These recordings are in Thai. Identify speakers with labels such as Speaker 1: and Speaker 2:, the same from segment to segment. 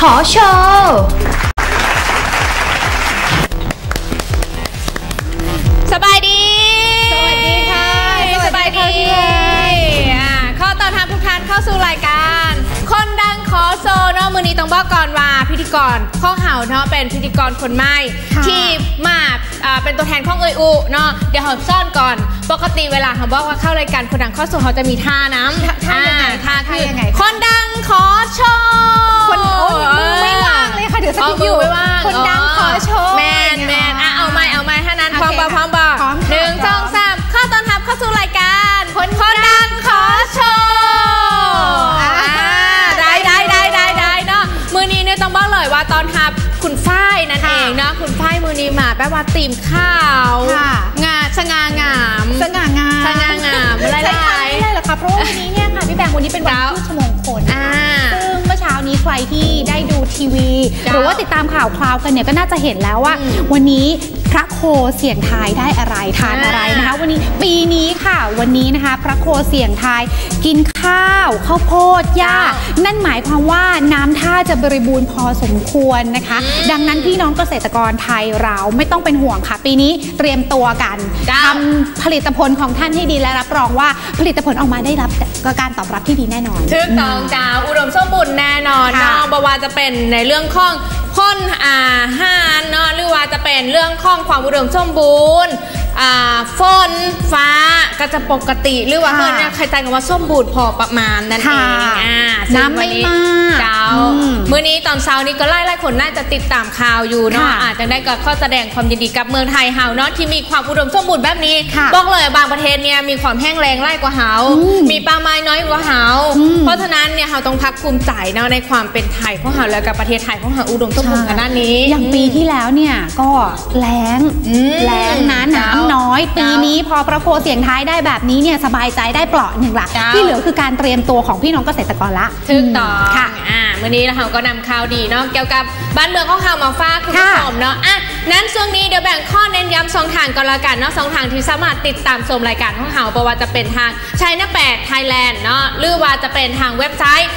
Speaker 1: อโชว์
Speaker 2: สบายดี
Speaker 1: สวัสดีค่ะ
Speaker 2: สบายดีขอต้อนรับทุกท่านเข้าสู่รายการคนดังขอโซเนาะมือนี้ต้องบอกก่อนว่าพิธีกรข้องเห่าเนาะเป็นพิธีกรคนใหม่ที่มาเป็นตัวแทนข้องเอยอุเนาะเดี๋ยวเราซ่อนก่อนปกติเวลาเขาบอกว่าเข้ารายการคนดังขอโซเขาจะมีท่าน้ำท่าคือคนดังขอโชว์
Speaker 1: คนมือไม่ว่างเลยค่ะเดี๋ยวสกิปอยู่คนดังขอโชว์
Speaker 2: แมนเอาไม่ท่านั้นพร้อมบ่1 2 3ข้อต้อนรับเข้าสู่รายการคนดังขอโชว์ได้เนาะมือนี้เนี่ยต้องบอกเลยว่าตอนทับคุณฝ้ายนั่นเองเนาะคุณฝ้ายมือนี้มาแปลว่าตีมข้าวสง่างามอะไร
Speaker 1: เหรอคะเพราะว่าวันนี้เนี่ยค่ะพี่แบงค์วันนี้เป็นวันพุธมงคลซึ่งเมื่อเช้านี้ใครที่ได้ดูทีวีหรือว่าติดตามข่าวคราวกันเนี่ยก็น่าจะเห็นแล้วว่าวันนี้พระโคเสี่ยงทายได้อะไรทานอะไรนะคะวันนี้ปีนี้ค่ะวันนี้นะคะพระโคเสี่ยงทายกินข้าวโพดหญ้านั่นหมายความว่าน้ำท่าจะบริบูรณ์พอสมควรนะคะดังนั้นพี่น้องเกษตรกรไทยเราไม่ต้องเป็นห่วงค่ะปีนี้เตรียมตัวกันทำผลิตผลของท่านให้ดีและรับรองว่าผลิตผลออกมาได้รับการตอบรับที่ดีแน่นอน
Speaker 2: ถูกต้องจ้าอุดมสมบูรณ์แน่นอนเนาะบ่ว่าจะเป็นในเรื่องของพ้นอาหารเนาะหรือว่าจะเป็นเรื่องของความอุดมสมบูรณ์ฝนฟ้าก็จะปกติหรือว่าเนี่ยใครใจกันว่าส้มบูดพอประมาณนั่นเอง
Speaker 1: น้ำไม่มาก
Speaker 2: เจ้าเมื่อนี้ตอนเช้านี้ก็ไล่คนน่าจะติดตามข่าวอยู่เนาะอาจจะได้ก็ข้อแสดงความยินดีกับเมืองไทยเฮาเนาะที่มีความอุดมสมบูรณ์แบบนี้บอกเลยบางประเทศเนี่ยมีความแห้งแล้งไล่กว่าเฮามีป่าไม้น้อยกว่าเฮาเพราะฉะนั้นเนี่ยเฮาต้องพักภูมิใจเนาะในความเป็นไทยของเฮาแล้วกับประเทศไทยของเฮาอุดมสมบูรณ์ขนาดนี้
Speaker 1: อย่างปีที่แล้วเนี่ยก็แล้งนะน้ำน้อยปีนี้พอพระโคเสี่ยงท้ายได้แบบนี้เนี่ยสบายใจได้เปราะหนึ่งละที่เหลือคือการเตรียมตัวของพี่น้องเกษตรกรละ
Speaker 2: ถูกต้องค่ะวันนี้เราก็นำข่าวดีเนาะเกี่ยวกับบ้านเมืองของเรามาฝากคุณผู้ชมเนาะนั้นช่วงนี้เดี๋ยวแบ่งข้อเน้นย้ำ2 ทางก็แล้วกันเนาะ2 ทางที่สามารถติดตามชมรายการของเราเพราะว่าจะเป็นทาง China8Thailand เนาะหรือว่าจะเป็นทางเว็บไซต์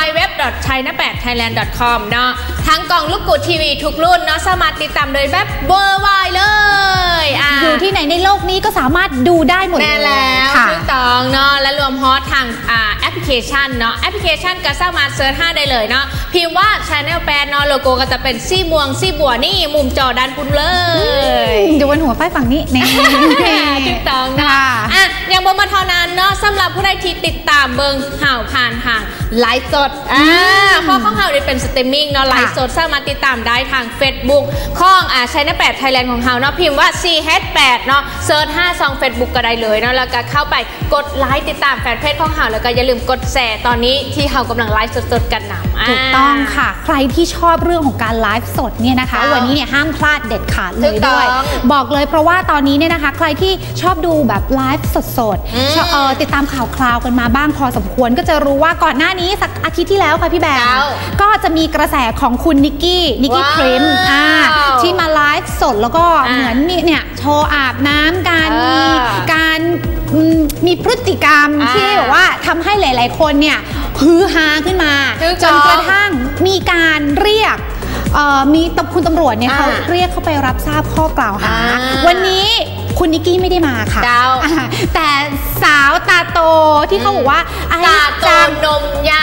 Speaker 2: www.china8thailand.com เนาะทั้งกล่องลูกกุดทีวีทุกรุ่นเนาะสามารถติดตามโดยแบบเวอร์ไวเลย
Speaker 1: อยู่ที่ไหนในโลกนี้ก็สามารถดูได้หมด
Speaker 2: เลยแล้วถูกต้องเนาะและรวมฮอตทางแอปพลิเคชันเนาะแอปพลิเคชันก็สามารถเซิร์ชหาได้เลยเนาะพิมพ์ว่า China8 เนาะโลโก้ก็จะเป็นซี่ม่วงซี่บัวนี่มุมจอด้านบนเลย
Speaker 1: ดูบนหัวป้ายฝั่งนี้นี่
Speaker 2: ถูกต้องนะอย่างบ่มาเท่านั้นเนาะสำหรับผู้ใดที่ติดตามเบิ่งข่าวผ่านทางไลฟ์สดเพราะของข่าวนี่เป็นสตรีมมิ่งเนาะไลฟ์สดสามารถติดตามได้ทาง Facebook ของChina8 Thailand ของเราเนาะพิมพ์ว่า CH8 เนาะเซิร์ช5 Facebook ก็ได้เลยเนาะแล้วก็เข้าไปกดไลค์ติดตามแฟนเพจของเราแล้วก็อย่าลืมกดแชร์ตอนนี้ที่เรากำลังไลฟ์สดๆกันนะ
Speaker 1: ถูกต้องค่ะใครที่ชอบเรื่องของการไลฟ์สดเนี่ยนะคะวันนี้เนี่ยห้ามพลาดเด็ดขาดเลยด้วยบอกเลยเพราะว่าตอนนี้เนี่ยนะคะใครที่ชอบดูแบบไลฟ์สดๆติดตามข่าวคราวกันมาบ้างพอสมควรก็จะรู้ว่าก่อนหน้านี้สักอาทิตย์ที่แล้วค่ะพี่แบงค์ก็จะมีกระแสของคุณนิกกี้พริมที่มาไลฟ์สดแล้วก็เหมือนเนี่ยโชว์อาบน้ำกันมีพฤติกรรมที่แบบว่าทำให้หลายๆคนเนี่ยฮือฮาขึ้นมาจนกระทั่งมีการเรียกมีคุณตำรวจเนี่ยเขาเรียกเข้าไปรับทราบข้อกล่าวหาวันนี้คุณนิกกี้ไม่ได้มาค่ะแต่สาวตาโตที่เขาบอกว่า
Speaker 2: ตาโตนมใหญ่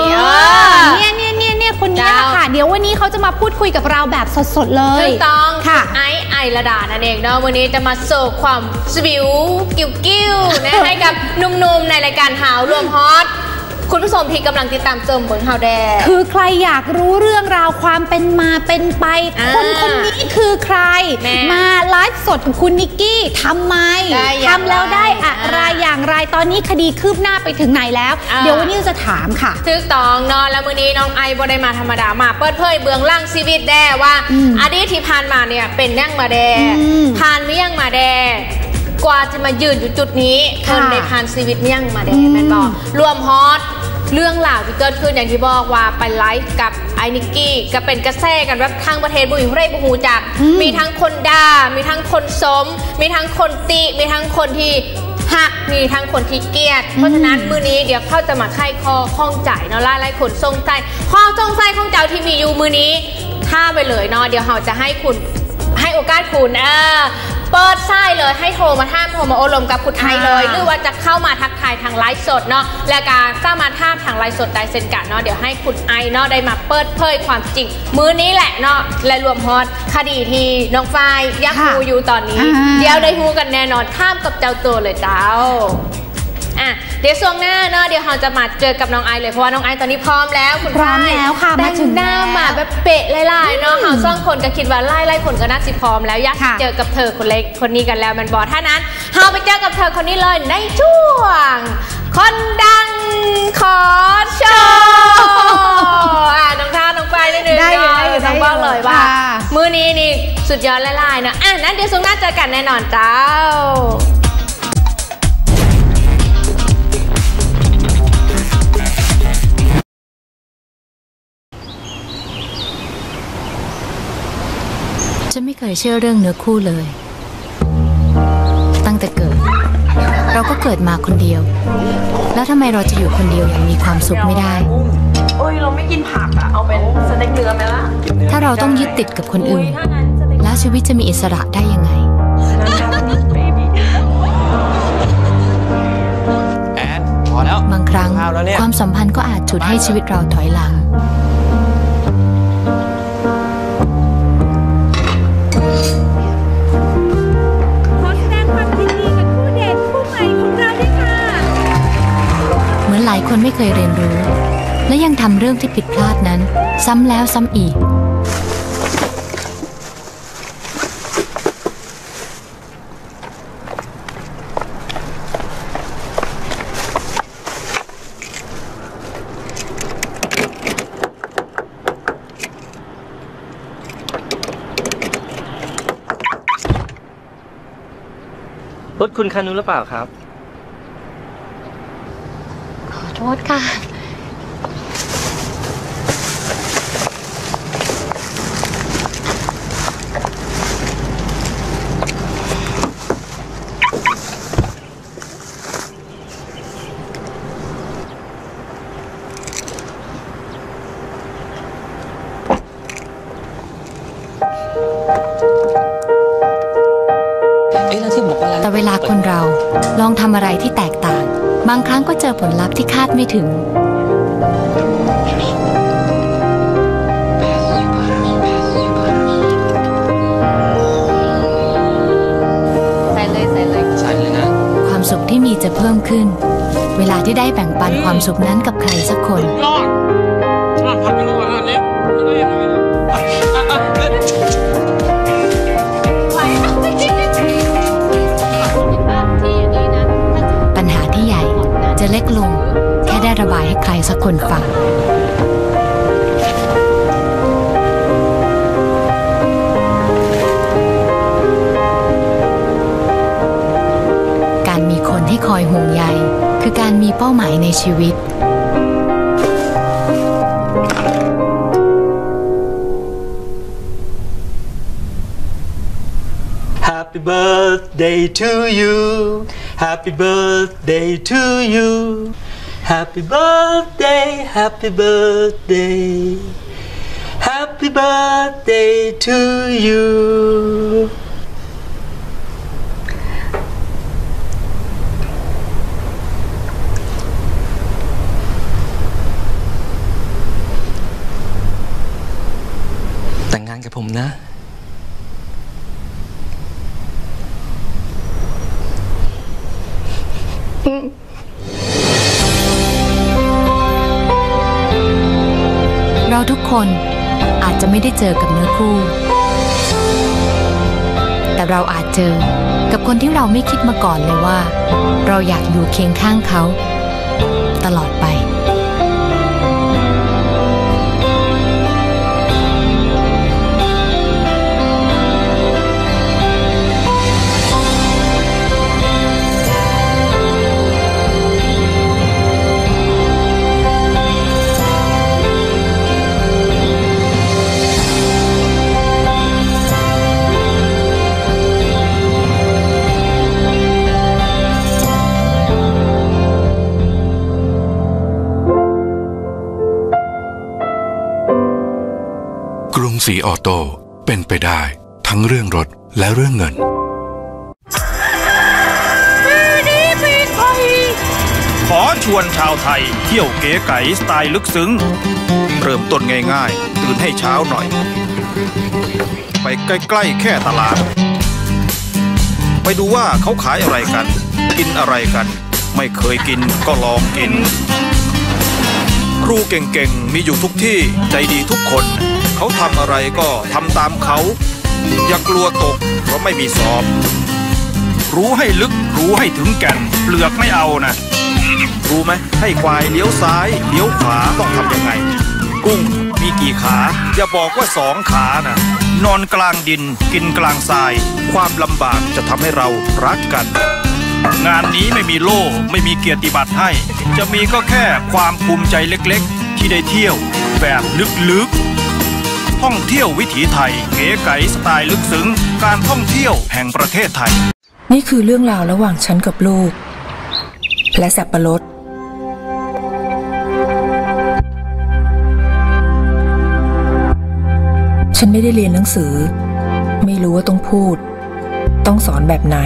Speaker 1: เนี่ยคนนี้ค่ะเดี๋ยววันนี้เขาจะมาพูดคุยกับเราแบบสดๆเลย
Speaker 2: ถูกต้องค่ะไอระดานั่นเองเนาะวันนี้จะมาโชว์ความสวิวกิ้วนะให้กับหนุ่มๆในรายการหาวรวมฮอตคุณผู้ชมที่กำลังติดตามเจิมเบิร์นฮาวแดง
Speaker 1: คือใครอยากรู้เรื่องราวความเป็นมาเป็นไปคนนี้คือใครมาไลฟ์สดกับคุณนิกกี้ทำไมทำแล้วได้อะไรอย่างไรตอนนี้คดีคืบหน้าไปถึงไหนแล้วเดี๋ยววันนี้จะถามค่ะ
Speaker 2: ถูกต้องเนาะแล้วมื้อนี้น้องไอบได้มาธรรมดามาเปิดเผยเบื้องหลังชีวิตแด้ว่าอดีตที่ผ่านมาเนี่ยเป็นยั่งมาแดผ่านไม่ยั่งมาแดกว่าจะมายืนอยู่จุดนี้คนในผ่านชีวิตยั่งมาแดแม่นบอกรวมฮอตเรื่องราวที่เกิดขึ้นอย่างที่บอกว่าไปไลฟ์กับไอ้นิกกี้ก็เป็นกระแสกันแบบทางประเทศบุรีเร่บุหูจักมีทั้งคนด่ามีทั้งคนสมมีทั้งคนติมีทั้งคนที่ฮหักมีทั้งคนที่เกลียดเพราะฉะนั้นมื้อนี้เดี๋ยวเขาจะมาไขข้อข้องใจเนาะหลายๆคนสงสัยข้อสงสัยของเจ้าที่มีอยู่มื้อนี้ท่าไปเลยเนาะเดี๋ยวเราจะให้คุณให้โอกาสคุณเปิดไส้เลยให้โทรมาท่ามโทรมาโอลมกับคุณไอเลยหรือว่าจะเข้ามาทักทายทางไลฟ์สดเนาะและการสามารถท่ามทางไลฟ์สดได้เช่นกันเนาะเดี๋ยวให้คุณไอเนาะได้มาเปิดเผยความจริงมื้อนี้แหละเนาะและรวมฮอดคดีที่น้องฝ้ายยักษ์ฮูอยู่ตอนนี้เดี๋ยวได้ฮูกันแน่นอนท่ามกับเจ้าตัวเลยเจ้าเดี๋ยวช่วงหน้าเนาะเดี๋ยวเราจะมาเจอกับน้องไอเลยเพราะว่าน้องไอตอนนี้พร้อมแล้วคุณ
Speaker 1: พร้อมแล้วค่ะ
Speaker 2: แต่งหน้ามาแบบเป๊ะไล่ๆเนาะเฮาซ่องคนก็คิดว่าไล่ๆคนก็น่าสิพร้อมแล้วอยากเจอกับเธอคนเล็กคนนี้กันแล้วมันบอกถ้านั้นเฮาไปเจอกับเธอคนนี้เลยในช่วงคนดังขอโชว์น้องท่าน้องไปนิดนึงได้น้องบอกเลยว่ามื้อนี้นี่สุดยอดไล่ๆนะนั้นเดี๋ยวช่วงหน้าเจอกันแน่นอนเจ้า
Speaker 3: ฉันไม่เคยเชื่อเรื่องเนื้อคู่เลยตั้งแต่เกิดเราก็เกิดมาคนเดียวแล้วทำไมเราจะอยู่คนเดียวอย่างมีความสุขไม่ได้
Speaker 4: โอ้ยเราไม่กินผักอะเอาเป็นสเต็กเนื้อไหมล่ะ
Speaker 3: ถ้าเราต้องยึดติดกับคนอื่นแล้วชีวิตจะมีอิสระได้ยังไง
Speaker 5: แอนพอแล้ว
Speaker 3: บางครั้งความสัมพันธ์ก็อาจฉุดให้ชีวิตเราถอยหลังหลายคนไม่เคยเรียนรู้และยังทำเรื่องที่ผิดพลาดนั้นซ้ำแล้วซ้ำอีก
Speaker 5: รถคุณคันนู้นหรือเปล่าครับ
Speaker 3: โทษค่ะแต่เวลาคนเราลองทำอะไรที่แตกต่างบางครั้งก็เจอผลลัพธ์ที่คาดไม่ถึง
Speaker 2: ใส่เลยนะ
Speaker 3: ความสุขที่มีจะเพิ่มขึ้นเวลาที่ได้แบ่งปันความสุขนั้นกับใครสักคนปัญหาที่ใหญ่จะเล็กลงแค่ได้ระบายให้ใครสักคนฟังการมีคนที่คอยห่วงใยคือการมีเป้าหมายในชีวิต
Speaker 6: Happy birthday to you Happy birthday to you Happy birthday Happy birthday Happy birthday to you
Speaker 5: แต่งงานกับผมนะ
Speaker 3: เราทุกคนอาจจะไม่ได้เจอกับเนื้อคู่แต่เราอาจเจอกับคนที่เราไม่คิดมาก่อนเลยว่าเราอยากอยู่เคียงข้างเขาตลอดไป
Speaker 7: สีออโต้เป็นไปได้ทั้งเรื่องรถและเรื่องเงิน
Speaker 8: ขอชวนชาวไทยเที่ยวเก๋ไก๋สไตล์ลึกซึ้งเริ่มต้นง่ายๆตื่นให้เช้าหน่อยไปใกล้ๆแค่ตลาดไปดูว่าเขาขายอะไรกันกินอะไรกันไม่เคยกินก็ลองกินครูเก่งๆมีอยู่ทุกที่ใจดีทุกคนเขาทำอะไรก็ทำตามเขาอย่ากลัวตกเพราะไม่มีสอบรู้ให้ลึกรู้ให้ถึงแก่นเปลือกไม่เอานะรู้ไหมให้ควายเลี้ยวซ้ายเลี้ยวขวาต้องทำยังไงกุ้งมีกี่ขาอย่าบอกว่า2 ขานะนอนกลางดินกินกลางทรายความลำบากจะทำให้เรารักกันงานนี้ไม่มีโล่ไม่มีเกียรติบัตรให้จะมีก็แค่ความภูมิใจเล็กๆที่ได้เที่ยวแบบลึกๆท่องเที่ยววิถีไทยเก๋ไก๋สไตล์ลึกซึ้งการท่องเที่ยวแห่งประเทศไทย
Speaker 9: นี่คือเรื่องราวระหว่างฉันกับลูกและสับปะรดฉันไม่ได้เรียนหนังสือไม่รู้ว่าต้องพูดต้องสอนแบบไหน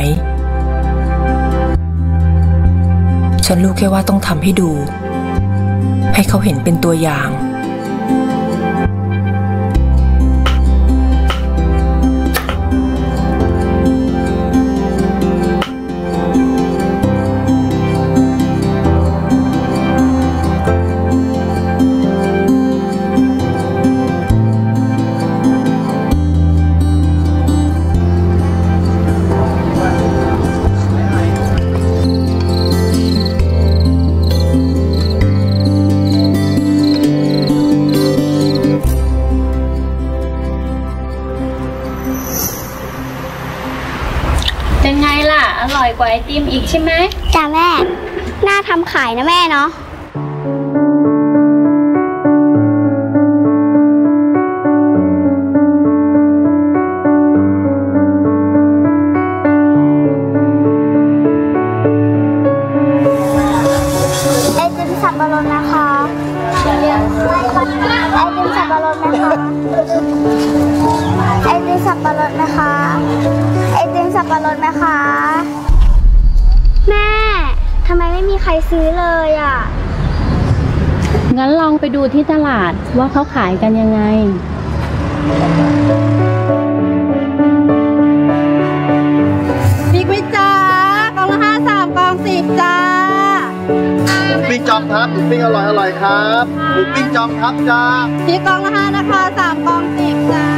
Speaker 9: ฉันรู้แค่ว่าต้องทำให้ดูให้เขาเห็นเป็นตัวอย่าง
Speaker 10: เป็นไงล่ะอร่อยกว่าไอติมอีกใช่ไหมจ้าแม่น่าทำขายนะแม่เนาะไอติมสับปะรดนะคะไอติมสับปะรดนะคะไอติมสับปะรดนะคะไอติมสับปะรดนะคะแม่ทำไมไม่มีใครซื้อเลยอ่ะงั้นลองไปดูที่ตลาดว่าเขาขายกันยังไง
Speaker 11: บิ๊กวิจ้ากล่องละ5 3กล่อง10จ้าหมูปิ้งจอมทัพหมูปิ้งอร่อยครับหมูปิ้งจอมทัพจ้าพี่กล่องละ5นะคะ3กล่อง10จ้า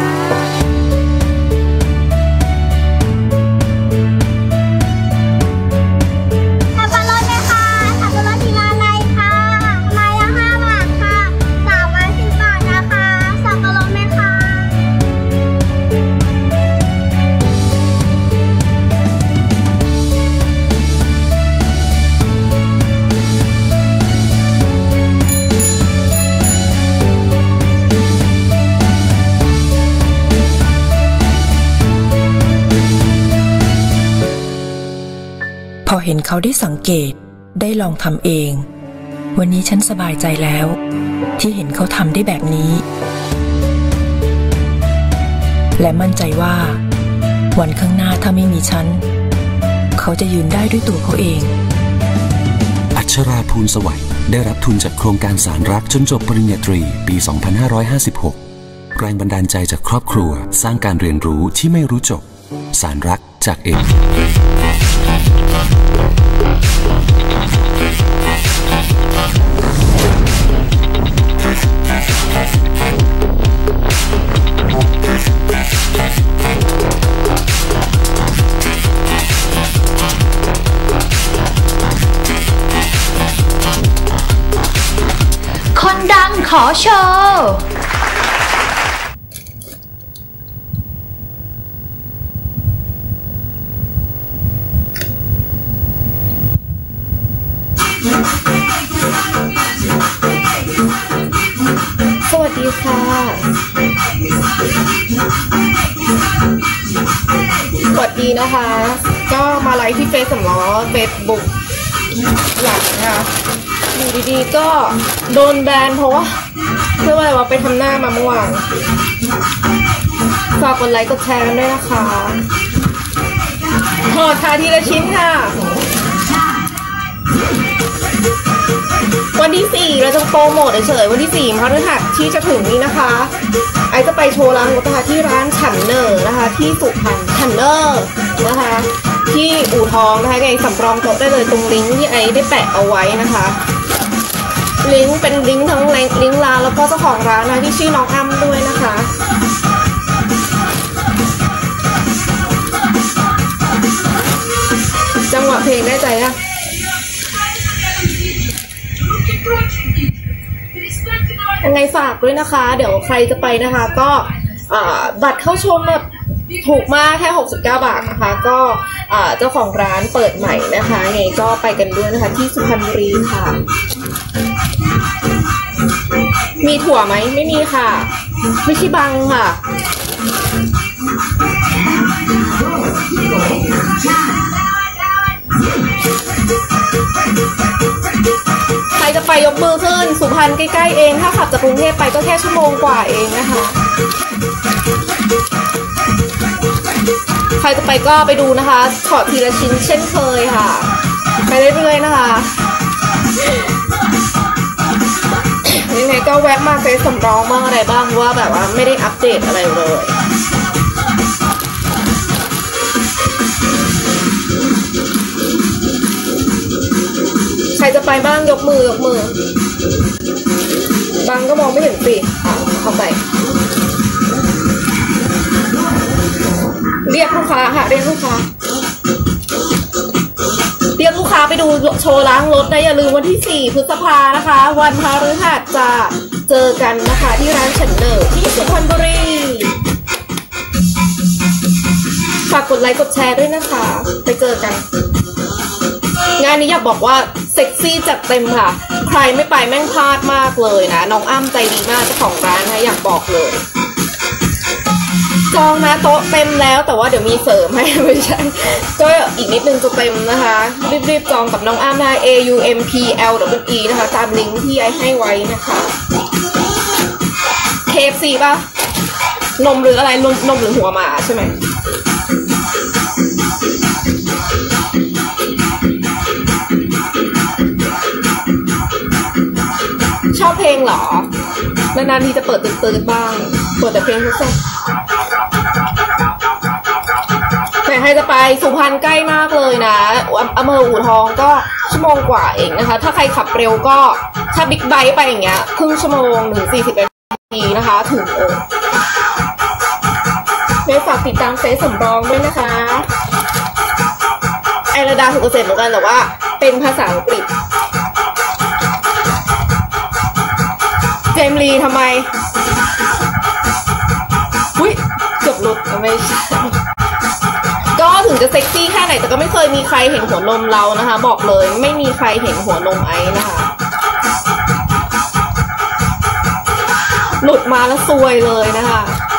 Speaker 9: พอเห็นเขาได้สังเกตได้ลองทำเองวันนี้ฉันสบายใจแล้วที่เห็นเขาทำได้แบบนี้และมั่นใจว่าวันข้างหน้าถ้าไม่มีฉันเขาจะยืนได้ด้วยตัวเขาเอง
Speaker 12: อัชราภูลสวัยได้รับทุนจากโครงการสารรักจนจบปริญญาตรีปี 2556 แรงบันดาลใจจากครอบครัวสร้างการเรียนรู้ที่ไม่รู้จบสารรักจากเอก
Speaker 3: คนดังขอโชว์
Speaker 4: สวัสดีค่ะสวัสดีนะคะก็มาไลฟ์ที่เฟซสำล้อเฟซบุ๊กหลักนะคะอยู่ดีๆก็โดนแบนเพราะว่าเรื่องอะไรวะไปทำหน้ามาเมื่อวานฝากกดไลค์กดแชร์กันด้วยนะคะห่อทาทีละชิ้นค่ะวันที่4เราจะโปรโมทเฉยๆวันที่4พฤหัสที่จะถึงนี้นะคะไอจะไปโชว์ร้านรถนะคะที่ร้านฉันเนอร์นะคะที่สุพรรณฉันเนอร์นะคะที่อู่ทองนะคะไงสำรองโต๊ะได้เลยตรงลิงก์ที่ไอได้แปะเอาไว้นะคะลิงก์เป็นลิงก์ทั้งลิงก์ร้านแล้วก็เจ้าของร้านนะที่ชื่อน้องอ้ำด้วยนะคะจังหวะเพลงได้ใจอะยังไงฝากด้วยนะคะเดี๋ยวใครจะไปนะคะก็บัตรเข้าชมแบบถูกมากแค่69 บาทนะคะก็เจ้าของร้านเปิดใหม่นะคะไงก็ไปกันด้วยนะคะที่สุพรรณบุรีค่ะมีถั่วไหมไม่มีค่ะไม่ใช่บังค่ะใครจะไปยกมือขึ้นสุพรรณใกล้ๆเองถ้าขับจากกรุงเทพไปก็แค่ชั่วโมงกว่าเองนะคะใครจะไปก็ไปดูนะคะถอดทีละชิ้นเช่นเคยค่ะไปเรื่อยๆนะคะยังไงก็แวะมาเฟซสำรองบ้างอะไรบ้างว่าแบบว่าไม่ได้อัปเดตอะไรเลยใครจะไปบ้างยกมือบางก็มองไม่เห็นสิเข้าไปเรียกลูกค้าค่ะเรียกลูกค้าไปดูโชว์ล้างรถนะอย่าลืมวันที่4 พฤษภานะคะวันพฤหัสจะเจอกันนะคะที่ร้านฉันเนอร์ที่สุพรรณบุรีฝากกดไลค์กดแชร์ด้วยนะคะไปเจอกันงานนี้อยากบอกว่าเซ็กซี่จัดเต็มค่ะใครไม่ไปแม่งพลาดมากเลยนะน้องอ้ำใจดีมากเจ้าของร้านนะอยากบอกเลยจองนะโต๊ะเต็มแล้วแต่ว่าเดี๋ยวมีเสริมให้ไม่ใช่ก็อีกนิดนึงจะเต็มนะคะรีบจองกับน้องอ้ำนะ AUMPLWE นะคะตามลิงก์ที่ไอให้ไว้นะคะ KFC ป่ะนมหรืออะไรนมหรือหัวหมาใช่ไหมชอบเพลงเหรอนานๆทีจะเปิดตื่นบ้างเปิดแต่เพลงสั้นแต่ใครจะไปสุพรรณใกล้มากเลยนะอำเภออู่ทองก็ชั่วโมงกว่าเองนะคะถ้าใครขับเร็วก็ถ้าบิ๊กไบค์ไปอย่างเงี้ยครึ่งชั่วโมงถึง40 นาทีนะคะถึงไม่ฝากติดตามเฟซสำรองด้วยนะคะไอระดาถูกเกษตรเหมือนกันแต่ว่าเป็นภาษาอังกฤษเจมลีทำไมอุ้ยเกือบหลุดไม่ใช่ก็ถึงจะเซ็กซี่แค่ไหนแต่ก็ไม่เคยมีใครเห็นหัวนมเรานะคะบอกเลยไม่มีใครเห็นหัวนมไอนะคะหลุดมาแล้วซวยเลยนะคะ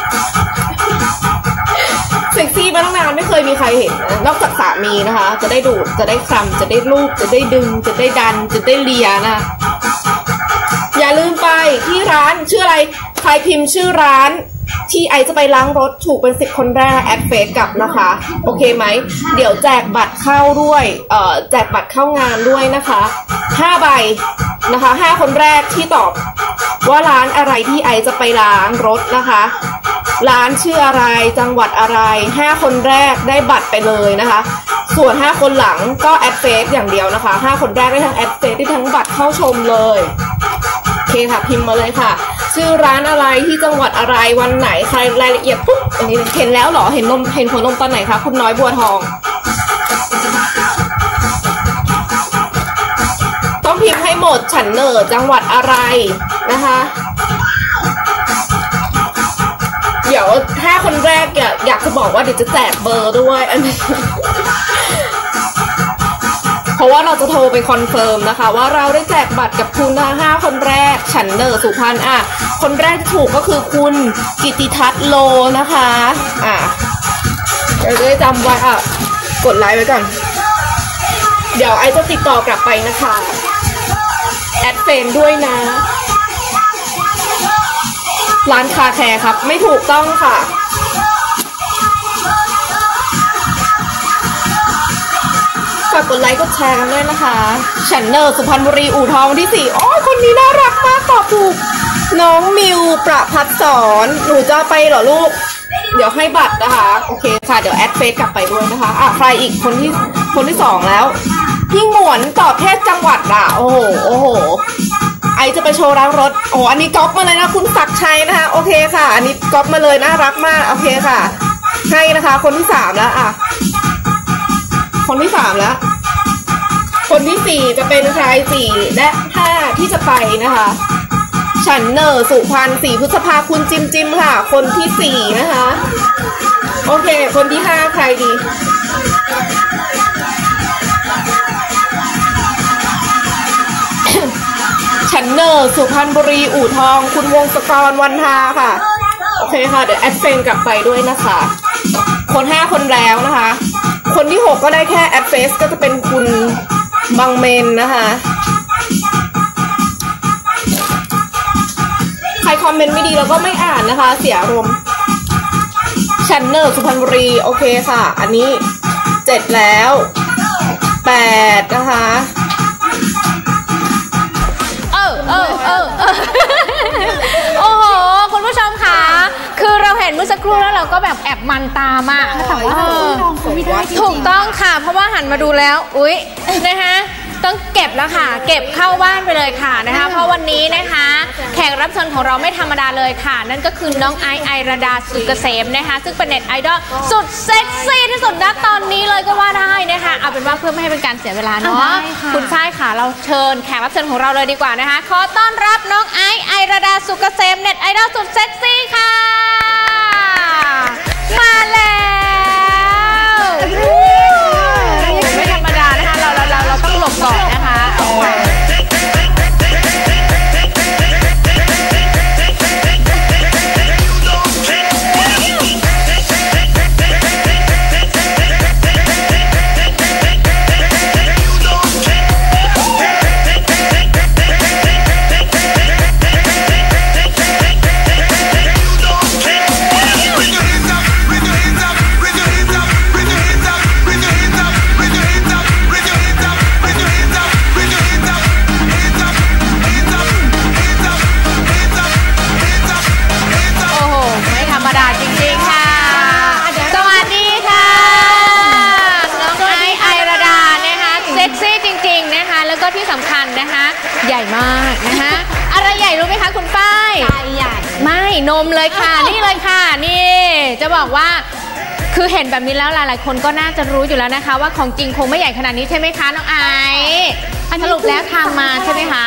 Speaker 4: เซ็กซี่มาตั้งนานไม่เคยมีใครเห็นนะนอกจากสามีนะคะจะได้ดูดจะได้คลำจะได้ลูบจะได้ดึงจะได้ดันจะได้เลียนะอย่าลืมไปที่ร้านชื่ออะไรใครพิมพ์ชื่อร้านที่ไอจะไปล้างรถถูกเป็น10 คนแรกแอดเฟซกลับนะคะโอเคไหมเดี๋ยวแจกบัตรเข้าด้วยแจกบัตรเข้างานด้วยนะคะ5 ใบนะคะ5 คนแรกที่ตอบว่าร้านอะไรที่ไอจะไปล้างรถนะคะร้านชื่ออะไรจังหวัดอะไร5 คนแรกได้บัตรไปเลยนะคะส่วน5 คนหลังก็แอดเฟซอย่างเดียวนะคะ5 คนแรกได้ทั้งแอดเฟซได้ทั้งบัตรเข้าชมเลยโอเคค่ะพิมพ์มาเลยค่ะชื่อร้านอะไรที่จังหวัดอะไรวันไหนใครรายละเอียดปุ๊บอันนี้เห็นแล้วเหรอเห็นหัวนมตอนไหนคะคุณน้อยบัวทองต้องพิมพ์ให้หมดฉันเนอร์จังหวัดอะไรนะคะเดี๋ยว5 คนแรกอยากจะบอกว่าเดี๋ยวจะแจกเบอร์ด้วยอันนี้เพราะว่าเราจะโทรไปคอนเฟิร์มนะคะว่าเราได้แจกบัตรกับคุณ5 คนแรกฉันเนอร์สุพรรณคนแรกถูกก็คือคุณกิติทัศน์โลนะคะเดี๋ยวจะได้จำไว้กดไลค์ไว้ก่อนเดี๋ยวไอจะติดต่อกลับไปนะคะแอดเฟนด้วยนะร้านคาแคร์ครับไม่ถูกต้องค่ะฝากกดไลค์กดแชร์กันด้วยนะคะฉันเนอร์สุพรรณบุรีอู่ทองที่4อ๋อคนนี้น่ารักมากตอบถูกน้องมิวประภัสสรหนูจะไปเหรอลูกเดี๋ยวให้บัตรนะคะโอเคค่ะเดี๋ยวแอดเฟซกลับไปด้วยนะคะใครอีกคนที่2แล้วพี่หมวนตอบแค่จังหวัดอ่ะโอ้โหไอจะไปโชว์ล้างรถโอ้อันนี้ก๊อปมาเลยนะคุณศักดิ์ชัยนะคะโอเคค่ะอันนี้ก๊อปมาเลยน่ารักมากโอเคค่ะให้นะคะคนที่3แล้วคนที่3แล้วคนที่4จะเป็นใคร4และ5ที่จะไปนะคะฉันเนอร์สุพรรณ4 พฤษภาคุณจิมค่ะคนที่4นะคะโอเคคนที่5ใครดีฉันเนอร์สุพรรณบุรีอู่ทองคุณวงศกรวันทาค่ะโอเคค่ะเดี๋ยวแอดเฟนกลับไปด้วยนะคะคน5คนแล้วนะคะคนที่6ก็ได้แค่แอดเฟซก็จะเป็นคุณบังเมนนะคะใครคอมเมนต์ไม่ดีเราก็ไม่อ่านนะคะเสียอารมณ์ชันเนอร์สุพรรณบุรีโอเคค่ะอันนี้7แล้ว8นะคะ
Speaker 2: โอ้โหคุณผู้ชมค่ะคือเราเห็นเมื่อสักครู่แล้วเราก็แบบแอบมันตามอ่ะถูกต้องค่ะเพราะว่าหันมาดูแล้วอุ๊ยนะคะต้องเก็บแล้วค่ะเก็บเข้าบ้านไปเลยค่ะนะคะเพราะวันนี้นะคะแขกรับเชิญของเราไม่ธรรมดาเลยค่ะนั่นก็คือน้องไอรดาสุกเกษมนะคะซึ่งเป็นเน็ตไอดอลสุดเซ็กซี่ที่สุดณตอนนี้เลยก็ว่าได้นะคะเอาเป็นว่าเพื่อไม่ให้เป็นการเสียเวลาเนาะคุณฝ้ายค่ะเราเชิญแขกรับเชิญของเราเลยดีกว่านะคะขอต้อนรับน้องไอรดาสุกเกษมเน็ตไอดอลสุดเซ็กซี่ค่ะมาแล้วไม่ธรรมดานะคะเราต้องหลบก่อนนะคะใหญ่มากนะคะอะไรใหญ่รู้ไหมคะคุณป้ายใหญ่ไม่นมเลยค่ะนี่เลยค่ะนี่จะบอกว่าคือเห็นแบบนี้แล้วหลายๆคนก็น่าจะรู้อยู่แล้วนะคะว่าของจริงคงไม่ใหญ่ขนาดนี้ใช่ไหมคะน้องไอสรุปแล้วทำมาใช่ไหมคะ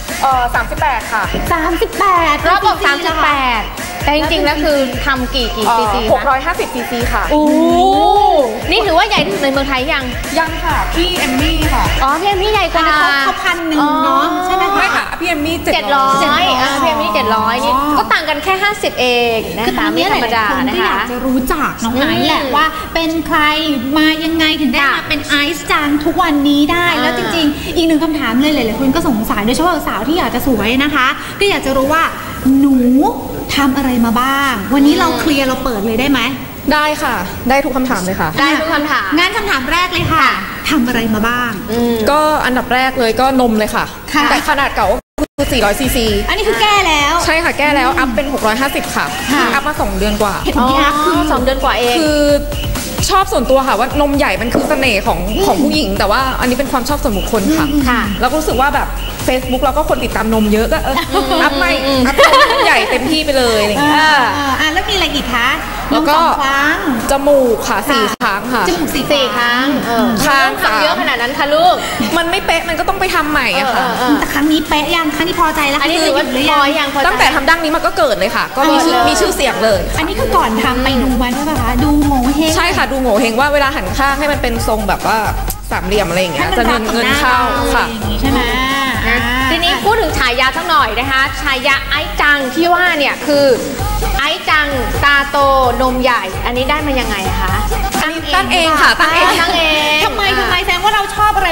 Speaker 4: 38ค่ะ
Speaker 2: 38รอบบอก38แต่จริงๆแล้วคือทำกี่ซีซี
Speaker 4: 650ซีซีค่ะ
Speaker 2: นี่ถือว่าใหญ่ที่สุดในเมืองไทย
Speaker 4: ยังค่ะพี่เอมมี่ค่ะ
Speaker 2: พี่เอมมี่ใหญ่กว่า
Speaker 1: เขา1,000เนาะใช่ไหมคะ
Speaker 4: ไม่ค่ะพี่เอมมี่700
Speaker 2: พี่เอมมี่700นี่ก็ต่างกันแค่50เองนะคะไม่ธรรมดานะคะ
Speaker 1: อยากจะรู้จักน้องไอซ์แหละว่าเป็นใครมายังไงถึงได้มาเป็นไอซ์จังทุกวันนี้ได้แล้วจริงๆอีกหนึ่งคำถามเลยหลายๆคนก็สงสัยโดยเฉพาะสาวที่อยากจะสวยนะคะก็อยากจะรู้ว่าหนูทำอะไรมาบ้างวันนี้เราเคลียร์เราเปิดเลยได้ไหม
Speaker 4: ได้ค่ะได้ทุกคำถามเลยค่ะ
Speaker 2: ได้ทุกคำถาม
Speaker 1: งั้นคำถามแรกเลยค่ะทำอะไรมาบ้าง
Speaker 4: ก็อันดับแรกเลยก็นมเลยค่ะแต่ขนาดเก่าคือ400ซีซี
Speaker 1: อันนี้คือแก้แล้ว
Speaker 4: ใช่ค่ะแก้แล้วอัพเป็น650ค่ะอัพมา2 เดือนกว่า
Speaker 2: คือ2 เดือนกว่าเอง
Speaker 4: คือชอบส่วนตัวค่ะว่านมใหญ่มันคือเสน่ห์ของผู้หญิงแต่ว่าอันนี้เป็นความชอบส่วนบุคคลค่ะแล้วก็รู้สึกว่าแบบ Facebook เราก็คนติดตามนมเยอะก็อัพไม่อัพนมใหญ่เต็มที่ไปเลยอะไรอย่างเงี้ย
Speaker 1: แล้วมีอะไรอีกคะ
Speaker 4: แล้วก็จมูกค่ะ4 ครั้งค่ะ
Speaker 1: จมูก4 ครั้ง
Speaker 2: ครั้งทำเยอะขนาดนั้นค่ะลูก
Speaker 4: มันไม่เป๊ะมันก็ต้องไปทำใหม่อะค่ะ
Speaker 1: แต่ครั้งนี้เป๊ะยังครั้งนี้พอใจแล้ว
Speaker 2: อันนี้ถือว่าพอยัง
Speaker 4: ตั้งแต่ทำดั้งนี้มันก็เกิดเลยค่ะก็มีชื่อเสียงเลย
Speaker 1: อันนี้คือก่อนทำไปดูมันใช่ไหมคะดูโง่เฮง
Speaker 4: ใช่ค่ะดูโง่เฮงว่าเวลาหันข้างให้มันเป็นทรงแบบว่าสามเหลี่ยมอะไรอย่างเงี้ยจะเงินเข้าค่ะ
Speaker 1: ใช่ไหม
Speaker 2: ทีนี้พูดถึงฉายาสักหน่อยนะคะฉายาไอจังที่ว่าเนี่ยคือไอจังตาโตนมใหญ่อันนี้ได้มายังไงคะ
Speaker 4: ตั้งเองค่ะตั้งเอง
Speaker 1: ทำไมแสดงว่าเราชอบอะไรแบบญี่ปุ่น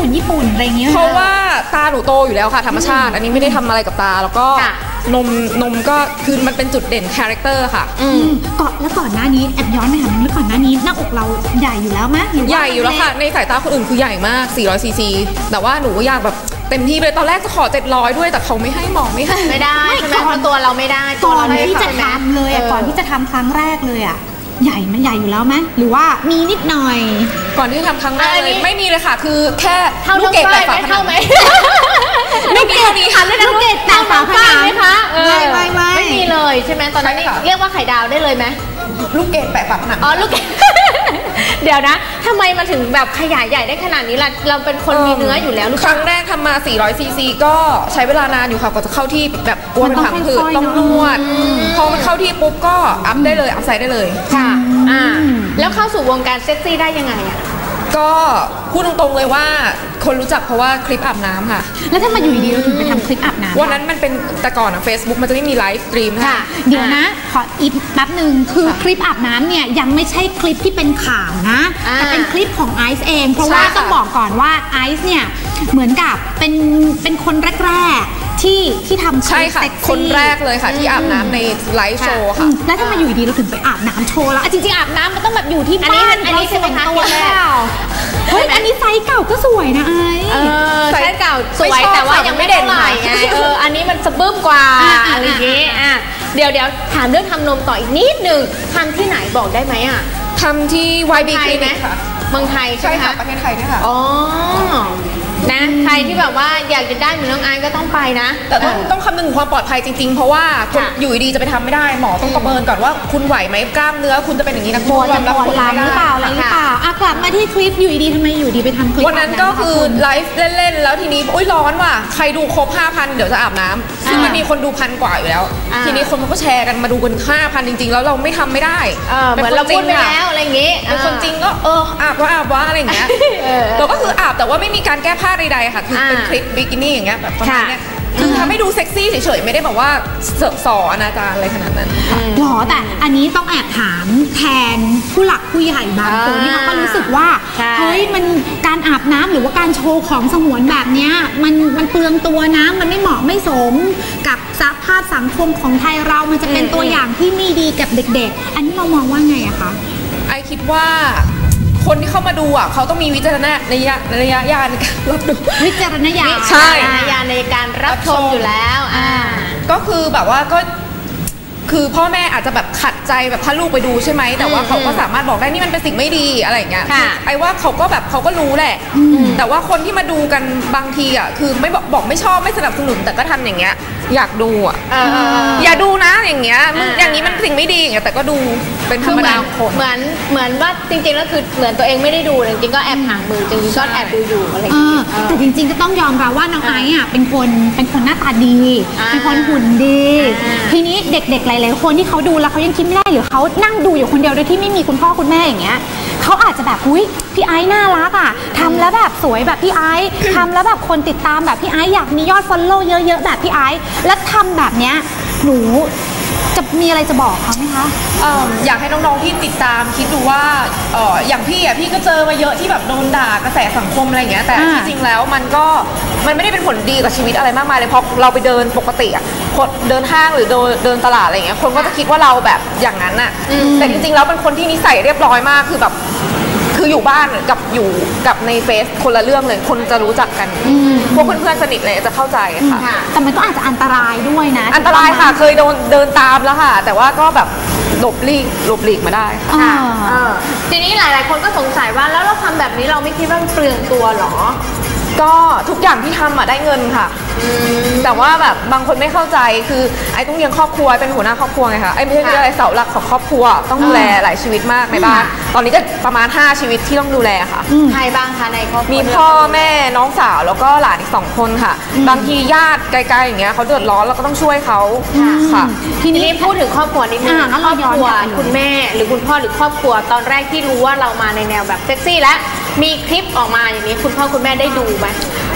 Speaker 1: มือนญี่ปุ่นอะไรอย่างเงี้ย
Speaker 4: เพราะว่าตาหนูโตอยู่แล้วค่ะธรรมชาติอันนี้ไม่ได้ทำอะไรกับตาแล้วก็นมก็คือมันเป็นจุดเด่นคาแรคเตอร์ค่ะ
Speaker 1: ก่อนหน้านี้แอบย้อนไปถามแล้วก่อนหน้านี้หน้าอกเราใหญ่อยู่แล้วไหม
Speaker 4: ใหญ่อยู่แล้วค่ะในสายตาคนอื่นคือใหญ่มาก400 ซีซีแต่ว่าหนูก็อยากแบบเต็มที่เลยตอนแรกจะขอ700ด้วยแต่เขาไม่ให้หมอไม่ให้
Speaker 2: ไม่ได้ใช่ไหมเพราะตัวเราไม่ได้
Speaker 1: ก่อนที่จะทำเลยก่อนที่จะทำครั้งแรกเลยใหญ่ไหมใหญ่อยู่แล้วไหมหรือว่ามีนิดหน่อย
Speaker 4: ก่อนที่จะทำครั้งแรกเลยไม่มีเลยค่ะคือแค่ลูกเกดแต่ฝาผนัง
Speaker 2: ไหมไม่มีมีค่ะลูกเกดแต่ฝาผนังไหมคะไม่มีเลยใช่ไหมตอนนั้นเรียกว่าไข่ดาวได้เลยไหม
Speaker 4: ลูกเกดแปะฝาผนัง
Speaker 2: ลูกเกดเดี๋ยวนะทำไมมาถึงแบบขยายใหญ่ได้ขนาดนี้ล่ะเราเป็นคนมีเนื้ออยู่แล้ว
Speaker 4: ครั้งแรกทำมา400 ซีซีก็ใช้เวลานานอยู่ค่ะกว่าจะเข้าที่แบบกลัวเป็นผังผืดต้องนวดพอมันเข้าที่ปุ๊บก็อัพได้เลยอัพไซด์ได้เลย
Speaker 2: ค่ะแล้วเข้าสู่วงการเซ็กซี่ได้ยังไง
Speaker 4: ก็พูดตรงๆเลยว่าคนรู้จักเพราะว่าคลิปอาบน้ำค่ะ
Speaker 1: แล้วถ้ามาอยู่ดีๆเราถึงไปทำคลิปอาบน้ำ
Speaker 4: วันนั้นมันเป็นแต่ก่อนFacebook มันจะไม่มีไลฟ์สตรีม
Speaker 1: ค่ะเดี๋ยวนะขออีกแป๊บนึงคือคลิปอาบน้ำเนี่ยยังไม่ใช่คลิปที่เป็นข่าวนะแต่เป็นคลิปของไอซ์เองเพราะว่าต้องบอกก่อนว่าไอซ์เนี่ยเหมือนกับเป็นคนแรกที่ทำ
Speaker 4: ใช่ค่ะคนแรกเลยค่ะที่อาบน้ำในไลฟ์โชว์ค่ะ
Speaker 1: แล้วถ้ามาอยู่ดีเราถึงไปอาบน้ำโชว์แล้วจริงๆอาบน้ำมันต้องแบบอยู่ที่บ้าน
Speaker 2: อันนี้ใช่ไหมคะ
Speaker 1: เฮ้ยอันนี้ไซส์เก่าก็สวยนะ
Speaker 2: ไซส์เก่าสวยแต่ว่ายังไม่เด่นไงอันนี้มันสะบึ้มกว่าอะไรอย่างงี้เดี๋ยวถามเรื่องทำนมต่ออีกนิดนึงทำที่ไหนบอกได้ไหม
Speaker 4: ทำที่ YB คลินิกค่ะ
Speaker 2: เมืองไทยใช่ไหมคะ
Speaker 4: ประเทศไทยนี่ค่ะ
Speaker 2: นะใครที่แบบว่าอยากจะได้เหมือนน้องไอซ์ก็ต้องไปนะ
Speaker 4: แต่ต้องคำนึงถึงความปลอดภัยจริงๆเพราะว่าอยู่ดีจะไปทำไม่ได้หมอต้องประเมินก่อนว่าคุณไหวไหมกล้ามเนื้อคุณจะเป็นอย่างนี้นะ
Speaker 1: คุณจะปวดหลังหรือเปล่าอะไรหรือเปล่ากลับมาที่คลิปอยู่ดีทำไมอยู่ดีไปทำคลิป
Speaker 4: วันนั้นก็คือไลฟ์เล่นๆแล้วทีนี้อุ้ยร้อนว่ะใครดูครบ 5,000 เดี๋ยวจะอาบน้ำซึ่งมันมีคนดู1,000 กว่าอยู่แล้วทีนี้คนมันก็แชร์กันมาดูกัน 5,000 จริงๆแล้วเราไม่ทำไม่ได้
Speaker 2: เหมือนเราพูดไปแล้วอะไรอย่างงี้
Speaker 4: เป็นคนจริงก็อาบว่าอะไรอย่างเงี้ยเราก็คืออาบแต่ว่าไม่มีการแก้ผ้าใดๆค่ะคือเป็นคลิปบิกินี่อย่างเงี้ยแบบประมาณเนี้ยคือทำให้ดูเซ็กซี่เฉยๆไม่ได้แบบว่าสออนาจารอะไรขนาดนั้น
Speaker 1: หรอแต่อันนี้ต้องแอบถามแทนผู้หลักผู้ใหญ่บางคนที่เขาก็รู้สึกว่าเฮ้ยมันการอาบน้ำหรือว่าการโชว์ของสงวนแบบเนี้ยมันเปลืองตัวนะมันไม่เหมาะไม่สมกับสภาพสังคมของไทยเรามันจะเป็นตัวอย่างที่ไม่ดีกับเด็กๆอันนี้เรามองว่าไงอะคะ
Speaker 4: ไอคิดว่าคนที่เข้ามาดูเขาต้องมีวิจารณญาณในการรับดู
Speaker 1: วิจารณญาณ
Speaker 4: ใช่
Speaker 2: ญาณในการรับชมอยู่แล้ว
Speaker 4: ก็คือแบบว่าก็คือพ่อแม่อาจจะแบบขัดใจแบบถ้าลูกไปดูใช่ไหมแต่ว่าเขาก็สามารถบอกได้นี่มันเป็นสิ่งไม่ดีอะไรอย่างเงี้ยไอ้ว่าเขาก็แบบเขาก็รู้แหละแต่ว่าคนที่มาดูกันบางทีคือไม่บอกไม่ชอบไม่สนับสนุนแต่ก็ทำอย่างเงี้ยอยากดูอย่าดูนะอย่างเงี้ยอย่างนี้มันสิ่งไม่ดีอย่างเงี้ยแต่ก็ดูเป็นธรรมดาคน
Speaker 2: เหมือนว่าจริงๆแล้วคือเหมือนตัวเองไม่ได้ดูจริงๆก็แอบห่างมือจริงๆก็แอบดูอยู่อะไรอย่างเงี้ย
Speaker 1: แต่จริงๆก็ต้องยอมรับว่าน้องไอซ์เป็นคนหน้าตาดีเป็นคนหุ่นดีทีนี้เด็กๆหลายๆคนที่เขาดูแล้วเขายังคิดไม่ได้หรือเขานั่งดูอยู่คนเดียวโดยที่ไม่มีคุณพ่อคุณแม่อย่างเงี้ยเขาอาจจะแบบอุ้ยพี่ไอซ์น่ารักทำแล้วแบบสวยแบบพี่ไอซ์ทำแล้วแบบคนติดตามแบบพี่ไอซ์อยากมียอดฟอลโล่เยอะๆแบบพี่ไอซ์แล้วทำแบบเนี้ยหนูจะมีอะไรจะบอกเขาไหมคะ
Speaker 4: อยากให้น้องๆที่ติดตามคิดดูว่าอย่างพี่ก็เจอมาเยอะที่แบบโดนด่ากระแสสังคมอะไรอย่างเงี้ยแต่ที่จริงแล้วมันไม่ได้เป็นผลดีกับชีวิตอะไรมากมายเลยเพราะเราไปเดินปกติคนเดินห้างหรือเดินตลาดอะไรเงี้ยคนก็จะคิดว่าเราแบบอย่างนั้นแต่จริงๆแล้วเป็นคนที่นิสัยเรียบร้อยมากคือแบบคืออยู่บ้านกับอยู่กับในเฟซคนละเรื่องเลยคนจะรู้จักกันพวกเพื่อนๆสนิทเลยจะเข้าใจค่ะ
Speaker 1: แต่มันก็อาจจะอันตรายด้วยนะ
Speaker 4: อันตรายค่ะเคยเดินตามแล้วค่ะแต่ว่าก็แบบหลบหลีกมาได้
Speaker 2: ค่ะทีนี้หลายๆคนก็สงสัยว่าแล้วเราทำแบบนี้เราไม่คิดว่ามันเปลืองตัวหรอ
Speaker 4: ก็ทุกอย่างที่ทำได้เงินค่ะแต่ว่าแบบบางคนไม่เข้าใจคือไอ้ต้องเลี้ยงครอบครัวเป็นหัวหน้าครอบครัวไงคะไอ้ไม่ใช่อะไรเสาหลักของครอบครัวต้องดูแลหลายชีวิตมากในบ้านตอนนี้ก็ประมาณ5ชีวิตที่ต้องดูแลค่ะ
Speaker 2: ใครบ้างคะในครอบครัว
Speaker 4: มีพ่อแม่น้องสาวแล้วก็หลานอีก2คนค่ะบางทีญาติไกลๆอย่างเงี้ยเขาเดือดร้อนเราก็ต้องช่วยเขาค่ะ
Speaker 2: ทีนี้พูดถึงครอบครัวนิดนึงครอบครัวคุณแม่หรือคุณพ่อหรือครอบครัวตอนแรกที่รู้ว่าเรามาในแนวแบบเซ็กซี่และมีคลิปออกมาอย่างนี้คุณพ่อคุณแม่ได้ดูไหม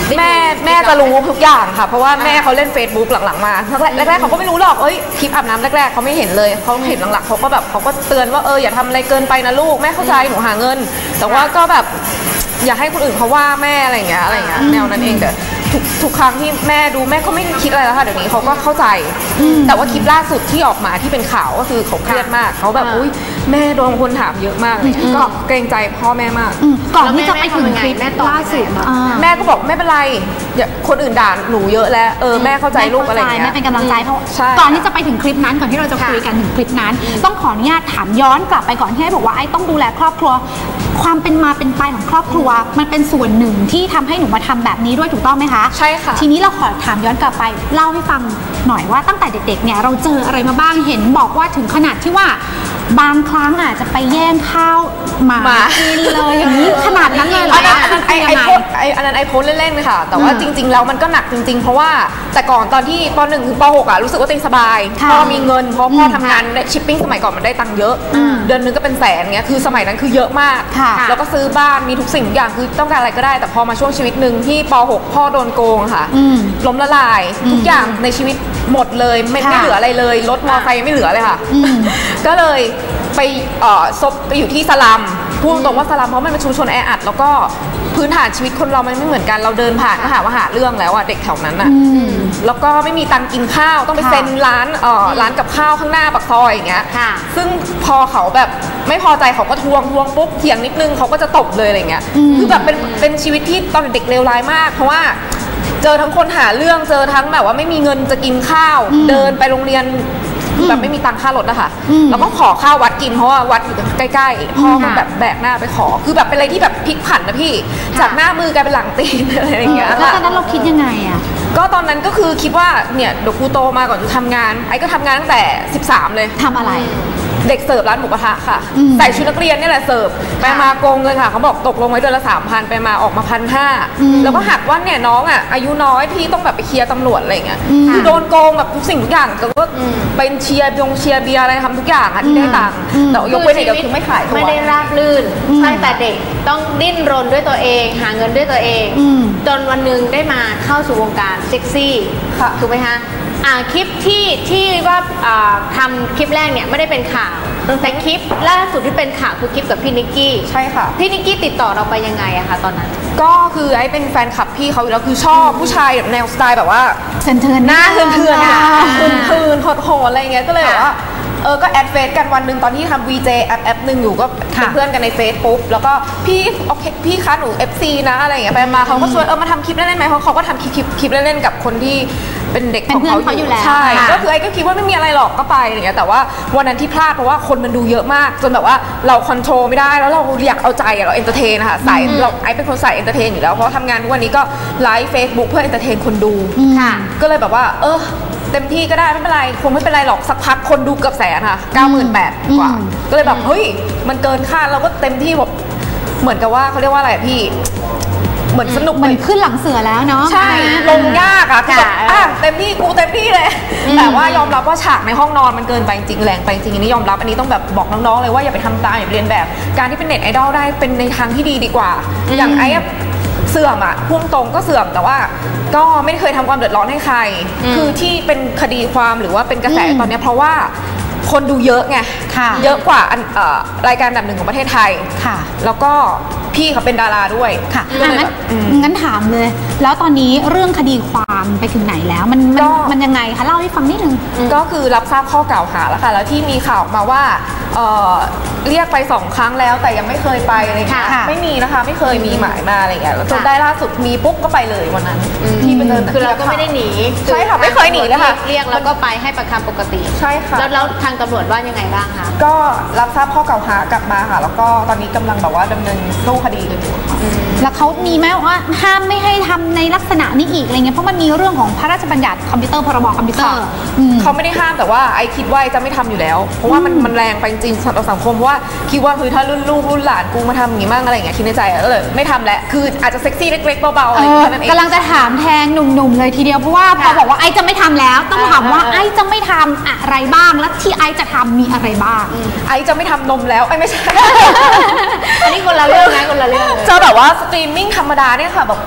Speaker 4: แม่จะรู้ทุกอย่างค่ะเพราะว่าแม่เขาเล่น Facebook หลังๆมาแรกๆเขาก็ไม่รู้หรอกคลิปอาบน้ำแรกๆเขาไม่เห็นเลยเขาเห็นหลังๆเขาก็เตือนว่าอย่าทำอะไรเกินไปนะลูกแม่เข้าใจหนูหาเงินแต่ว่าก็แบบอย่าให้คนอื่นเขาว่าแม่อะไรอย่างเงี้ยแนวนั้นเองแต่ทุกครั้งที่แม่ดูแม่ก็ไม่คิดอะไรแล้วค่ะเดี๋ยวนี้เขาก็เข้าใจแต่ว่าคลิปล่าสุดที่ออกมาที่เป็นข่าวก็คือเขาเครียดมากเขาแบบอุ้ยแม่โดนคนถามเยอะมากเลยก็เกรงใจพ่อแม่มาก
Speaker 1: ก่อนที่จะไปถึงคลิปล่าสุด
Speaker 4: แม่ก็บอกไม่เป็นไรอย่าคนอื่นด่าหนูเยอะแล้วแม่เข้าใจลูกอะไรอย่างเงี้ย
Speaker 1: แม่เป็นกำลังใจเพราะก่อนที่จะไปถึงคลิปนั้นก่อนที่เราจะคุยกันถึงคลิปนั้นต้องขออนุญาตถามย้อนกลับไปก่อนที่ให้บอกว่าไอ้ต้องดูแลครอบครัวความเป็นมาเป็นไปของครอบครัวมันเป็นส่วนหนึ่งที่ทำให้หนูมาทำแบบนี้ด้วยถูกต้องไหมคะ
Speaker 4: ใช่ค่ะ
Speaker 1: ทีนี้เราขอถามย้อนกลับไปเล่าให้ฟังหน่อยว่าตั้งแต่เด็กๆเนี่ยเราเจออะไรมาบ้างเห็นบอกว่าถึงขนาดที่ว่าบางครั้งอาจจะไปแย่งข้าวหมากินเลยอย่างนี้ขนาดนั้นเลยเหรอ
Speaker 4: อันนั้นไอโพสเล่นๆค่ะแต่ว่าจริงๆแล้วมันก็หนักจริงๆเพราะว่าแต่ก่อนตอนที่ป .1 ถึงป .6 รู้สึกว่าตัวเองสบายพ่อมีเงินเพราะพ่อทำงานชิปปิ้งสมัยก่อนมันได้ตังค์เยอะเดือนนึงก็เป็นแสนเงี้ยคือสมัยนั้นคือเยอะมากแล้วก็ซื้อบ้านมีทุกสิ่งทุกอย่างคือต้องการอะไรก็ได้แต่พอมาช่วงชีวิตหนึ่งที่ป .6 พ่อโดนโกงค่ะล้มละลายทุกอย่างในชีวิตหมดเลยไม่เหลืออะไรเลยรถมอเตอร์ไซค์ไม่เหลือเลยค่ะก็เลยไปซบไปอยู่ที่สลัมพูดตรงว่าสลัมเพราะมันเป็นชุมชนแออัดแล้วก็พื้นฐานชีวิตคนเรามันไม่เหมือนกันเราเดินผ่านก็หาว่าหาเรื่องแล้วเด็กแถวนั้นแล้วก็ไม่มีตังกินข้าวต้องไปเซ็นร้านกับข้าวข้างหน้าปากซอยอย่างเงี้ยซึ่งพอเขาแบบไม่พอใจเขาก็ทวงปุ๊บเถียงนิดนึงเขาก็จะตบเลยอะไรเงี้ยคือแบบเป็นชีวิตที่ตอนเด็กเลวร้ายมากเพราะว่าเจอทั้งคนหาเรื่องเจอทั้งแบบว่าไม่มีเงินจะกินข้าวเดินไปโรงเรียนแบบไม่มีตังค่ารถนะคะแล้วก็ขอข้าววัดกินเพราะว่าวัดอยู่ใกล้ๆพ่อก็แบบแบกหน้าไปขอคือแบบเป็นอะไรที่แบบพลิกผันนะพี่จากหน้ามือกลายเป็นหลังตีนอะไรอย่างเงี้ย
Speaker 1: แล้วตอนนั้นเราคิดยังไง
Speaker 4: ก็ตอนนั้นก็คือคิดว่าเนี่ยเดี๋ยวกูโตมาก่อนจะทำงานไอ้ก็ทำงานตั้งแต่13เลย
Speaker 1: ทำอะไร
Speaker 4: เด็กเสิร์ฟร้านหมูกระทะค่ะใส่ชุดนักเรียนนี่แหละเสิร์ฟไปมาโกงเงินค่ะเขาบอกตกลงไว้เดือนละ 3,000 ไปมาออกมา 1,500 แล้วก็หักว่าเนี่ยน้องอายุน้อยพี่ต้องแบบไปเคลียร์ตำรวจอะไรเงี้ยคือโดนโกงแบบทุกสิ่งทุกอย่างก็เป็นเชียร์เบียร์อะไรทำทุกอย่างที่ได้ตังค์แต่ยกเว้นเดียวคือไม่ขาย
Speaker 2: ไม่ได้ราบรื่นตั้งแต่เด็กต้องดิ้นรนด้วยตัวเองหาเงินด้วยตัวเองจนวันหนึ่งได้มาเข้าสู่วงการเซ็กซี่ถูกไหมคะคลิปที่ว่าทำคลิปแรกเนี่ยไม่ได้เป็นข่าวแต่คลิปล่าสุดที่เป็นข่าวคือคลิปกับพี่นิกกี้
Speaker 4: ใช่ค่ะ
Speaker 2: พี่นิกกี้ติดต่อเราไปยังไงอะคะตอนนั้น
Speaker 4: ก็คือไอ้เป็นแฟนคลับพี่เขาอยู่แล้วคือชอบผู้ชายแบบแนวสไตล์แบบว่า
Speaker 1: เถื่อน
Speaker 4: หน้าเถื่อนโหดอะไรเงี้ยก็เลยแบบว่าก็แอดเฟซกันวันหนึ่งตอนที่ทำ VJ แอปหนึ่งอยู่ก็เป็นเพื่อนกันในเฟซปุ๊บแล้วก็พี่โอเคพี่คะหนู FC นะอะไรอย่างเงี้ยไปมาเขาก็ชวนมาทำคลิปเล่นๆไหมเพราะเขาก็ทำคลิปเล่นๆกับคนที่เป็นเด็กของเขาอยู่แล้วใช่ก็คือไอ้ก็คิดว่าไม่มีอะไรหรอกก็ไปอย่างเงี้ยแต่ว่าวันนั้นที่พลาดเพราะว่าคนมันดูเยอะมากจนแบบว่าเราคอนโทรลไม่ได้แล้วเราอยากเอาใจเราเอนเตอร์เทนนะคะสายเราไอ้เป็นคนสายเอนเตอร์เทนอยู่แล้วเพราะทำงานทุกวันนี้ก็ไลฟ์เฟซบุ๊กเพื่อเอนเตอร์เทนคนดูก็เลยแบบว่าเต็มที่ก็ได้ไม่เป็นไรคงไม่เป็นไรหรอกสักพักคนดูเกือบแสนค่ะ 98,000 กว่าก็เลยแบบเฮ้ยมันเกินคาดเราก็เต็มที่แบบเหมือนกับว่าเขาเรียกว่าอะไรพี่เหมือนสนุก
Speaker 1: เหมือนขึ้นหลังเสือแล้วเนาะ
Speaker 4: ใช่ลงยากคือแบบเต็มที่กูเต็มที่เลยแต่ว่ายอมรับว่าฉากในห้องนอนมันเกินไปจริงแรงไปจริงอันนี้ยอมรับอันนี้ต้องแบบบอกน้องๆเลยว่าอย่าไปทำตามอย่าไปเรียนแบบการที่เป็นเน็ตไอดอลได้เป็นในทางที่ดีกว่าอย่างไอ้เสื่อมพุ่งตรงก็เสื่อมแต่ว่าก็ไม่เคยทำความเดือดร้อนให้ใครคือที่เป็นคดีความหรือว่าเป็นกระแสตอนนี้เพราะว่าคนดูเยอะไงเยอะกว่ารายการอันดับ 1ของประเทศไทยแล้วก็พี่เขาเป็นดาราด้วย
Speaker 1: ค่ะงั้นถามเลยแล้วตอนนี้เรื่องคดีความไปถึงไหนแล้วมันยังไงคะเล่าให้ฟังนิดนึง
Speaker 4: ก็คือรับทราบข้อกล่าวหาแล้วค่ะแล้วที่มีข่าวมาว่าเรียกไป2 ครั้งแล้วแต่ยังไม่เคยไปอะไรเงี้ยไม่มีนะคะไม่เคยมีหมายมาอะไรเงี้ยจนได้ล่าสุดมีปุ๊บก็ไปเลยวันนั้น
Speaker 2: ที่เป็นคือเราก็ไม่ได้หนี
Speaker 4: ใช่ค่ะไม่เคยหนีเลยค่ะ
Speaker 2: เรียกแล้วก็ไปให้ประคำปกติ
Speaker 4: ใช่ค่ะ
Speaker 2: แล้วทางตำรวจว่ายังไงบ้างคะ
Speaker 4: ก็รับทราบข้อกล่าวหากลับมาค่ะแล้วก็ตอนนี้กำลังแบบว่าดำเนินสู้คดีกันอยู่
Speaker 1: แล้วเขามีไหมว่าห้ามไม่ให้ทำในลักษณะนี้อีกอะไรเงี้ยเพราะมันมีเรื่องของพระราชบัญญัติคอมพิวเตอร์พรบคอมพิวเตอร์
Speaker 4: เขาไม่ได้ห้ามแต่ว่าไอคิดว่าจะไม่ทำอยู่แล้วเพราะว่ามันแรงไปจริงๆต่อสังคมว่าคิดว่าคือถ้ารุ่นลูกรุ่นหลานกูมาทำอย่างนี้มั่งอะไรอย่างเงี้ยคิดในใจเลยไม่ทำแล้วคืออาจจะเซ็กซี่เล็กๆเบาๆอะไรอย่างเงี้ย
Speaker 1: กำลังจะถามแทนหนุ่มๆเลยทีเดียวเพราะว่าพอบอกว่าไอจะไม่ทำแล้วต้องถามว่าไอจะไม่ทำอะไรบ้างและที่ไอจะทำมีอะไรบ้าง
Speaker 4: ไอจะไม่ทำนมแล้วไอไม่ใช่
Speaker 2: อันนี้คนละเรื่องนะคนละเรื่อง
Speaker 4: จะแบบว่าสตรีมมิ่งธรรมดาเนี่ยค่ะแบบไลฟ์สด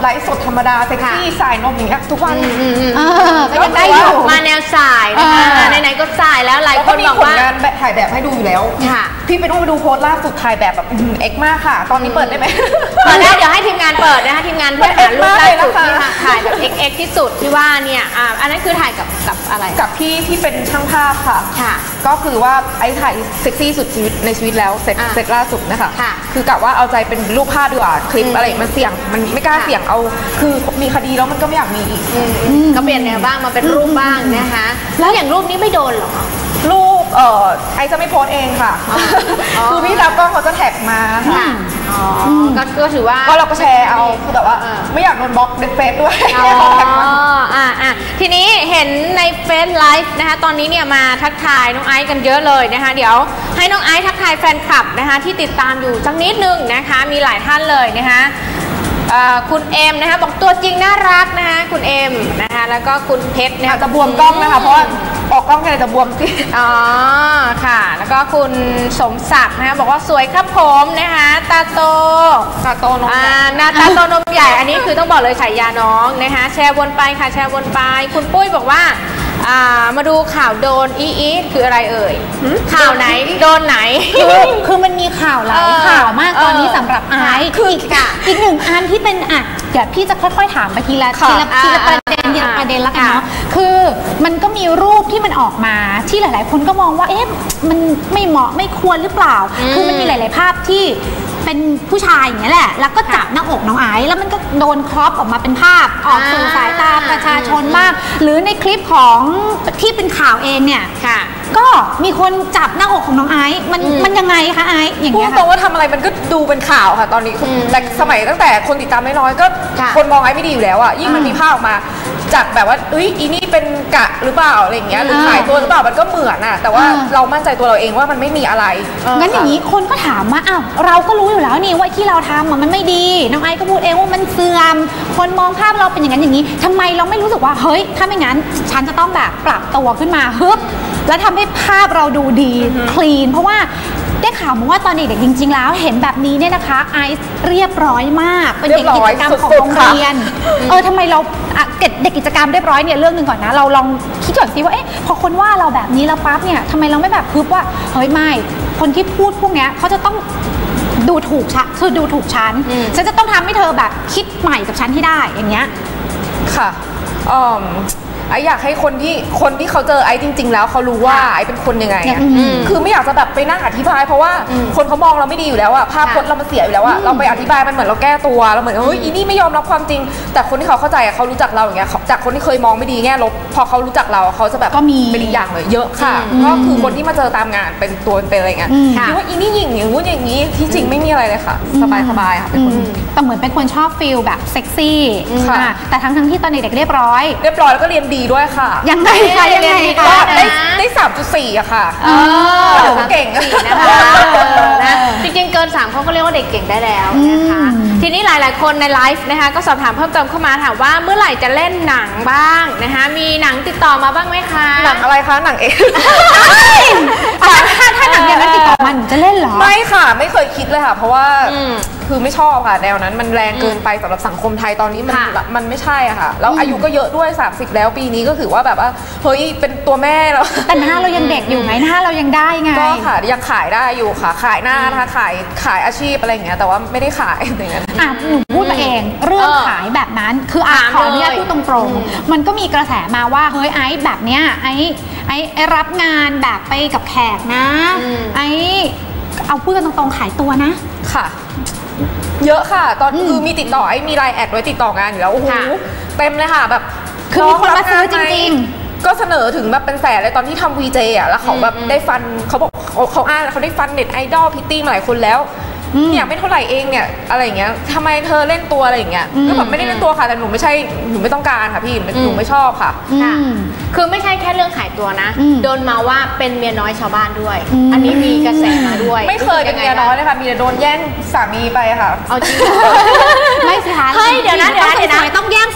Speaker 4: ธรรมดาเซ็กซี่สายนมอย่างเงี้ยทุกวัน
Speaker 2: ก็ยังได้อยู่มาแนวสายนะคะไหนๆก็สายแล้วหลายคนบอกว่า
Speaker 4: ผลงานถ่ายแบบให้ดูอยู่แล้วพี่ไปต้องไปดูโพสต์ล่าสุดถ่ายแบบเอ็กมากค่ะตอนนี้เปิดได้ไหม
Speaker 2: ตอนแรกเดี๋ยวให้ทีมงานเปิดนะคะทีมงานเปิดหารูปล่าสุดที่ถ่ายแบบ XX ที่สุดที่ว่าเนี่ยอันนั้นคือถ่ายกับอะไร
Speaker 4: กับพี่ที่เป็นช่างภาพค่ะก็คือว่าไอ้ถ่ายเซ็กซี่สุดชีวิตในชีวิตแล้วเสร็จล่าสุดนะคะคือกะว่าเอาใจเป็นรูปภาพดีกว่าคลิปอะไรมันเสี่ยงมันไม่กล้าเสี่ยงเอาคือมีคดีแล้วมันก็ไม่อยากมีอีก
Speaker 2: ก็เปลี่ยนแนวบ้างมาเป็นรูปบ้างนะคะแล้วอย่างรูปนี้ไม่โดนหรอ
Speaker 4: รูปไอจะไม่โพสเองค่ะคือพี่รับกล้องเขาจะแท็กมาค่ะ
Speaker 2: ก็ถือว่า
Speaker 4: ก็เราก็แชร์เอาคือแบบว่าไม่อยากโดนบล็อกในเฟซด้วย
Speaker 2: ทีนี้เห็นในเฟซไลฟ์นะคะตอนนี้เนี่ยมาทักทายน้องไอซ์กันเยอะเลยนะคะเดี๋ยวให้น้องไอซ์ทักทายแฟนคลับนะคะที่ติดตามอยู่สักนิดนึงนะคะมีหลายท่านเลยนะคะคุณเอ็มนะคะบอกตัวจริงน่ารักนะคะคุณเอ็มนะคะแล้วก็คุณเพชรนะคะ
Speaker 4: จะบวมกล้องนะคะเพราะออกกล้องแค่จะบวมสิ
Speaker 2: ค่ะแล้วก็คุณสมศักดิ์นะคะบอกว่าสวยครับผมนะคะตาโต
Speaker 4: นมใหญ่
Speaker 2: ตาโตนมใหญ่อันนี้คือต้องบอกเลยฉายาน้องนะคะแชร์วนไปค่ะแชร์วนไปคุณปุ้ยบอกว่ามาดูข่าวโดนอีคืออะไรเอ่ยข่าวไหนโดนไหน
Speaker 1: คือมันมีข่าวหลายข่าวมากตอนนี้สำหรับไอซ์คืออีกหนึ่งอันที่เป็นเดี๋ยวพี่จะค่อยๆถามไปทีละประเด็นละกันเนาะคือมันก็มีรูปที่มันออกมาที่หลายๆคนก็มองว่ามันไม่เหมาะไม่ควรหรือเปล่าคือมันมีหลายๆภาพที่เป็นผู้ชายอย่างนี้แหละแล้วก็จับหน้าอกน้องไอซ์แล้วมันก็โดนครอปออกมาเป็นภาพออกสู่สายตาประชาชนมากหรือในคลิปของที่เป็นข่าวเองเนี่ยก็มีคนจับหน้าอกของน้องไอซ์มันยังไงคะไอซ์อย่างเงี้ย
Speaker 4: พูดตรงว่าทำอะไรมันก็ดูเป็นข่าวค่ะตอนนี้แต่สมัยตั้งแต่คนติดตามน้อยๆก็คนมองไอซ์ไม่ดีอยู่แล้วอ่ะยิ่งมันมีภาพออกมาจากแบบว่าอีนี่เป็นกะหรือเปล่าอะไรอย่างเงี้ยหรือขายตัวหรือเปล่ามันก็เหมือนอ่ะแต่ว่าเรามั่นใจตัวเราเองว่ามันไม่มีอะไร
Speaker 1: งั้นอย่างนี้คนก็ถามว่าอ้าวเราก็รู้อยู่แล้วนี่ว่าที่เราทำมันไม่ดีน้องไอซ์ก็พูดเองว่ามันเสื่อมคนมองภาพเราเป็นอย่างนั้นอย่างนี้ทำไมเราไม่รู้สึกว่าเฮ้ยถ้าไม่งั้นฉันจะต้องแบบปรับตัวขึ้นมาฮึบแล้วทำให้ภาพเราดูดีคลีนเพราะว่าได้ข่าวมาว่าตอนเด็กๆจริงๆแล้วเห็นแบบนี้เนี่ยนะคะไอซ์เรียบร้อยมากเป็นเด็กกิจกรรมของโรงเรียนทำไมเราเด็กกิจกรรมเรียบร้อยเนี่ยเรื่องหนึ่งก่อนนะเราลองคิดก่อนสิว่าพอคนว่าเราแบบนี้แล้วปั๊บเนี่ยทำไมเราไม่แบบฮึบว่าเฮ้ยไม่คนที่พูดพวกเนี้ยเขาจะต้องดูถูกคือดูถูกฉันจะต้องทำให้เธอแบบคิดใหม่กับฉันให้ได้อย่างเงี้ย
Speaker 4: ค่ะไออยากให้คนที่เขาเจอไอจริงๆแล้วเขารู้ว่าไอเป็นคนยังไงคือไม่อยากจะแบบไปนั่งอธิบายเพราะว่าคนเขามองเราไม่ดีอยู่แล้วอะภาพพจน์เรามันเสียอยู่แล้วอะเราไปอธิบายมันเหมือนเราแก้ตัวเราเหมือนเฮ้ยอีนี่ไม่ยอมรับความจริงแต่คนที่เขาเข้าใจเขารู้จักเราอย่างเงี้ยจากคนที่เคยมองไม่ดีแง่ลบพอเขารู้จักเราเขาจะแบบ
Speaker 1: ก็มี
Speaker 4: เป็นอีกอย่างเลยเยอะค่ะก็คือคนที่มาเจอตามงานเป็นตัวเป็นอะไรเงี้ยคิดว่าอีนี่หญิงอย่างงู้นอย่างนี้ที่จริงไม่มีอะไรเลยค่ะสบายค่ะเป็นคน
Speaker 1: แต่เหมือนเป็นคนชอบฟีลแบบเซ็กซี่แต่ทั้งที่ตอนเด็กๆเรียบร้อย
Speaker 4: แล้วก็เรียนดีด้วยค่ะ
Speaker 1: ยังไงคะยังไงคะ
Speaker 4: ได้ 3.4 อะค่ะถือว่าเก่ง
Speaker 2: นะคะจริงๆเกิน3เขาก็เรียกว่าเด็กเก่งได้แล้วนะคะทีนี้หลายๆคนในไลฟ์นะคะก็สอบถามเพิ่มเติมเข้ามาถามว่าเมื่อไหร่จะเล่นหนังบ้างนะคะมีหนังติดต่อมาบ้างไหมคะ
Speaker 4: หนังอะไรคะหนังเอง
Speaker 1: ถ้าหนังอย่างนั้นติดต่อมาหนูจะเล่นเหรอ
Speaker 4: ไม่ค่ะไม่เคยคิดเลยค่ะเพราะว่าคือไม่ชอบค่ะแนวนั้นมันแรงเกินไปสำหรับสังคมไทยตอนนี้มันไม่ใช่อะค่ะแล้วอายุก็เยอะด้วย30แล้วปีนี้ก็ถือว่าแบบว่าเฮ้ยเป็นตัวแม่แล้ว
Speaker 1: แต่หน้าเรายังเด็กอยู่ไหมหน้าเรายังได้ไง
Speaker 4: ก็ค่ะยังขายได้อยู่ค่ะขายหน้านะคะขายอาชีพอะไรอย่างเงี้ยแต่ว่าไม่ได้ขายอย่างเงี้ย
Speaker 1: หนูพูดมาเองเรื่องขายแบบนั้นคือขออนุญาตพูดตรงๆมันก็มีกระแสมาว่าเฮ้ยไอ้แบบเนี้ยไอ้รับงานแบบไปกับแขกนะไอ้เอาพูดกันตรงๆขายตัวนะ
Speaker 4: ค่ะเยอะค่ะตอนคือมีติดต่อไอ้มีไลน์แอดไว้ติดต่องานอยู่แล้วโอ้โหเต็มเลยค่ะแบบ
Speaker 1: คือมีคนมาซื้อจริง
Speaker 4: ๆก็เสนอถึงแบบเป็นแสนเลยตอนที่ทำวีเจอ่ะแล้วเขาแบบได้ฟันเขาบอกเขาอ้างเขาได้ฟันเน็ตไอดอลพิตตี้มาหลายคนแล้วเนี่ยไม่เท่าไหร่เองเนี่ยอะไรอย่างเงี้ยทำไมเธอเล่นตัวอะไรอย่างเงี้ยก็แบบไม่ได้เล่นตัวค่ะแต่หนูไม่ต้องการค่ะพี่หนูไม่ชอบค่ะ
Speaker 2: คือไม่ใช่แค่เรื่องขายตัวนะโดนมาว่าเป็นเมียน้อยชาวบ้านด้วยอันนี้มีกระแสมาด้วย
Speaker 4: ไม่เคยเป็นเมียน้อยเลยค่ะมีแต่โดนแย่งสามีไปค่ะ
Speaker 2: เอาจริง
Speaker 1: ไม่สิคะ
Speaker 2: เดี๋ยวนะ
Speaker 1: ต้องแย่งแฟนเฉ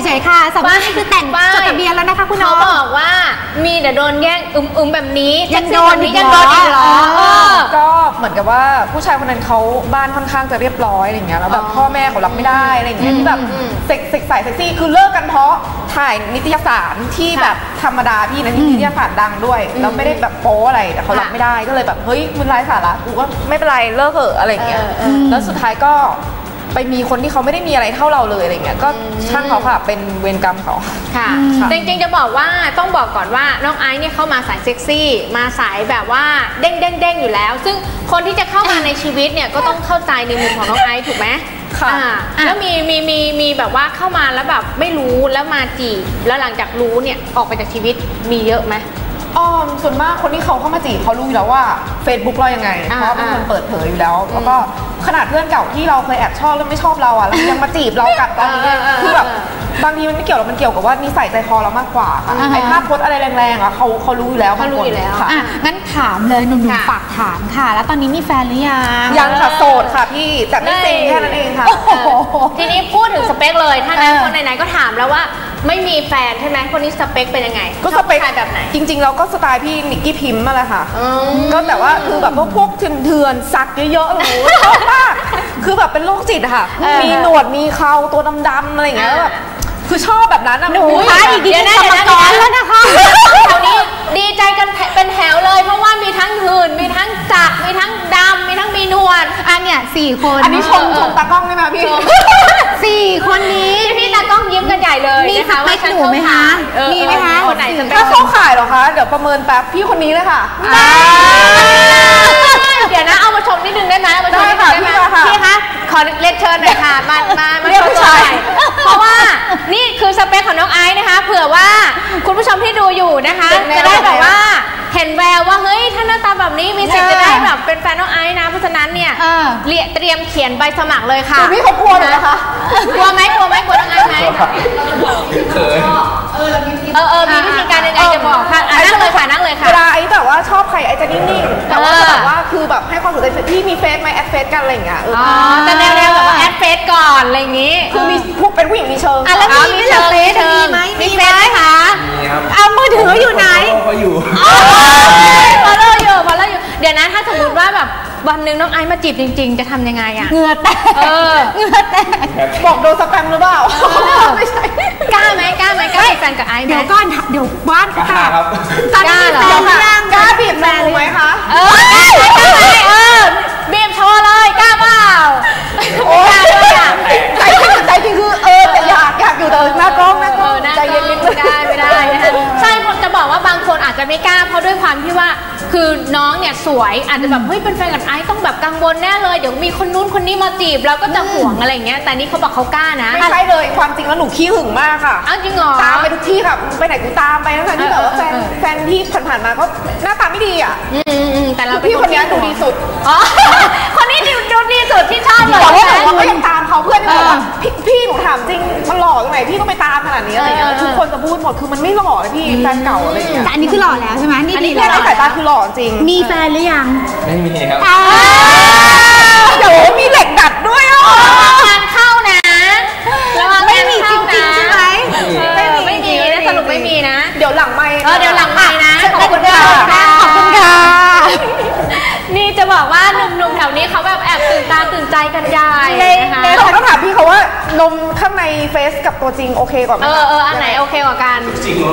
Speaker 1: ฉยๆค่ะสำหรับนี่คือแต่งจดทะเบียนแล้วนะคะคุณน้อง
Speaker 2: เขาบอกว่ามีแต่โดนแย่งแบบนี้
Speaker 1: ยังโดนอีกเหรอ
Speaker 4: ก็เหมือนกับว่าผู้ชายคนนั้นเขาบ้านค่อนข้างจะเรียบร้อยอะไรอย่างเงี้ยแล้วแบบพ่อแม่เขารับไม่ได้อะไรอย่างเงี้ยที่แบบเซ็กใสเซ็กซี่คือเลิกกันเพราะถ่ายนิตยสารที่แบบธรรมดาพี่นะนิตยสารดังด้วยแล้วไม่ได้แบบโป๊อะไรแต่เขารับไม่ได้ก็เลยแบบเฮ้ยมันไร้สาระกูก็ไม่เป็นไรเลิกเถอะอะไรอย่างเงี้ยแล้วสุดท้ายก็ไปมีคนที่เขาไม่ได้มีอะไรเท่าเราเลยอะไรเงี้ยก็ช่างเขาค่ะเป็นเวรกรรมเขา
Speaker 2: ค่ะจริงๆจะบอกว่าต้องบอกก่อนว่าน้องไอซ์เนี่ยเข้ามาสายเซ็กซี่มาสายแบบว่าเด้งอยู่แล้วซึ่งคนที่จะเข้ามาในชีวิตเนี่ยก็ต้องเข้าใจในมุมของน้องไอซ์ถูกไหมค่ะแล้วมีแบบว่าเข้ามาแล้วแบบไม่รู้แล้วมาจีบแล้วหลังจากรู้เนี่ยออกไปจากชีวิตมีเยอะไหม
Speaker 4: ส่วนมากคนที่เขาเข้ามาจีบเขารู้อยู่แล้วว่า Facebook เรายังไงเพราะเป็นคนเปิดเผยอยู่แล้วแล้วก็ขนาดเพื่อนเก่าที่เราเคยแอบชอบแล้วไม่ชอบเราอ่ะแล้วยังมาจีบเรากลับตอนนี้คือแบบบางทีมันไม่เกี่ยวหรอกมันเกี่ยวกับว่านิสัยใจคอเรามากกว่าไอ้ภาพโพสอะไรแรงๆอ่ะเขารู้อยู่แล้ว
Speaker 2: เขารู้อยู่แล้ว
Speaker 1: งั้นถามเลยหนุ่มๆฝากถามค่ะแล้วตอนนี้มีแฟนหรือ
Speaker 4: ยังค่ะโสดค่ะพี่แต่ไม่จริงแค่นั้นเองค่ะ
Speaker 2: ทีนี้พูดถึงสเปคเลยถ้านั้นคนไหนๆก็ถามแล้วว่าไม่มีแฟนใช่ไหมคนนี้สเปคเป็นยังไง
Speaker 4: ก็สเปคแบบไหนจริงๆเราก็สไตล์พี่นิกกี้พิมพ์มาเลยค่ะก็แต่ว่าคือแบบพวกเถื่อนซักเยอะๆโอ้โหชอบมากคือแบบเป็นโรคจิตอะค่ะมีหนวดมีเคราตัวดำๆอะไรอย่างเงี้ยแล้วแบบคือชอบแบบนั้นอะ
Speaker 1: หนูคะอีกทีนึงกรรมกรแล้วนะคะ
Speaker 2: แถวนี้ดีใจกันเป็นแถวเลยเพราะว่ามีทั้งหื่นมีทั้งจักมีทั้งดำมีทั้งมีหนวด
Speaker 1: อันเนี่ย4 คน
Speaker 4: อันนี้ชมตากล้องได้ไหมพี่
Speaker 1: 4 คนนี้
Speaker 2: พี่ตากล้องยิ้มกันใหญ่เลย
Speaker 1: มีสเปคหนูไหมคะมีไหมคะ
Speaker 2: คนไหน
Speaker 4: ถ้าเข้าขายหรอคะเดี๋ยวประเมินแป๊บพี่คนนี้เลยค่ะ
Speaker 2: เดี๋ยวนะเอามาชมนิดนึงได้ไหมมาชมนิดนึงได้ไหมพี่คะขอเรียนเชิญหน่อยค่ะมาชมหน่อยเพราะว่านี่คือสเปคของน้องไอซ์นะคะเผื่อว่าคุณผู้ชมที่ดูอยู่นะคะจะได้แบบว่าเห็นแววว่าเฮ้ยถ้าหน้าตาแบบนี้มีสิทธิ์จะได้แบบเป็นแฟนน้องไอซ์นะเพราะฉะนั้นเนี่ยเตรียมเขียนใบสมัครเลยค่ะ
Speaker 4: พี่เขากลัวเหรอคะ
Speaker 2: กลัวไหมกลัวน้องไอซ์ไหมมีวิธีการยังไงจะบอกค่ะนั่งเลยค่ะนั่งเลยค่ะ
Speaker 4: เวลาไอ้แบบว่าชอบใครไอ้จะนิ่งๆแต่ว่าแบบว่าคือแบบให้ความสนใจพี่มีเฟซไหมแอดเฟซกันอะไรอย่างเงี้ย
Speaker 2: แต่แนวแบบว่าแอดเฟซก่อนอะไรอย่างงี้
Speaker 4: คือมีพวกเป็นผู้หญิงมีเชิง
Speaker 1: แล้วมีเฟซมีไหม
Speaker 2: มีเฟซไหมคะ
Speaker 1: เอามือถืออยู่ไหน
Speaker 6: เขาอยู่
Speaker 2: พอเล่าอยู่เดี๋ยวนะถ้าสมมติว่าแบบวันหนึ่งน้องไอซ์มาจีบจริงๆจะทำยังไงอ่ะ
Speaker 1: เหงื่อแตกเหงื่อแตก
Speaker 4: บอกโดนสแปมหรือเปล่า
Speaker 2: ไม่ใช่กล้าไหมเป็นแฟนกับไอซ์ไหม
Speaker 1: เดี๋ยวก่อนเดี๋ยวบ้าน
Speaker 6: ค่ะ
Speaker 1: กล้าเหรอก
Speaker 4: ล้าบีบแฟนไหมคะ
Speaker 2: บีบโชว์เลยกล้าเปล่า
Speaker 4: โอ้ยใจจริงคือแต่อยากอยู่แต่หน้ากล้องใจเย็นนิดนึง
Speaker 2: ไม่ได้นะคะใช่ผมจะบอกว่าบางคนอาจจะไม่กล้าเพราะด้วยความที่ว่าคือน้องเนี่ยสวยอาจจะแบบเฮ้ยเป็นแฟนกับไอซ์ต้องแบบกังวลแน่เลยเดี๋ยวมีคนนู้นคนนี้มาจีบเราก็จะห่วงอะไรเงี้ยแต่นี่เขาบอกเขากล้านะ
Speaker 4: ไม่ใช่เลยความจริงแล้วหนูขี้หึงมากค่ะ
Speaker 2: อ้าวจริงเหรอ
Speaker 4: ตามไปทุกที่ค่ะไปไหนกูตามไปนะคะที่แบบว่าแฟนที่ผ่านมาก็หน้าตาไม่ดีอ่ะ
Speaker 2: แต่เรา
Speaker 4: พี่คนนี้ดูดีสุด
Speaker 2: คนนี้ดูดีสุดที่ชอบเลย
Speaker 4: แต่ว่าเราก็ยังตามเขาเพื่อนที่บอกว่าพี่หนูถามจริงมันหล่อตรงไหนพี่ต้องไปตามขนาดนี้อะไรเงี้ยทุกคนจะพูดหมดคือมันไม่หล่อเลยพี่แฟนเก่าอะไรเงี้ย
Speaker 1: แต่อันนี้คือหล่อแล้วใช่ไหม
Speaker 4: นี่ดีแล้วสายตาคือหล่อจริง
Speaker 1: มีแฟนหรือยัง
Speaker 6: ไม่มีครับ
Speaker 4: เดี๋ยวมีเหล็กดัดด้วยอ่ะ
Speaker 2: งานเข้านะ
Speaker 1: ไม่มีจริงๆใช่ไหม
Speaker 2: ไม่มีนะสรุปไม่มีนะ
Speaker 4: เดี๋ยวหลังไมค์
Speaker 2: เดี๋ยวหลังไมค์นะ
Speaker 1: ขอบคุณค่ะ
Speaker 2: นี่จะบอกว่าหนุ่มๆแถวนี้เขาแบบแอบตื่นตาตื่นใจกันใหญ่นะคะ
Speaker 4: เราต้องถามพี่เขาว่านมข้างในเฟซกับตัวจริงโอเคกว่าไหม
Speaker 2: อันไหนโอเคกว่ากัน
Speaker 6: จริง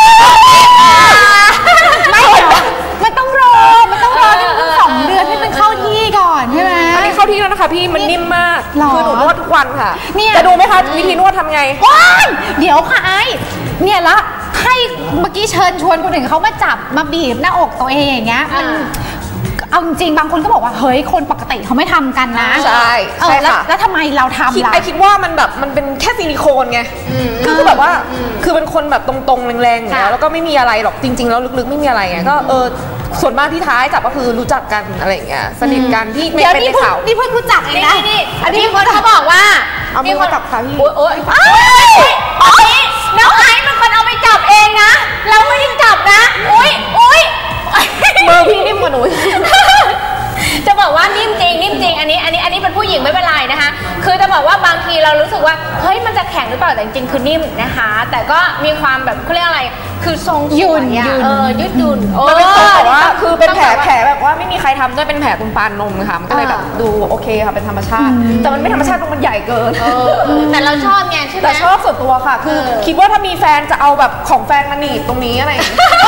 Speaker 1: ไม่มันต้องรอนี่มัน2 เดือนให้มันเข้าที่ก่อนใช่ไหม
Speaker 4: อันนี้เข้าที่แล้วนะคะพี่มันนิ่มมากคือหนูนวดทุกวันค่ะจะดูไหมคะวิธีนวดทำไง
Speaker 1: เดี๋ยวค่ะไอ้เนี่ยละให้เมื่อกี้เชิญชวนคนอื่นเขามาจับมาบีบหน้าอกตัวเองอย่างเงี้ยมันเอาจริงบางคนก็บอกว่าเฮ้ยคนปกติเขาไม่ทำกันนะ
Speaker 4: ใช่
Speaker 1: แล้วทำไมเราทำล่ะ
Speaker 4: คิดว่ามันแบบมันเป็นแค่ซิลิโคนไงคือแบบว่าคือเป็นคนแบบตรงๆแรงๆอย่างเงี้ยแล้วก็ไม่มีอะไรหรอกจริงๆแล้วลึกๆไม่มีอะไรไงก็ส่วนมากที่ท้ายจับก็คือรู้จักกันอะไรอย่างเงี้ยสนิทกันที่ไม่เป็นข่าว
Speaker 1: นี่เพิ่งรู้จักเองนะ
Speaker 2: อันนี้คนเขาบอกว่า
Speaker 4: เอามือมาจับค่ะพี่
Speaker 2: โอ๊ยน้องไอซ์เป็นคนเอาไปจับเองนะเราไม่ได้จับนะอุ้ย
Speaker 4: มือพี่นิ่มกว่าหนู
Speaker 2: จะบอกว่านิ่มจริงอันนี้เป็นผู้หญิงไม่เป็นไรนะคะคือจะบอกว่าบางทีเรารู้สึกว่าเฮ้ยมันจะแข็งหรือเปล่าแต่จริงคือนิ่มนะคะ แต่ก็มีความแบบเขาเรียกอะไรคือทรงสวยยืดหยุ่น
Speaker 4: มันเป็นทรงแต่ว่าคือเป็นแผลแบบว่าไม่มีใครทำด้วยเป็นแผลคุณปานนมค่ะมันก็เลยแบบดูโอเคค่ะเป็นธรรมชาติแต่มันไม่ธรรมชาติเพราะมันใหญ่เกิน
Speaker 2: แต่เราชอบไงใช่ไหม
Speaker 4: แต่ชอบส่วนตัวค่ะคือคิดว่าถ้ามีแฟนจะเอาแบบของแฟนมาหนีบตรงนี้อะไรอย่างเงี้ย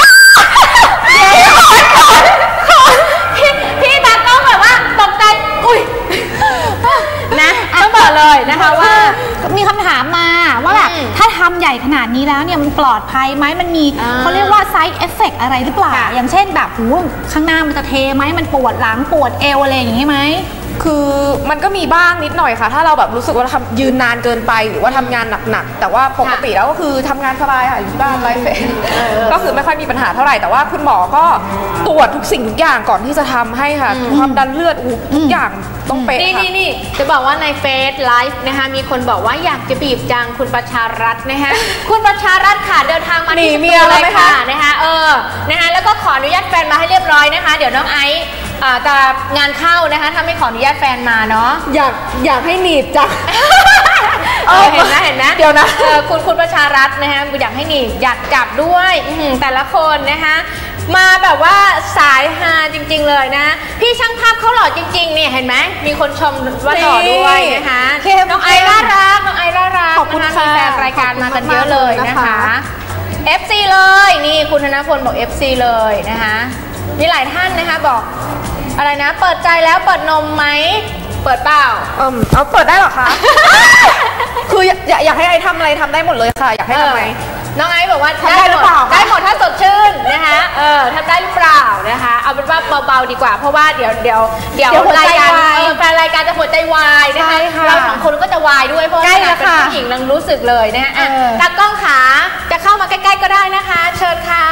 Speaker 2: พี่ตาก็แบบว่าตกใจอุ้ยนะต้องบอกเลยนะคะว่า
Speaker 1: มีคำถามมาว่าแบบถ้าทำใหญ่ขนาดนี้แล้วเนี่ยมันปลอดภัยไหมมันมีเขาเรียกว่า side effect อะไรหรือเปล่าอย่างเช่นแบบข้างหน้ามันจะเทไหมมันปวดหลังปวดเอวอะไรอย่างนี้ไหม
Speaker 4: คือมันก็มีบ้างนิดหน่อยค่ะถ้าเราแบบรู้สึกว่าเรายืนนานเกินไปหรือว่าทำงานหนักๆแต่ว่าปกติแล้วก็คือทำงานสบายค่ะอยู่บ้านไลฟ์เฟซก็คือไม่ค่อยมีปัญหาเท่าไหร่แต่ว่าคุณหมอก็ตรวจทุกสิ่งทุกอย่างก่อนที่จะทำให้ค่ะความดันเลือดทุกอย่างต้องเป๊ะค่ะ
Speaker 2: นี่จะบอกว่าในเฟซไลฟ์นะคะมีคนบอกว่าอยากจะบีบจังคุณประชารัตน์นะคะคุณประชารัตน์ค่ะเดินทางมาที่สตูเลยค่ะนะคะนะคะแล้วก็ขออนุญาตแฟนมาให้เรียบร้อยนะคะเดี๋ยวน้องไอซ์จะงานเข้านะคะถ้าไม่ขออนุญาตแฟนมาเนาะ
Speaker 4: อยากให้หนีบจัง
Speaker 2: เห็นนะ
Speaker 4: เดี๋ยวนะ
Speaker 2: คุณประชารัตน์นะคะอยากให้หนีบอยากจับด้วยแต่ละคนนะคะมาแบบว่าสายฮาจริงๆเลยนะพี่ช่างภาพเขาหล่อจริงๆเนี่ยเห็นไหมมีคนชมว่าหล่อด้วยนะคะน้องไอน่ารัก
Speaker 4: ขอบคุณค่ะ
Speaker 2: มีแฟนรายการมากันเยอะเลยนะคะ FC เลยนี่คุณธนพลบอก FC เลยนะคะมีหลายท่านนะคะบอกอะไรนะเปิดใจแล้วเปิดนมไหมเปิดเปล่า
Speaker 4: เอาเปิดได้หรอคะ คืออยากให้ไอทำอะไรทำได้หมดเลยค่ะอยากให้ทำไหม
Speaker 2: น้องไอซ์บอกว่า
Speaker 4: ได้หรือเปล่า
Speaker 2: ได้หมดถ้าสดชื่นนะคะทำได้หรือเปล่านะคะเอาเป็นว่าเบาๆดีกว่าเพราะว่าเดี๋ยวรายการแฟนรายการจะหัวใจวายนะคะเราสองคนก็จะวายด้วยเพราะว่าเป็นผู้หญิงนังรู้สึกเลยนะคะตากล้องขาจะเข้ามาใกล้ๆก็ได้นะคะเชิญค่ะ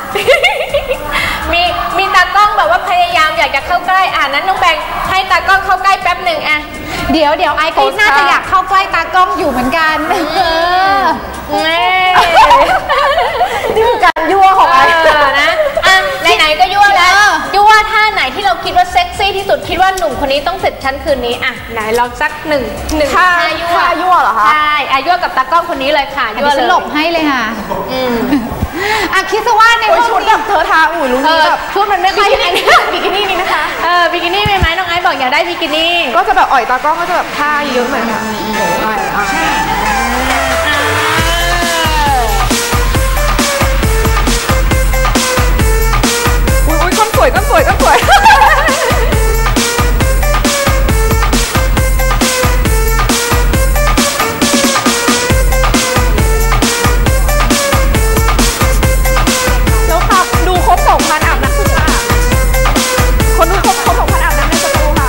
Speaker 2: มีตากล้องแบบว่าพยายามอยากจะเข้าใกล้นั้นน้องแบงให้ตากล้องเข้าใกล้แป๊บหนึ่ง
Speaker 1: เดี๋ยวไอซ์ก็น่าจะอยากเข้าใกล้ตากล้องอยู่เหมือนกัน
Speaker 4: นี่คือการยั่วของไอ
Speaker 2: นะไหนๆก็ยั่วแล้วยั่วท่าไหนที่เราคิดว่าเซ็กซี่ที่สุดคิดว่าหนุ่มคนนี้ต้องเสร็จชั้นคืนนี้ไหนลองสักหนึ่งท่า
Speaker 4: ยั่วเหรอคะ
Speaker 2: ใช่ยั่วกับตากล้องคนนี้เลยค่ะยั่วเลย
Speaker 1: หลบให้เลยค่ะคิดซะว่าใน
Speaker 4: ชุดแบบเธอทาลุงนี้แบบ
Speaker 2: ชุดมันไม่ค่อย
Speaker 4: บิกินี่นี่นะคะ
Speaker 2: บิกินี่ไหมน้องไอซ์บอกอยากได้บิกินี่
Speaker 4: ก็จะแบบอ่อยตากล้องก็จะแบบท่าเยอะเหมือนกันก็สวยแล้วค่ะดูครบ 2,000 อาบน้ำค่ะคนดูครบ 2,000 อาบน้ำในสตูค่ะ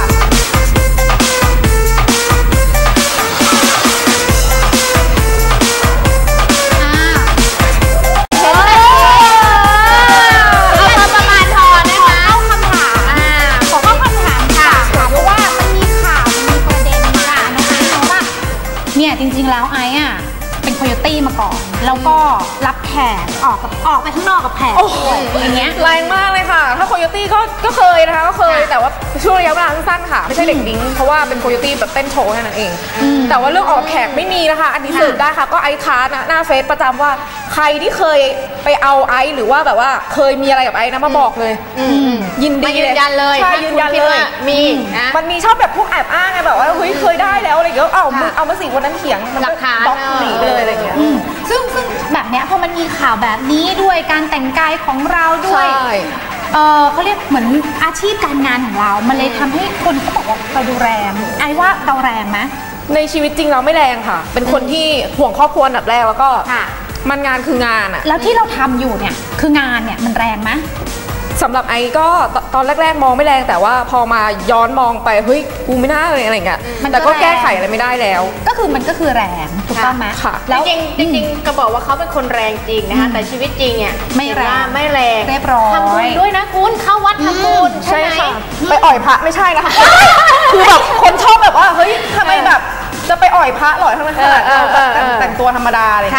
Speaker 1: จริงๆแล้วไอซ์เป็นโคโยตี้มาก่อนแล้วก็รับแขกออกไปข้างนอกกับแขกอย่างเงี้ย
Speaker 4: แรงมากเลยค่ะถ้าโคโยตี้ก็เคยนะคะก็เคยแต่ว่าช่วงระยะเวลาสั้นๆค่ะไม่ใช่เด็กดิ้งเพราะว่าเป็นโคโยตี้แบบเต้นโชว์แค่นั้นเองแต่ว่าเรื่องออกแขกไม่มีนะคะอันนี้สืบได้ค่ะก็ไอซ์ท้าหน้าเฟซประจำว่าใครที่เคยไปเอาไอซ์หรือว่าแบบว่าเคยมีอะไรกับไอซ์นะมาบอกเลยยินดี
Speaker 2: ยืนยันเลย
Speaker 4: ใช่ยืนยันเลยมันมีชอบแบบพวกแอบอ้างไงแบบว่าเฮ้ยเคยได้แล้วอะไรเงี้ยเอามาสิวันนั้นเถียงมันก็บล็อกหนีเลยอะไรเงี้ย
Speaker 1: ซึ่งแบบเนี้ยพอมันมีข่าวแบบนี้ด้วยการแต่งกายของเราด้วยเขาเรียกเหมือนอาชีพการงานของเรามันเลยทำให้คนเขาบอกว่าเราดูแรงไอ้ว่าเราแรงไหม
Speaker 4: ในชีวิตจริงเราไม่แรงค่ะเป็นคนที่ห่วงครอบครัวอันดับแรกแล้วก็มันงานคืองาน
Speaker 1: แล้วที่เราทำอยู่เนี่ยคืองานเนี่ยมันแรงไหม
Speaker 4: สำหรับไอ้ก็ตอนแรกๆมองไม่แรงแต่ว่าพอมาย้อนมองไปเฮ้ยกูไม่น่าเลยอะไรเงี้ยแต่ก็แก้ไขอะไรไม่ได้แล้ว
Speaker 1: ก็คือมันก็คือแรงถูกต้องไหม
Speaker 4: ค่ะ
Speaker 2: แล้วจริงก็บอกว่าเขาเป็นคนแรงจริงนะคะแต่ชีวิตจริงเนี่ย
Speaker 1: ไม่แรง
Speaker 2: เรียบร้อยทำบุญด้วยนะคุณเข้าวัดทำบุญใช่ไหม
Speaker 4: ไปอ่อยพระไม่ใช่นะคะคือแบบคนชอบแบบว่าเฮ้ยทำไมแบบจะไปอ่อยพระหล่อทั้งนั้นขนาดแต่งตัวธรรมดาเลย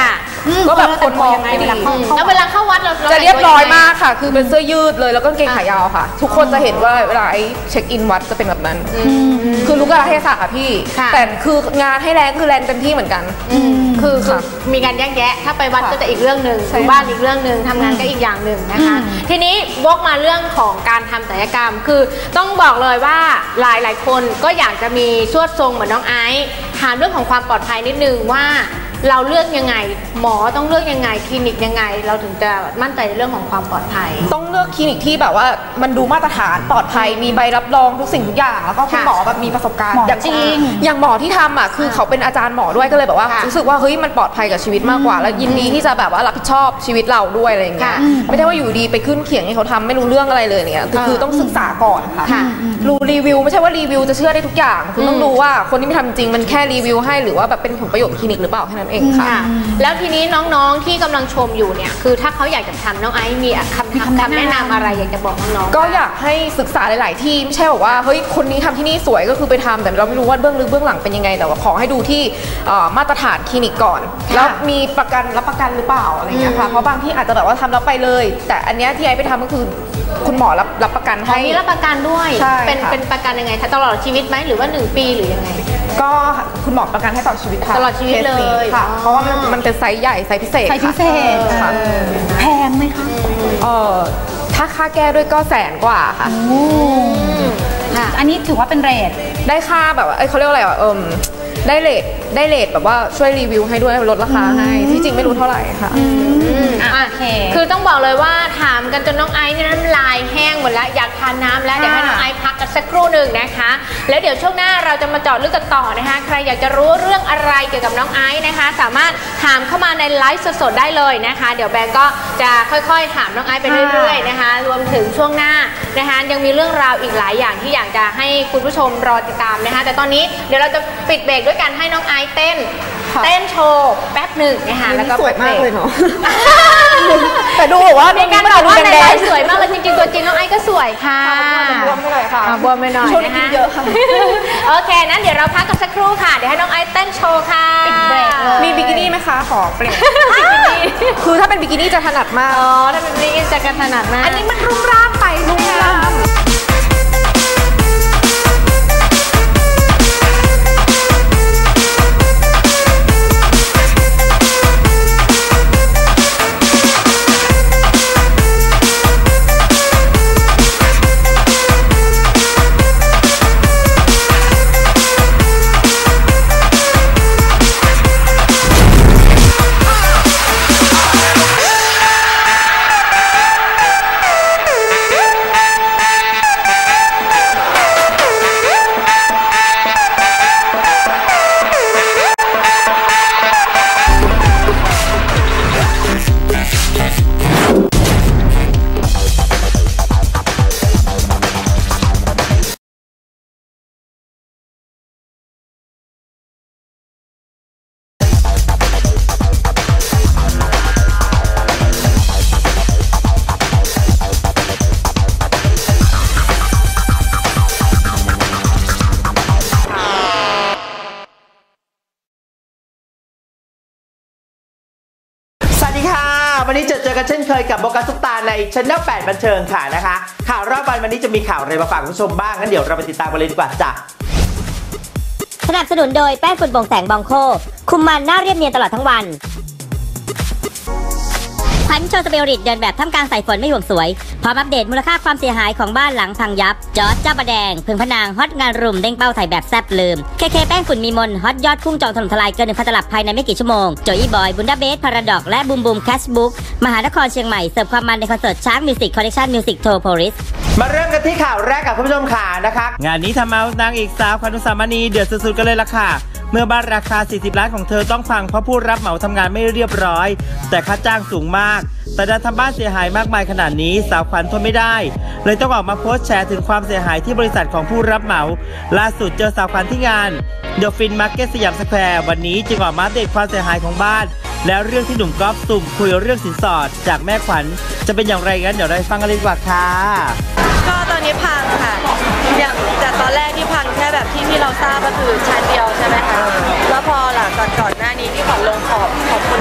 Speaker 4: ก็แบบคนมองไม่ดี
Speaker 2: แล้วเวลาเข้าวัดเรา
Speaker 4: จะเรียบร้อยมากค่ะคือเป็นเสื้อยืดเลยแล้วก็กางเกงขายาวค่ะทุกคนจะเห็นว่าเวลาไอ้เช็คอินวัดจะเป็นแบบนั้นคือรู้กันเทศะค่ะพี่แต่คืองานให้แรงคือแรงเต็มที่เหมือนกัน
Speaker 2: คือมีการแยกแยะถ้าไปวัดก็จะอีกเรื่องหนึ่งอยู่บ้านอีกเรื่องหนึ่งทำงานก็อีกอย่างหนึ่งนะคะทีนี้วกมาเรื่องของการทำศัลยกรรมคือต้องบอกเลยว่าหลายคนก็อยากจะมีชวดทรงเหมือนน้องไอซ์ถามเรื่องของความปลอดภัยนิดนึงว่าเราเลือกยังไงหมอต้องเลือกยังไงคลินิกยังไงเราถึงจะมั่นใจในเรื่องของความปลอดภัย
Speaker 4: ต้องเลือกคลินิกที่แบบว่ามันดูมาตรฐานปลอดภัยมีใบรับรองทุกสิ่งทุกอย่างแล้วก็คุณหมอแบบมีประสบการณ์อย่างหมอที่ทำอ่ะคือเขาเป็นอาจารย์หมอด้วยก็เลยแบบว่ารู้สึกว่าเฮ้ยมันปลอดภัยกับชีวิตมากกว่าแล้วยินดีที่จะแบบว่ารับผิดชอบชีวิตเราด้วยอะไรอย่างเงี้ยไม่ได้ว่าอยู่ดีไปขึ้นเขียงให้เขาทำไม่รู้เรื่องอะไรเลยเนี่ยคือต้องศึกษาก่อนค่ะรู้รีวิวไม่ใช่ว่ารีวิวจะเชื่อได้ทุกอย่างคุณต้องดูว่าคนที่ไม่ทำจริงมันแค่รีวิวให้หรือว่าแบบเป็นผลประโยชน์คลินิกหรือเปล่าแค่นั้นเองค่ะ
Speaker 2: แล้วทีนี้น้องๆที่กำลังชมอยู่เนี่ยคือถ้าเขาอยากจะทำน้องไอซ์มีคำแนะนำอะไรอยากจะบอกน้องๆ
Speaker 4: ก็อยากให้ศึกษาหลายๆที่ไม่ใช่บอกว่าเฮ้ยคนนี้ทำที่นี่สวยก็คือไปทำแต่เราไม่รู้ว่าเบื้องลึกเบื้องหลังเป็นยังไงแต่ว่าขอให้ดูที่มาตรฐานคลินิกก่อนแล้วมีประกันรับประกันหรือเปล่าอะไรเงี้ยค่ะเพราะบางที่อาจจะแบบว่าทำแล้วไปเลยแต่อันเนี้ยที่ไอซ์ไปทำก็คือคุณหมอรับประกันให้
Speaker 2: มีรับประกันด้วยเป็นประกันยังไงตลอดชีวิตไหมหรือว่า1 ปีหรือยังไง
Speaker 4: ก็คุณหมอประกันให้ตลอดชีวิตค่ะ
Speaker 2: ตลอดชีวิตเลย
Speaker 4: ค่ะเพราะว่ามันเป็นไซส์ใหญ่ไซส์พิเศษ
Speaker 1: ค่ะแพงไหมคะ
Speaker 4: ถ้าค่าแก้ด้วยก็100,000 กว่าค่ะ
Speaker 1: อันนี้ถือว่าเป็นเรท
Speaker 4: ได้ค่าแบบว่าเขาเรียกอะไรได้เรทแบบว่าช่วยรีวิวให้ด้วยลดราคาให้ที่จริงไม่รู้เท่าไหร่ค่ะ
Speaker 2: คือต้องบอกเลยว่าถามกันจนน้องไอซ์น้ำลายแห้งหมดแล้วอยากทานน้ำแล้วเดี๋ยวให้น้องไอซ์พักกันสักครู่หนึ่งนะคะแล้วเดี๋ยวช่วงหน้าเราจะมาเจาะลึกกันต่อนะคะใครอยากจะรู้เรื่องอะไรเกี่ยวกับน้องไอซ์นะคะสามารถถามเข้ามาในไลฟ์สดๆได้เลยนะคะเดี๋ยวแบงก์ก็จะค่อยๆถามน้องไอซ์ไปเรื่อยๆนะคะรวมถึงช่วงหน้านะคะยังมีเรื่องราวอีกหลายอย่างที่อยากจะให้คุณผู้ชมรอติดตามนะคะแต่ตอนนี้เดี๋ยวเราจะปิดเบรกด้วยการให้น้องไอซ์เต้นโชว์แป๊บหนึ่งนะคะแล้วก็
Speaker 4: สวยมากเลยเนาะแต่ดูบอกว่า
Speaker 2: มีการบอกว่าในไลฟ์สวยมากเลยจริงๆตัวจริงน้องไอซ์ก็สวยค่ะ
Speaker 4: บวมไม่หน่อยค่ะ
Speaker 2: บวมไม่หน่อยนะคะ
Speaker 4: เยอะค่ะ
Speaker 2: โอเคนั้นเดี๋ยวเราพักกันสักครู่ค่ะเดี๋ยวให้น้องไอซ์เต้นโชว์ค่ะ
Speaker 1: ปิดเบรกเลย
Speaker 4: มีบิกินี่ไหมคะขอเปลี่ยนคือถ้าเป็นบิกินี่จะถนัดมาก
Speaker 2: ถ้าเป็นบิกินี่จะถนัดมาก
Speaker 1: อันนี้มันรุ่งร่างไปรุ่งร่าง
Speaker 13: วันนี้เจอกันเช่นเคยกับโบกัสซุปตาในChannel 8 บันเทิงค่ะนะคะข่าวรอบวันนี้จะมีข่าวอะไรมาฝากคุณผู้ชมบ้างงั้นเดี๋ยวเราไปติดตามกันเลยดีกว่าจ้ะ
Speaker 14: สนับสนุนโดยแป้งฝุ่นโปร่งแสงบองโคคุมมันหน้าเรียบเนียนตลอดทั้งวันขวัญโชว์สเปริตเดินแบบท่ามกลางสายฝนไม่ห่วงสวยพร้อมอัปเดตมูลค่าความเสียหายของบ้านหลังพังยับจอร์จเจ้าประแดงพึงพนางฮอตงานรุมเด้งเป้าถ่ายแบบแซ่บลืมเคแป้งฝุ่นมีมนฮอตยอดพุ่งจองถล่มทลายเกิน 1,000 ตลับภายในไม่กี่ชั่วโมงโจอี้บอยบุนดาเบสพาราดอกและบูมบูมแคชบุ๊กมหานครเชียงใหม่เสิร์ฟความมันในคอนเสิร์ตช้างมิวสิกคอลเลคชั่นมิวสิกโทโพลิส
Speaker 13: มาเริ่มกันที่ข่าวแรกกับคุณผู้ชมค่ะนะคะ
Speaker 15: งานนี้ทำเอานางเอกสาวขวัญอุสามณีเดือดสุดๆกันเลยล่ะค่ะเมื่อบ้านราคา40 ล้านของเธอต้องพังเพราะผู้รับเหมาทำงานไม่เรียบร้อยแต่ค่าจ้างสูงมากแต่ดันทำบ้านเสียหายมากมายขนาดนี้สาวขวัญทนไม่ได้เลยต้องออกมาโพสต์แชร์ถึงความเสียหายที่บริษัทของผู้รับเหมาล่าสุดเจอสาวขวัญที่งานเดอะฟินมาร์เก็ตสยามสแควร์วันนี้จึงออกมาอัปเดตความเสียหายของบ้านแล้วเรื่องที่หนุ่มก๊อฟสุ่มคุยเรื่องสินสอดจากแม่ขวัญจะเป็นอย่างไรกันเดี๋ยวเราฟังกันเลยดีกว่าค่ะ
Speaker 16: ก็ตอนนี้พังค่ะอย่างจากตอนแรกที่พังแค่แบบที่เราทราบก็คือชั้นเดียวใช่ไหมคะแล้วพอหลังก่อนหน้านี้ที่ขวัญลงขอบคุณพี่ๆ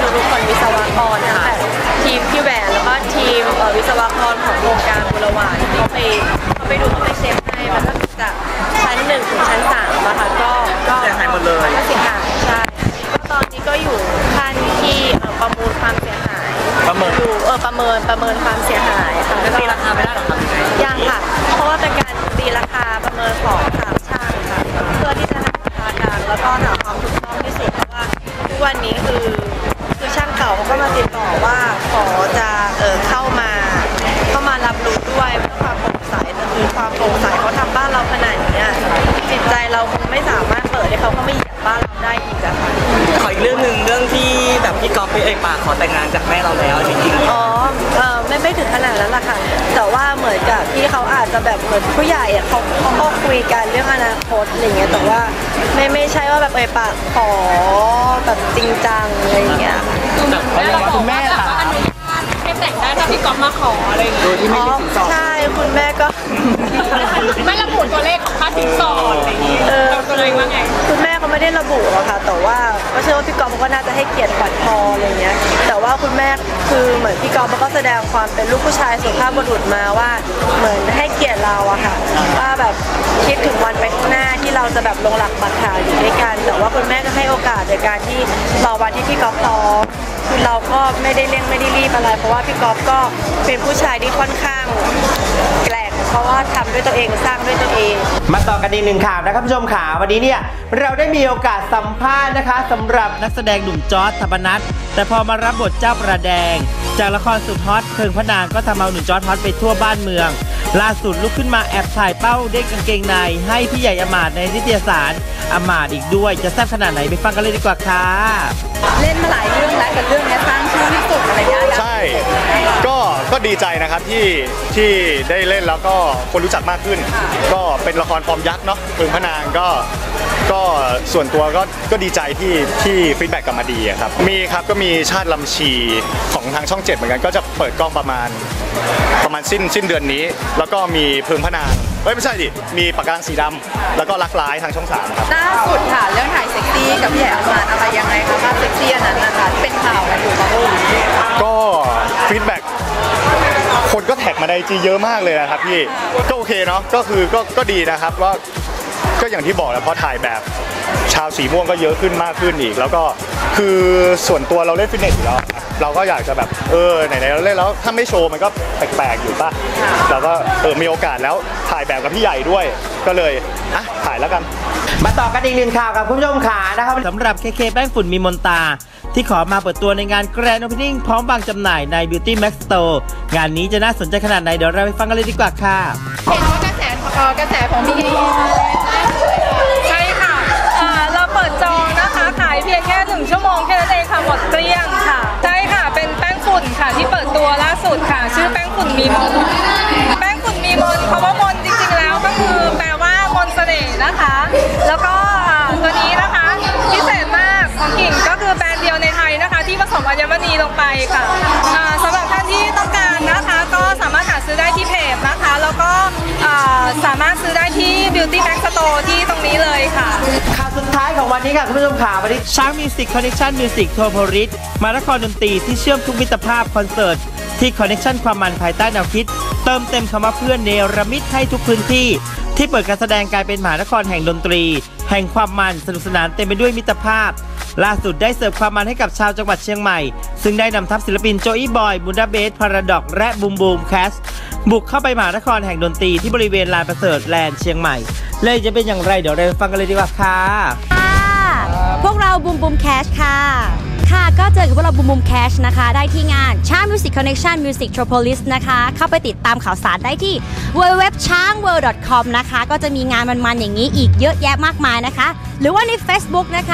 Speaker 16: ทุกคนวิศวกรนะแต่ทีมพี่แหวนแล้วก็ทีมวิศวกรของโครงการบุรวาเขาไปดูเขาไปเช็คให้มันก็จากชั้น1ถึงชั้น3นะคะก็เสียหายหมดเลยก็เสียหายใช่ตอนนี้ก็อยู่ขั้นที่ประมูลความเสียหายประเมินความเสียหายค่ะตีราคาไม่ได้หรอครับยังค่ะเพราะว่าเป็นการตีราคาประเมินของทางช่างค่ะเพื่อที่จะหาราคากลางแล้วก็หาความถูกต้องที่สุดเพราะว่าทุกวันนี้คือช่างเก่าเขาก็มาติดต่อว่าขอจะเข้ามารับรู้ด้วยเพื่อความโปร่งใสแต่คือความโปร่งใสเขาทำบ้านเราขนาดนี้จิตใจเราคงไม่สามารถเปิดให้เขาเข้ามาเหยียบบ้านเราได้อีกอะค่ะ
Speaker 17: ขออีกเรื่องหนึ่งเรื่องที่แบบพี่ก๊อฟไปปากขอแต่งงานจากแม่เราแล้วจริงๆ
Speaker 16: อ๋อไม่ถึงขนาดนั้นละค่ะแต่ว่าเหมือนกับที่เขาอาจจะแบบเหมือนผู้ใหญ่อะเขาก็คุยกันเรื่องอนาคตอะไรเงี้ยแต่ว่าไม่ใช่ว่าแบบปากขอแบบจริงจังอะไรเงี้ย
Speaker 2: คุณแม่ค่ะให้แต่งได้ถ้าพี่ก๊อฟมาขออะไรอย่างเงี้ยโดยที่ไม่มีสินสอด
Speaker 16: ใช่คุณแม่ก็
Speaker 2: ไม่ระบุตัวเลขของค่าสินสอดอะไรอย่างเงี้ยเราตัวเองว่าไง
Speaker 16: คุณแม่เขาไม่ได้ระบุหรอกค่ะแต่ว่าก็เชื่อว่าพี่ก๊อฟก็น่าจะให้เกียรติขวัญพออะไรเงี้ยแต่ว่าคุณแม่คือเหมือนพี่ก๊อฟก็แสดงความเป็นลูกผู้ชายสุภาพบุรุษมาว่าเหมือนให้เกียรติเราอะค่ะว่าแบบคิดถึงวันไปข้างหน้าที่เราจะแบบลงหลักปักฐานอยู่ด้วยกันแต่ว่าคุณแม่ก็ให้โอกาสในการที่รอวันที่พี่ก๊อฟพร้อมคือเราก็ไม่ได้เร่งไม่ได้รีบอะไรเพราะว่าพี่ก๊อฟก็เป็นผู้ชายที่ค่อนข้างแกร่งเพราะว่าทำด้วยตัวเองสร้างด้วยตัวเอง
Speaker 13: มาต่อกันอีกหนึ่งข่าวนะครับผู้ชมข่าววันนี้เนี่ยเราได้มีโอกาสสัมภาษณ์นะคะสำหรับ
Speaker 15: นักแสดงหนุ่มจอร์จ ธรรมนัสแต่พอมารับบทเจ้าประแดงจากละครสุดฮอตเพลิงพระนางก็ทำเอาหนุ่มจอร์จฮอตไปทั่วบ้านเมืองล่าสุดลุกขึ้นมาแอบถ่ายเป้าเด้งกางเกงในให้พี่ใหญ่อมาตย์ในนิตยสารอมาตย์อีกด้วยจะแซ่บขนาดไหนไปฟังกันเลยดีกว่าค่ะ
Speaker 16: เล่นมาหลายเรื่องแล้วกับเรื่องนี้สร้างชื่อที่สุดอะไรอย่างเงี้ย
Speaker 18: ใช่ก็ดีใจนะครับที่ได้เล่นแล้วก็คนรู้จักมากขึ้นก็เป็นละครฟอร์มยักษ์เนาะเพลิงพระนางก็ส่วนตัวก็ดีใจที่ฟีดแบ็กกลับมาดีครับมีครับก็มีชาติลำชีของทางช่อง 7เหมือนกันก็จะเปิดกล้องประมาณสิ้นเดือนนี้แล้วก็มีเพลิงพระนางไม่ใช่ดิมีปากกาสีดำแล้วก็รักร้ายทางช่อง 3ครับ
Speaker 16: ล่าสุดค่ะเรื่องถ่ายเซ็กซี่กับพี่ใหญ่อมาตย์อะไรยังไงคะภาพเซ็กซี่อันนั้นนะคะเป็นข่าวกันอยู่ตอนนี้
Speaker 18: ก็ฟีดแบ็กคนก็แท็กมาในจีเยอะมากเลยนะครับพี่ก็โอเคเนาะก็คือก็ดีนะครับว่าก็อย่างที่บอกแล้วพอถ่ายแบบชาวสีม่วงก็เยอะขึ้นมากขึ้นอีกแล้วก็คือส่วนตัวเราเล่นฟิตเนสอยู่แล้วเราก็อยากจะแบบไหนๆเราเล่นแล้วถ้าไม่โชว์มันก็แปลกๆอยู่ป่ะเราก็มีโอกาสแล้วถ่ายแบบกับพี่ใหญ่ด้วยก็เลยถ่ายแล้วกัน
Speaker 13: มาต่อกันอีกหนึ่งข่าวกับคุณผู้ชมขานะครับ
Speaker 15: สำหรับเคแป้งฝุ่นมีมนตาที่ขอมาเปิดตัวในงานแกรนด์โอเพนนิ่งพร้อมวางจำหน่ายใน Beauty Max Store งานนี้จะน่าสนใจขนาดไหนเดี๋ยวเราไปฟังกันเลยดีกว่าค่ะ
Speaker 16: เห็นว่ากระแสของพี่ใช่ค่ะเราเปิดจองนะคะขายเพียงแค่1ชั่วโมงแค่นั้นเองค่ะหมดเกลี้ยงค่ะใช่ค่ะเป็นแป้งฝุ่นค่ะที่เปิดตัวล่าสุดค่ะชื่อแป้งฝุ่นมีมนแป้งฝุ่นมีมนคำว่ามนจริงๆแล้วก็คือแปลว่ามนเสน่ห์นะคะแล้วก็ตัวนี้นะคะพิเศษมากของกิ่งก็คือแบรนด์เดียวในไทยนะคะที่ผสมอัญมณีลงไปค่ะสำหรับท่านที่ต้องการนะคะก็สามารถหาซื้อได้ที่เพจนะคะแล้วก็สามารถซื้อได้ที่ Beauty Max Store ที่ตรงนี้เลยค่ะ
Speaker 13: ข่าวสุดท้ายของวันนี้ค่ะคุณผู้ชมข่าววันนี้
Speaker 15: ช้างมิวสิกคอนเนคชั่นมิวสิกโทโพริสมานครดนตรีที่เชื่อมทุกมิตรภาพคอนเสิร์ตที่คอนเนคชั่นความมันภายใต้แนวคิดเติมเต็มคำว่าเพื่อนเนรมิตให้ทุกพื้นที่ที่เปิดการแสดงกลายเป็นมหานครแห่งดนตรีแห่งความมันสนุกสนานเต็มไปด้วยมิตรภาพล่าสุดได้เสิร์ฟความมันให้กับชาวจังหวัดเชียงใหม่ซึ่งได้นำทัพศิลปินโจอี้บอยบุนดาเบสพาราดอกและบูมบูมแคสบุกเข้าไปมหานครแห่งดนตรีที่บริเวณลานประเสริฐแลนด์เชียงใหม่เลยจะเป็นอย่างไรเดี๋ยวเราฟังกันเลยดีกว่าค่ะ
Speaker 14: พวกเราบูมบูมแคชค่ะก็เจอกับพวกเราบูมบูมแคชนะคะได้ที่งานช้างมิวสิกคอนเนคชั่นมิวสิกโทรโพลิสนะคะเข้าไปติดตามข่าวสารได้ที่ www.changworld.com นะคะก็จะมีงานมันๆอย่างนี้อีกเยอะแยะมากมายนะคะหรือว่าใน Facebook นะคะ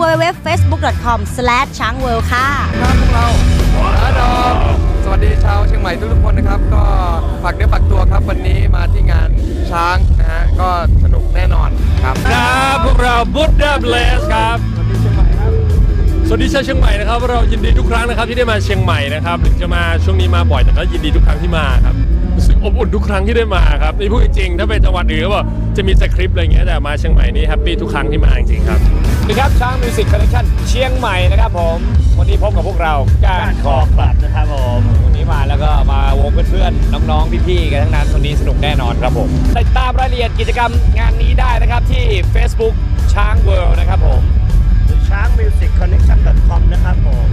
Speaker 14: www.facebook.com/changworld ค่ะ
Speaker 19: พวกเราสวัสดีชาวเชียงใหม่ทุกคนนะครับก็ฝากเนื้อฝากตัวครับวันนี้มาที่งานช้างนะฮะก็สนุกแน่นอนครับ
Speaker 20: พวกเราบูดาเบสครับสวัสดีชาวเชียงใหม่นะครับเรายินดีทุกครั้งนะครับที่ได้มาเชียงใหม่นะครับถึงจะมาช่วงนี้มาบ่อยแต่ก็ยินดีทุกครั้งที่มาครับรู้สึกอบอุ่นทุกครั้งที่ได้มาครับนี่พูดจริงๆถ้าเป็นจังหวัดอื่นก็บอกจะมีสคริปต์อะไรเงี้ยแต่มาเชียงใหม่นี่แฮปปี้ทุกครั้งที่มาจริงๆครับ
Speaker 6: สวัสดีครับช้างมิวสิกคอนเนคชั่นเชียงใหม่นะครับผมวันนี้พบกับพวกเราก้านคอกลับนะครับผมวันนี้มาแล้วก็มาวงเพื่อนๆน้องๆพี่ๆกันทั้งนั้นวันนี้สนุกแน่นอนครับผมติดตามรายละเอียดกิจกรรมงานนี้ได้นะครับที่ Facebook ช้างเวิลด์นะครับผมหรือช้างมิวสิกคอนเนคชั่น.com นะครับผม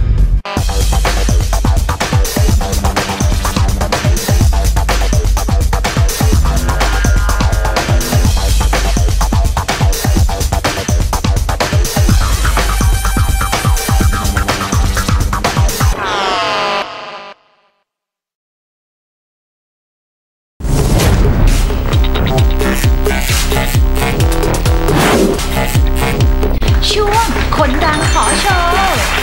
Speaker 21: ช่วงคนดังขอโชว์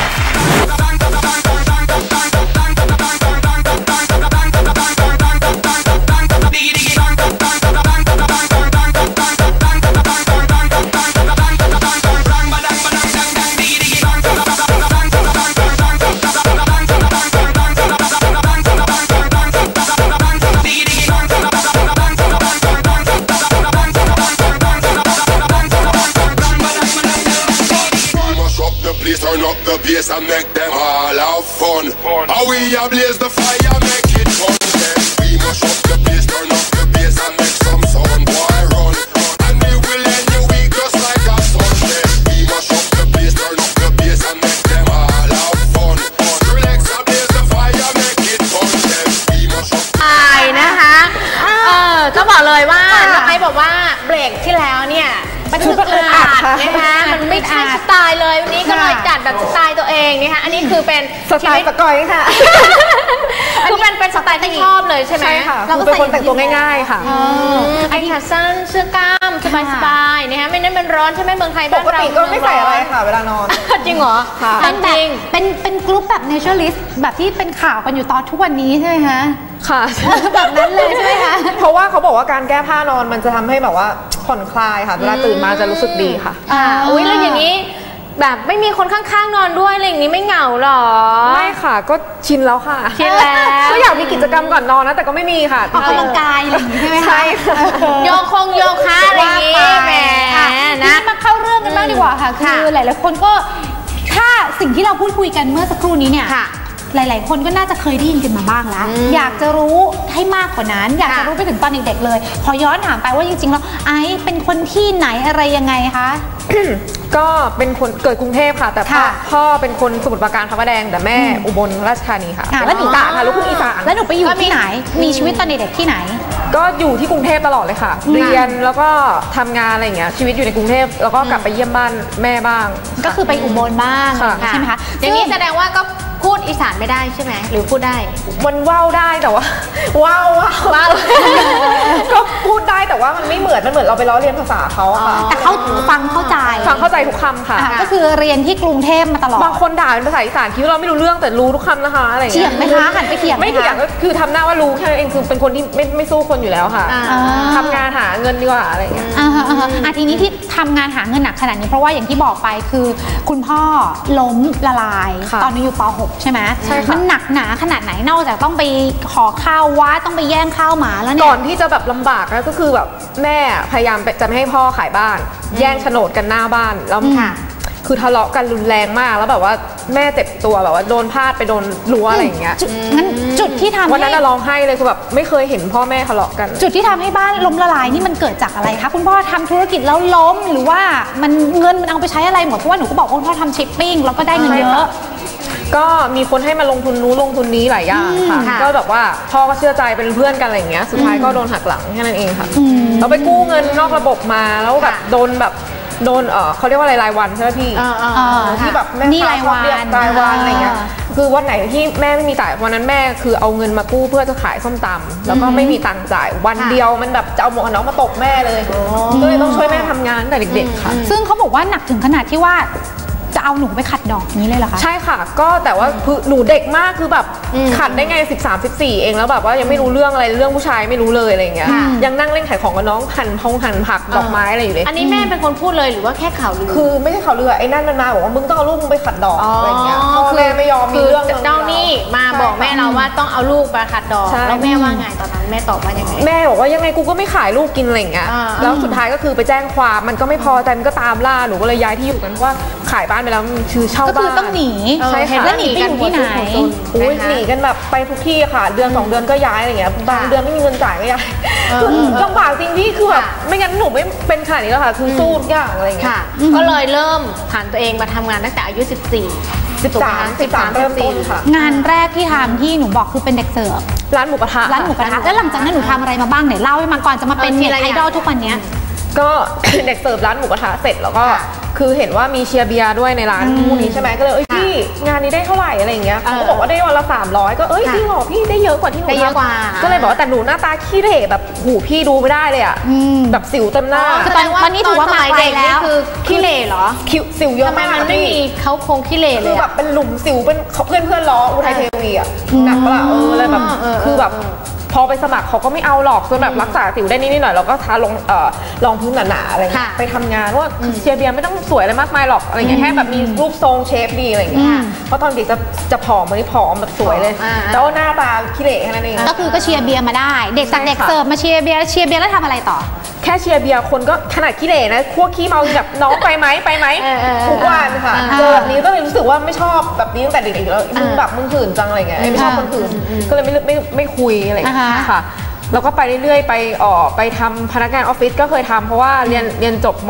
Speaker 22: Turn up the bass and make them all have fun. How we ablaze the fire, make it fun. Then we must up the bass, turn up the bass and make some sound. Boy, run. And we will end your week just like a Sunday. We must up the bass, turn up the bass and make them all have fun. Relax, ablaze the fire, make it fun. Then we must up.
Speaker 2: ใช่นะคะต้องบอกเลยว่าน้องไอซ์บอกว่าเบรกที่แล้วเนี่ยมันคืออึดอัดนะคะมันไม่ใช่สไตล์เลยวันนี้ก็เลยจัดแบบสไตล์ตัวเองนะคะอันนี้คือเป็น
Speaker 4: สไตล์สกอยค่ะ
Speaker 2: คือเป็นสไตล์ที่ชอบเลยใช่ไหม
Speaker 4: ค่ะเราเป็นคนแต่งตัวง่ายๆค่ะ
Speaker 2: ไอขาสั้นเสื้อกล้ามสบายๆนะคะไม่ได้เป็นร้อนใช่ไหมเมืองไทยบ้านเรา
Speaker 4: ปกติก็ไม่ใส่อะไรค่ะเวลานอน
Speaker 2: จริงเหรอ
Speaker 1: เป็นกลุ่มแบบ naturalist แบบที่เป็นข่าวกันอยู่ตอนทุกวันนี้ใช่ไหมคะ
Speaker 4: ค่ะ
Speaker 1: แบบนั้นเลยใช่ไหมคะ
Speaker 4: เพราะว่าเขาบอกว่าการแก้ผ้านอนมันจะทำให้แบบว่าผ่อนคลายค่ะเวลาตื่นมาจะรู้สึกดีค่ะ
Speaker 2: อุ้ยแล้วอย่างนี้แบบไม่มีคนข้างๆนอนด้วยอะไรอย่างนี้ไม่เหงาหรอ
Speaker 4: ไม่ค่ะก็ชินแล้วค่ะ
Speaker 2: ชินแล้ว
Speaker 4: ก็อยากมีกิจกรรมก่อนนอนนะแต่ก็ไม่มีค่ะ
Speaker 1: ออกกำลังกายอะไรอย่างนี้ใช่ไหมคะ
Speaker 4: ใช่
Speaker 2: โยคะอะไรอย่างนี้แหม
Speaker 1: นะมาเข้าเรื่องกันบ้างดีกว่าค่ะคือหลายๆคนก็ถ้าสิ่งที่เราพูดคุยกันเมื่อสักครู่นี้เนี่ยหลายๆคนก็น่าจะเคยได้ยินกันมาบ้างแล้วอยากจะรู้ให้มากกว่านั้นอยากจะรู้ไปถึงตอนเด็กๆเลยขอย้อนถามไปว่าจริงๆแล้วไอซ์เป็นคนที่ไหนอะไรยังไงคะ
Speaker 4: ก็เป็นคนเกิดกรุงเทพค่ะแต่พ่อเป็นคนสมุทรปราการพระประแดงแต่แม่อุบลราชธานีค่ะ
Speaker 1: แล้วหนู
Speaker 4: ตาค่ะลูกครึ่งอีสาน
Speaker 1: แล้วหนูไปอยู่ที่ไหนมีชีวิตตอนเด็กๆที่ไหน
Speaker 4: ก็อยู่ที่กรุงเทพตลอดเลยค่ะเรียนแล้วก็ทำงานอะไรอย่างเงี้ยชีวิตอยู่ในกรุงเทพแล้วก็กลับไปเยี่ยมบ้านแม่บ้าง
Speaker 1: ก็คือไปอุบลบ้างใช่ไหมคะ
Speaker 2: อย่างนี้แสดงว่าก็พูดอีสานไม่ได้ใช่ไหมหรือพูดได้
Speaker 4: มันว่าวได้แต่ว่าว่าวก็พูดได้แต่ว่ามันไม่เหมือนเราไปล้อเลียนภาษาเขาอะค่ะ
Speaker 1: แต่เขาฟังเข้าใจ
Speaker 4: ทุกคำค่ะ
Speaker 1: ก็คือเรียนที่กรุงเทพมาตลอด
Speaker 4: บางคนด่าเป็นภาษาอีสานคิดว่าเราไม่รู้เรื่องแต่รู้ทุกคำนะคะอะไรอย่างเงี้ย
Speaker 1: เถียงไหมคะหันไปเถียง
Speaker 4: ไม่เถียงก็คือทำหน้าว่ารู้แค่นั้นเองคือเป็นคนที่ไม่สู้คนอยู่แล้วค่ะทำงานหาเงินดีกว่าอะไรอย่างเงี้ย
Speaker 1: ทีนี้ที่ทำงานหาเงินหนักขนาดนี้เพราะว่าอย่างที่บอกไปคือคุณพ่อล้มละลายตอนนี้อยู่ป .6 ใช่ไหมมันหนักหนาขนาดไหนนอกจากต้องไปขอข้าววัดต้องไปแย่งข้าวหมาแล้วเนี่ย
Speaker 4: ก่อนที่จะแบบลำบากก็คือแบบแม่พยายามจะไม่ให้พ่อขายบ้านแย่งโฉนดกันหน้าบ้านแล้วคือทะเลาะกันรุนแรงมากแล้วแบบว่าแม่เจ็บตัวแบบว่าโดนพาดไปโดนรั้วอะไรอย่างเงี้ย
Speaker 1: งั้นจุดที่ทำ
Speaker 4: วันนั้นร้องไห้เลยคือแบบไม่เคยเห็นพ่อแม่ทะเลาะกัน
Speaker 1: จุดที่ทำให้บ้านล้มละลายนี่มันเกิดจากอะไรคะคุณพ่อทำธุรกิจแล้วล้มหรือว่ามันเงินมันเอาไปใช้อะไรหมดเพราะว่าหนูก็บอกว่าคุณพ่อทำชิปปิ้งแล้วก็ได้เงินเยอะ
Speaker 4: ก็มีคนให้มาลงทุนนู้นลงทุนนี้หลายอย่างค่ะก็แบบว่าพ่อก็เชื่อใจเป็นเพื่อนกันอะไรอย่างเงี้ยสุดท้ายก็โดนหักหลังแค่นั้นเองค่ะเราไปกู้เงินนอกระบบมาแล้วแบบโดนเขาเรียกว่าอะไรรายวันใช่ไหมพี่ที่แบบแม่
Speaker 1: นี่รายวัน
Speaker 4: อะไรเงี้ยคือวันไหนที่แม่ไม่มีจ่ายวันนั้นแม่คือเอาเงินมากู้เพื่อจะขายส้มตำแล้วก็ไม่มีตังค์จ่ายวันเดียวมันแบบจะเอาหมวกกันน็อกมาตกแม่เลยก็เลยต้องช่วยแม่ทำงานตั้งแต่เด็กๆค่ะ
Speaker 1: ซึ่งเขาบอกว่าหนักถึงขนาดที่ว่าจะเอาหนูไปขัดดอกนี้เลยเหรอคะ
Speaker 4: ใช่ค่ะก็แต่ว่าหนูเด็กมากคือแบบขัดได้ไง13-14เองแล้วแบบว่ายังไม่รู้เรื่องอะไรเรื่องผู้ชายไม่รู้เลยอะไรอย่างเงี้ยยังนั่งเล่นขายของกับน้องหั่นผักดอกไม้อะไรอยู่เลย
Speaker 2: อันนี้แม่เป็นคนพูดเลยหรือว่าแค่ข่าวลือ
Speaker 4: คือไม่ใช่ข่าวลือไอ้นั่นมันมาบอกว่ามึงต้องเอาลูกมึงไปขัดดอกอะไรอย่างเงี้ยแม่ไม่ยอมมีเรื่อง
Speaker 2: เจ้านี่มาบอกแม่เราว่าต้องเอาลูกไปขัดดอกแล้วแม่ว่าไงตอนนั้นแม่ตอบว่ายังไง
Speaker 4: แม่บอกว่ายังไงกูก็ไม่ขายลูกกินอะไรอย่างเงี้ยแล้วสุดท้ายก็คือไปแจ้งความมันก็ไม่พอใจมันก็ตามล่าหนูก็เลยย้ายที่อยู่กันเพราะว่าขายบ้านไปแล้วคือเช่าบ้าน
Speaker 1: ก็คือต้องหนี
Speaker 4: ใช่ค่ะ
Speaker 1: แล้วหนีไปอยู่ที่ไหน
Speaker 4: หนีกันแบบไปทุกที่ค่ะเดือน2 เดือนก็ย้ายอะไรเงี้ยบางเดือนไม่มีเงินจ่ายก็ย้ายลำบากจริงพี่คือแบบไม่งั้นหนูไม่เป็นขนาดนี้แล้วค่ะคือสู้ทุกอย่างอะไรเงี้ย
Speaker 2: ก็เลยเริ่มผ่านตัวเองมาทำงานตั้งแต่อายุ13
Speaker 4: เริ่มต้นค่ะ
Speaker 1: งานแรกที่ทำที่หนูบอกคือเป็นเด็กเสิร์ฟ
Speaker 4: ร้านหมูกระทะ
Speaker 1: แล้วหลังจากนั้นหนูทำอะไรมาบ้างเนี่ยเล่าให้มาก่อนจะมาเป็นเน็ตไอดอลทุกวันนี้
Speaker 4: ก็เด็กเสิร์ฟร้านหมูกระทะเสร็จแล้วก็คือเห็นว่ามีเชียร์เบียร์ด้วยในร้านพวกนี้ใช่ไหมก็เลยพี่งานนี้ได้เท่าไหร่อะไรอย่างเงี้ยเขาก็บอกว่าได้วันละ300ก็จริงเหรอพี่ได้เยอะกว่าที่หนูทำก็เลยบอกว่าแต่หนูหน้าตาขี้เหร่แบบหูพี่ดูไม่ได้เลยอ่ะแบบสิวเต็มหน้า
Speaker 1: คือตอนนี้ถือว่ามาไกลแล้ว
Speaker 2: คือขี้เหร่เหรอ
Speaker 4: สิวเยอะมาก
Speaker 2: มันไม่มีเขาโครงขี้เหร่เลย
Speaker 4: คือแบบเป็นหลุมสิวเป็นเพื่อนล้ออุทัยเทวีอ่ะหนักปะล่ะเลยแบบคือแบบพอไปสมัครเขาก็ไม่เอาหรอกจนแบบรักษาสิวได้นิดหน่อยเราก็ทาลองพื้นหนาๆอะไรไปทำงานว่าเชียร์เบียร์ไม่ต้องสวยอะไรมากมายหรอกอะไรเงี้ยแค่แบบมีรูปทรงเชฟดีอะไรเงี้ยเพราะตอนเด็กจะผอมวันนี้ผอมแบบสวยเลยแต่ว่าหน้าตาขี้เหร่แค่นั้นเอง
Speaker 1: ก็คือก็เชียร์เบียร์มาได้เด็กจากเด็กเสิร์ฟมาเชียร์เบียร์แล้วทำอะไรต่อ
Speaker 4: แค่เชียร์เบียร์คนก็ขนาดขี้เหร่นะพวกขี้เมาแบบน้องไปไหมทุกวันค่ะเจอแบบนี้ก็เลยรู้สึกว่าไม่ชอบแบบนี้ตั้งแต่เด็กๆแล้วมึงหื่นจังอะไรเงี้ยไม่ชอบคนหื่นก็เลยไม่คุยอะไรค่ะเราก็ไปเรื่อยๆไปทำพนักงานออฟฟิศก็เคยทำเพราะว่าเรียนจบม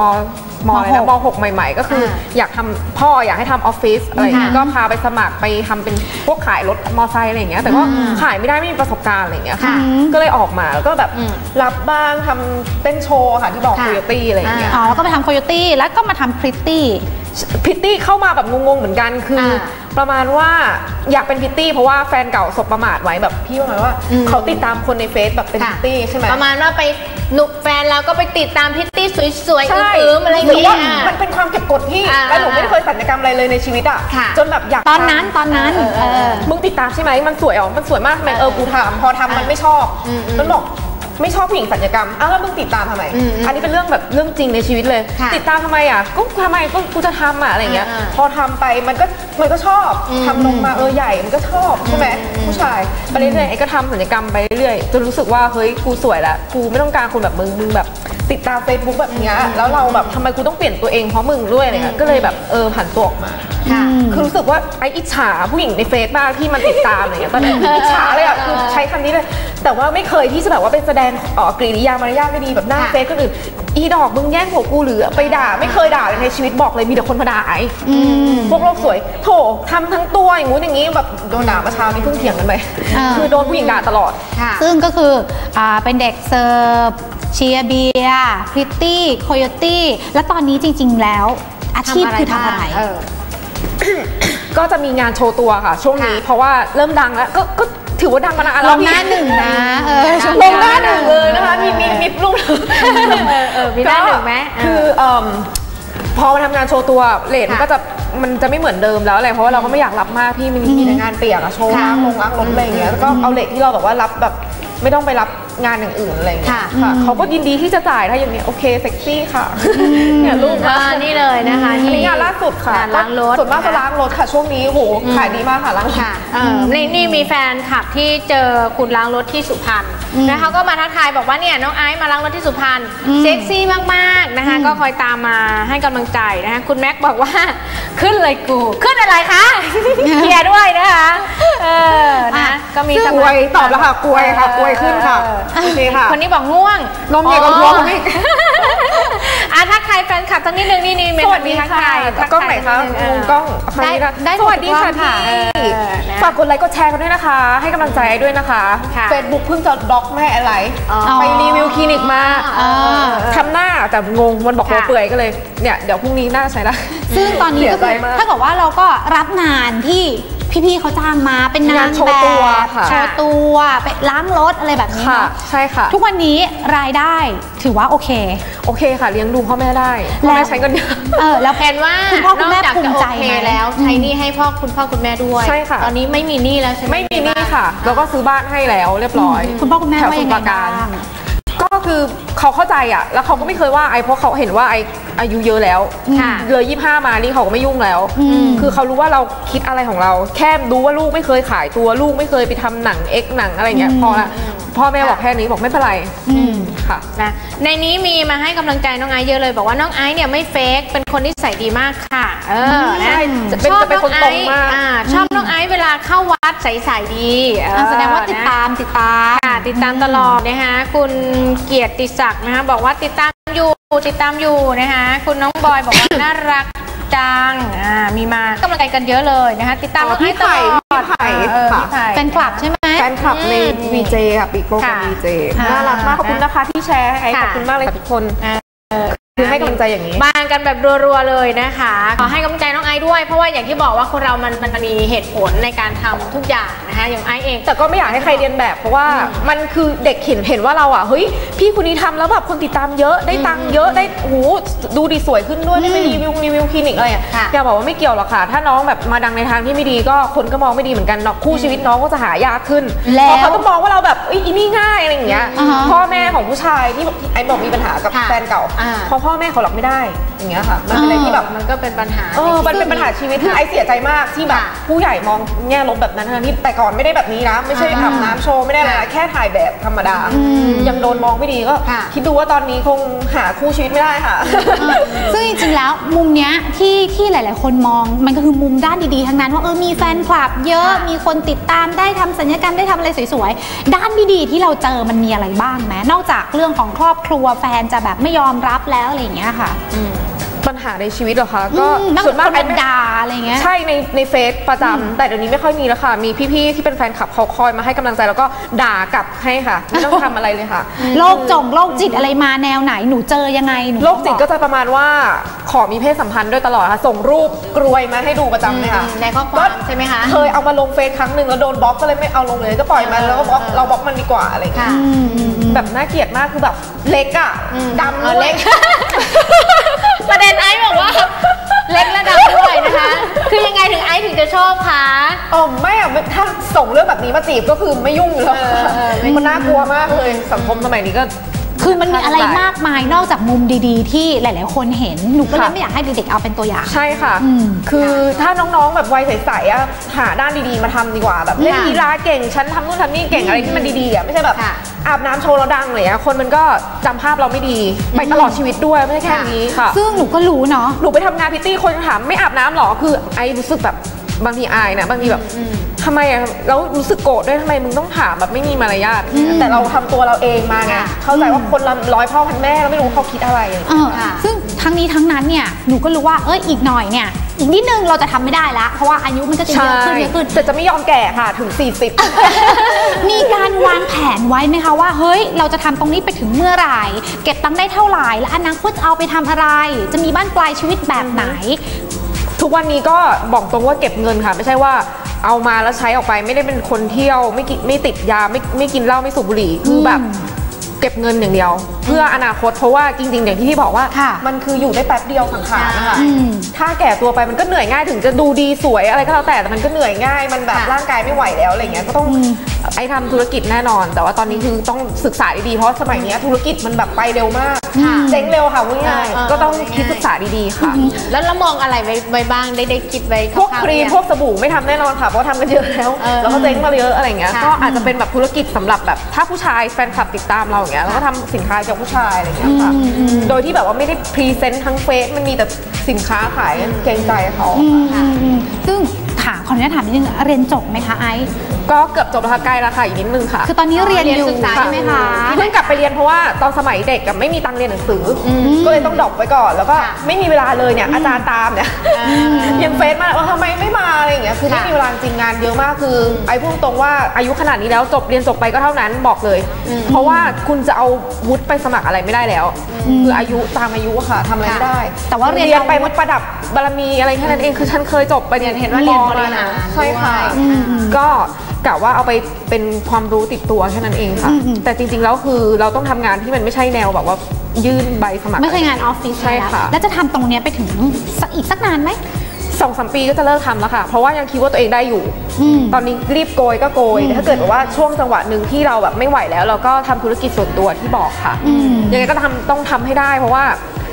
Speaker 4: .6 ใหม่ๆก็คืออยากทำพ่ออยากให้ทำออฟฟิศอะไรเงี้ยก็พาไปสมัครไปทำเป็นพวกขายรถมอไซค์อะไรเงี้ยแต่ก็ขายไม่ได้ไม่มีประสบการณ์อะไรเงี้ยก็เลยออกมาแล้วก็แบบรับบ้างทำเต้นโชว์ค่ะที่บอกโคโยตี้อะไรเงี้ย
Speaker 1: แล้วก็ไปทำโคโยตี้แล้วก็มาทำพริตตี้
Speaker 4: เข้ามาแบบงงๆเหมือนกันคือประมาณว่าอยากเป็นพิตตี้เพราะว่าแฟนเก่าสบประมาทไว้แบบพี่ประมาณว่าเขาติดตามคนในเฟซแบบเป็นพิตตี้ใช่ไหม
Speaker 2: ประมาณว่าไปหนุกแฟนเราก็ไปติดตามพิตตี้สวยๆอื้อๆอะไรอย่างเงี้ย
Speaker 4: มันเป็นความเก็บกดพี่แล้วหนูไม่เคยสัญญกรรมอะไรเลยในชีวิตอ่ะจนแบบอยาก
Speaker 1: ตอนนั้น
Speaker 4: มึงติดตามใช่ไหมมันสวยมันสวยมากไหมกูทำพอทำมันไม่ชอบมันบอกไม่ชอบผู้หญิงสัญญกรรมแล้วมึงติดตามทำไมอันนี้เป็นเรื่องจริงในชีวิตเลยติดตามทำไมก็ทำไมก็กูจะทำอะไรเงี้ยพอทำไปมันก็ชอบทำลงมาใหญ่มันก็ชอบใช่ไหมผู้ชายไปเรื่อยๆไอ้ก็ทำสัญญกรรมไปเรื่อยๆจนรู้สึกว่าเฮ้ยกูสวยแล้วกูไม่ต้องการคนแบบมึงแบบติดตาม Facebook แบบนี้แล้วเราแบบทำไมกูต้องเปลี่ยนตัวเองเพราะมึงด้วยอะไรเงี้ยก็เลยแบบผันตัวออกมาคือรู้สึกว่าไอ้อิจฉาผู้หญิงในเฟซมากที่มันติดตามอะไรเงี้ยตอนนั้นอิจฉาเลยอ่ะคือใช้คำนี้เลยแต่ว่าไม่เคยที่จะแบบว่าเป็นแสดงกริยามารยาทไม่ดีแบบหน้าเฟซก็อื่นอีดอกมึงแย่งผัวกูหรือไปด่าไม่เคยด่าเลยในชีวิตบอกเลยมีแต่คนมาด่าไอ้พวกโลกสวยโถทำทั้งตัวอย่างงู้นอย่างงี้แบบโดนด่ามาเช้านี้เพิ่งเถียงกันไปคือโดนผู้หญิงด่าตลอด
Speaker 1: ซึ่งก็คือเป็นเด็กเสิร์ฟเชียร์เบียร์พริตตี้โคโยตี้แล้วตอนนี้จริงๆแล้วอาชีพคือทำอะไร
Speaker 4: ก็จะมีงานโชว์ตัวค่ะช่วงนี้เพราะว่าเริ่มดังแล้วก็ถือว่าดังมานาน
Speaker 1: แล้วลงหน้าหนึ่งนะ
Speaker 4: ลงหน้าหนึ่งเลยนะคะมีรูป
Speaker 2: มีหน้าหนึ่งไหม
Speaker 4: คือพอมาทำงานโชว์ตัวเรทมันจะไม่เหมือนเดิมแล้วอะไรเพราะว่าเราก็ไม่อยากรับมากพี่มีแต่งานเปียกอะโชว์ล้างรถอะไรอย่างเงี้ยแล้วก็เอาเรทที่เราแบบว่ารับแบบไม่ต้องไปรับงานอย่างอื่นอะไรอย่างเงี้ยค่ะเขาก็ยินดีที่จะจ่ายถ้าอย่างนี้โอเคเซ็กซี่ค่ะเนี่ยรูป
Speaker 2: นี่เลยนะคะ
Speaker 4: นี่งานล่าสุดค่ะ
Speaker 2: ล้างรถ
Speaker 4: ส่วนมากจะล้างรถค่ะช่วงนี้โหขายดีมากค่ะล้างรถ
Speaker 2: นี่มีแฟนคลับที่เจอคุณล้างรถที่สุพรรณนะเขาก็มาทักทายบอกว่าเนี่ยน้องไอซ์มาล้างรถที่สุพรรณเซ็กซี่มากๆนะคะก็คอยตามมาให้กำลังใจนะคะคุณแม็กบอกว่าขึ้นเลยกูขึ้นอะไรคะเคลียร์ด้วยนะคะนะก็มี
Speaker 4: กวยตอบแล้วค่ะกวยค่ะกวยขึ้นค่ะโอเคค่ะ
Speaker 2: คนนี้บอกง่วง
Speaker 4: นมใหญ่กว่าหัวคนนี้
Speaker 2: ทักทายแฟนคลับทั้งนิดนึงนี่เมย์มีทักทาย
Speaker 4: กล้องไหนคะกล้องได้สวัสดีค่ะพี่ฝากกดไลค์กดแชร์กันด้วยนะคะให้กำลังใจด้วยนะคะ Facebook เพิ่งจะบล็อกแม่อะไรไปรีวิวคลินิกมาทำหน้าแต่งงมันบอกหัวเปื่อยก็เลยเนี่ยเดี๋ยวพรุ่งนี้น่าใช้ละ
Speaker 1: ซึ่งตอนนี้ก็คือถ้าเกิดว่าเราก็รับงานที่พี่ๆเขาจ้างมาเป็นงาน
Speaker 4: โชว์ตัว
Speaker 1: โชว์ตัวไปล้างรถอะไรแบบนี้
Speaker 4: ค่ะใช่ค่ะ
Speaker 1: ทุกวันนี้รายได้ถือว่าโอเค
Speaker 4: ค่ะเลี้ยงดูพ่อแม่ได้พ่อแม่ใช้เงินเยอะ
Speaker 2: แล้วแผนว่าคุณพ่อคุณแม่ภูมิใจแล้วใช้หนี้ให้คุณพ่อคุณแม่ด้วย
Speaker 4: ใช่ค่ะ
Speaker 2: ตอนนี้ไม่มีหนี้แล้วใช่ไหม
Speaker 4: ไม่มีหนี้ค่ะแล้วก็ซื้อบ้านให้แล้วเรียบร้อย
Speaker 1: คุณพ่อคุณแม่ว่ายังไงบ้าง
Speaker 4: ก็คือเขาเข้าใจอ่ะแล้วเขาก็ไม่เคยว่าไอ้เพราะเขาเห็นว่าไอ้อายุเยอะแล้วเลย25มานี่เขาก็ไม่ยุ่งแล้วคือเขารู้ว่าเราคิดอะไรของเราแค่รู้ว่าลูกไม่เคยขายตัวลูกไม่เคยไปทำหนังหนังอะไรเงี้ยพอละพ่อแม่บอกแค่นี้บอกไม่เป็นไรค่ะ
Speaker 2: นะในนี้มีมาให้กำลังใจน้องไอซ์เยอะเลยบอกว่าน้องไอซ์เนี่ยไม่เฟกเป็นคนนิสัยดีมากค่ะนะชอบน้องไอซ์ชอบน้องไอซ์เวลาเข้าวัดใสๆดี
Speaker 1: แสดงว่าติดตาม
Speaker 2: ตลอดนะคะคุณเกียรติศักดิ์นะคะบอกว่าติดตามอยู่นะคะคุณน้องบอยบอกว่าน่ารักจังมีมากำลังใจกันเยอะเลยนะคะติดตามน้องไอซ์ตลอด
Speaker 1: แฟนคลับใช่ไหม
Speaker 4: แฟนคลับใน VJ ค่ะปีโป้กับ VJ น่ารักมากขอบคุณนะคะที่แชร์ให้ขอบคุณมากเลยทุกคนคือให้กำลังใจอย่างนี้
Speaker 2: บานกันแบบรัวๆเลยนะคะขอให้กำลังใจน้องไอซ์ด้วยเพราะว่าอย่างที่บอกว่าคนเรามันมีเหตุผลในการทำทุกอย่างนะคะอย่างไอซ์เอง
Speaker 4: แต่ก็ไม่อยากให้ใครเรียนแบบเพราะว่ามันคือเด็กเห็นว่าเราเฮ้ยพี่คนนี้ทำแล้วแบบคนติดตามเยอะได้ตังค์เยอะได้ดูดีสวยขึ้นด้วยได้ไปรีวิวคลินิกอะไรอยากบอกว่าไม่เกี่ยวหรอกค่ะถ้าน้องแบบมาดังในทางที่ไม่ดีก็คนก็มองไม่ดีเหมือนกันเนาะคู่ชีวิตน้องก็จะหายากขึ้นเพราะเขาต้องมองว่าเราแบบอีนี่ง่ายอะไรอย่างเงี้ยพ่อแม่ของผู้ชายที่ไอ้บอกมีปัญหากับแฟนเก่าเพราะพ่อแม่เขาไม่ได้อย่างเงี้ยค่ะมันเป็นอะไรที่แบบ
Speaker 2: มันก็เป็นปัญหา
Speaker 4: มันเป็นปัญหาชีวิตที่ไอเสียใจมากที่แบบผู้ใหญ่มองแง่ลบแบบนั้นที่แต่ก่อนไม่ได้แบบนี้นะไม่ใช่อาบน้ำโชว์ไม่ได้อะไรแค่ถ่ายแบบธรรมดายังโดนมองไม่ดีก็คิดดูว่าตอนนี้คงหาคู่ชีวิตไม่ได้ค่ะ
Speaker 1: ซึ่งจริงๆแล้วมุมเนี้ยที่หลายๆคนมองมันก็คือมุมด้านดีๆทั้งนั้นว่ามีแฟนคลับเยอะมีคนติดตามได้ทำศัลยกรรมได้ทำอะไรสวยๆด้านดีๆที่เราเจอมันมีอะไรบ้างไหมนอกจากเรื่องของครอบครัวแฟนจะแบบไม่ยอมรับแล้วอะไรอย่างเงี้ยค่ะ
Speaker 4: ปัญหาในชีวิตเหรอคะก็
Speaker 1: ส่วนมากเป็นด่าอะไรเงี้ย
Speaker 4: ใช่ในเฟซประจำแต่เดี๋ยวนี้ไม่ค่อยมีแล้วค่ะมีพี่ๆที่เป็นแฟนคลับเขาคอยมาให้กำลังใจแล้วก็ด่ากลับให้ค่ะไม่ต้องทำอะไรเลยค่ะ
Speaker 1: โรคจิตอะไรมาแนวไหนหนูเจอยังไง
Speaker 4: โรคจิตก็จะประมาณว่าขอมีเพศสัมพันธ์ด้วยตลอดค่ะส่งรูปกรวยมาให้ดูประจำเลยค่ะ
Speaker 2: ในข้อความใช่ไหมคะ
Speaker 4: เคยเอามาลงเฟซครั้งหนึ่งแล้วโดนบล็อกก็เลยไม่เอาลงเลยก็ปล่อยมันแล้วก็เราบล็อกมันดีกว่าอะไรอย่างเงี้ยแบบน่าเกลียดมากคือแบบเล็กดำ
Speaker 2: เล็กประเด็นไอซ์บอกว่าเล็กและดำด้วยนะคะคือยังไงถึงไอซ์ถึงจะชอบคะ
Speaker 4: ไม่ถ้าส่งเรื่องแบบนี้มาจีบก็คือไม่ยุ่งแล้วมันน่ากลัวมากเลยสังคมสมัยนี้ก็
Speaker 1: คือมันมีอะไรมากมายนอกจากมุมดีๆที่หลายๆคนเห็นหนูก็เลยไม่อยากให้เด็กๆเอาเป็นตัวอย่าง
Speaker 4: ใช่ค่ะคือถ้าน้องๆแบบวัยใสๆหาด้านดีๆมาทำดีกว่าแบบเล่นกีฬาเก่งฉันทำนู่นทำนี่เก่งอะไรที่มันดีๆไม่ใช่แบบอาบน้ำโชว์แล้วดังเลยคนมันก็จำภาพเราไม่ดีไปตลอดชีวิตด้วยไม่ใช่แค่นี้ค่ะ
Speaker 1: ซึ่งหนูก็รู้เนาะ
Speaker 4: หนูไปทำงานพิตตี้คนถามไม่อาบน้ำหรอคือไอรู้สึกแบบบางทีอายนะบางทีแบบทำไมแล้วรู้สึกโกรธด้วยทำไมมึงต้องถามแบบไม่มีมารยาทแต่เราทำตัวเราเองมาไงเข้าใจว่าคนร้อยพ่อพันแม่เราไม่รู้เขาคิดอะไร
Speaker 1: ซึ่งทั้งนี้ทั้งนั้นเนี่ยหนูก็รู้ว่าอีกหน่อยเนี่ยอีกนิดนึงเราจะทำไม่ได้ละเพราะว่าอายุมันก็จะเยอะขึ้น
Speaker 4: แต่จะไม่ยอมแก่ค่ะถึง40
Speaker 1: มีการวางแผนไว้ไหมคะว่าเฮ้ยเราจะทำตรงนี้ไปถึงเมื่อไหร่เก็บตังค์ได้เท่าไหร่และอนาคตเอาไปทำอะไรจะมีบ้านปลายชีวิตแบบไหน
Speaker 4: ทุกวันนี้ก็บอกตรงว่าเก็บเงินค่ะไม่ใช่ว่าเอามาแล้วใช้ออกไปไม่ได้เป็นคนเที่ยวไม่ติดยาไม่กินเหล้าไม่สูบบุหรี่คือแบบเก็บเงินอย่างเดียวเพื่ออนาคตเพราะว่าจริงๆอย่างที่พี่บอกว่ามันคืออยู่ได้แป๊บเดียวสังขารนะคะถ้าแก่ตัวไปมันก็เหนื่อยง่ายถึงจะดูดีสวยอะไรก็แล้วแต่มันก็เหนื่อยง่ายมันแบบร่างกายไม่ไหวแล้วอะไรเงี้ยก็ต้องไอ้ทำธุรกิจแน่นอนแต่ว่าตอนนี้คือต้องศึกษาดีๆเพราะสมัยนี้ธุรกิจมันแบบไปเร็วมากเจ๊งเร็วค่ะง่ายๆก็ต้องคิดศึกษาดีๆค่ะ
Speaker 2: แล้วมองอะไรไว้บ้างได้คิดไว้
Speaker 4: พวกครีมพวกสบู่ไม่ทำแน่นอนค่ะเพราะทำกันเยอะแล้วแล้วก็เจ๊งมาเยอะอะไรเงี้ยก็อาจจะเป็นแบบธุรกิจสำหรับแบบถ้าผู้ชายแฟนคลับติดตามเราอย่างเงี้ยแล้วก็ทำสินค้าเกี่ยวกับผู้ชายอะไรเงี้ยค่ะโดยที่แบบว่าไม่ได้พรีเซนต์ทั้งเฟซมันมีแต่สินค้าขายเกรงใจเขา
Speaker 1: ซึ่งขออนุญาตถามนิดนึงเรียนจบไหมคะไอซ์
Speaker 4: ก็เกือบจบแล้วค่ะใกล้แล้วค่ะอีกนิดนึงค่ะ
Speaker 1: คือตอนนี้เรียนอยู่ใช่ไหมคะ
Speaker 4: เพิ่งกลับไปเรียนเพราะว่าตอนสมัยเด็กกับไม่มีตังค์เรียนหนังสือก็เลยต้องดรอปไว้ก่อนแล้วก็ไม่มีเวลาเลยเนี่ยอาจารย์ตามเนี่ยยังเฟซมาว่าทำไมไม่มาอะไรอย่างเงี้ยคือไม่มีเวลาจริงงานเยอะมากคือไอ้พูดตรงว่าอายุขนาดนี้แล้วเรียนจบไปก็เท่านั้นบอกเลยเพราะว่าคุณจะเอาวุฒิไปสมัครอะไรไม่ได้แล้วคืออายุตามอายุค่ะทำอะไรไม่ได้
Speaker 1: แต่ว่าเรียน
Speaker 4: ไปวัดประดับบารมีอะไรแค่นั้นเองคือฉันเคยจบไปเห็นว่าเรียนบริหารใช่ค่ะก็กะว่าเอาไปเป็นความรู้ติดตัวแค่นั้นเองค่ะแต่จริงๆแล้วคือเราต้องทำงานที่มันไม่ใช่แนวแบบว่ายื่นใบสมัคร
Speaker 1: ไม่ใช่งานออฟฟิศ
Speaker 4: ใช่ค่ะ
Speaker 1: แล้วจะทำตรงนี้ไปถึงอีกสักนานไหม
Speaker 4: 2-3 ปีก็จะเลิกทำแล้วค่ะเพราะว่ายังคิดว่าตัวเองได้อยู่ตอนนี้รีบโกยก็โกยถ้าเกิดว่าช่วงจังหวะหนึ่งที่เราแบบไม่ไหวแล้วเราก็ทำธุรกิจส่วนตัวที่บอกค่ะยังไงก็ต้องทำให้ได้เพราะว่า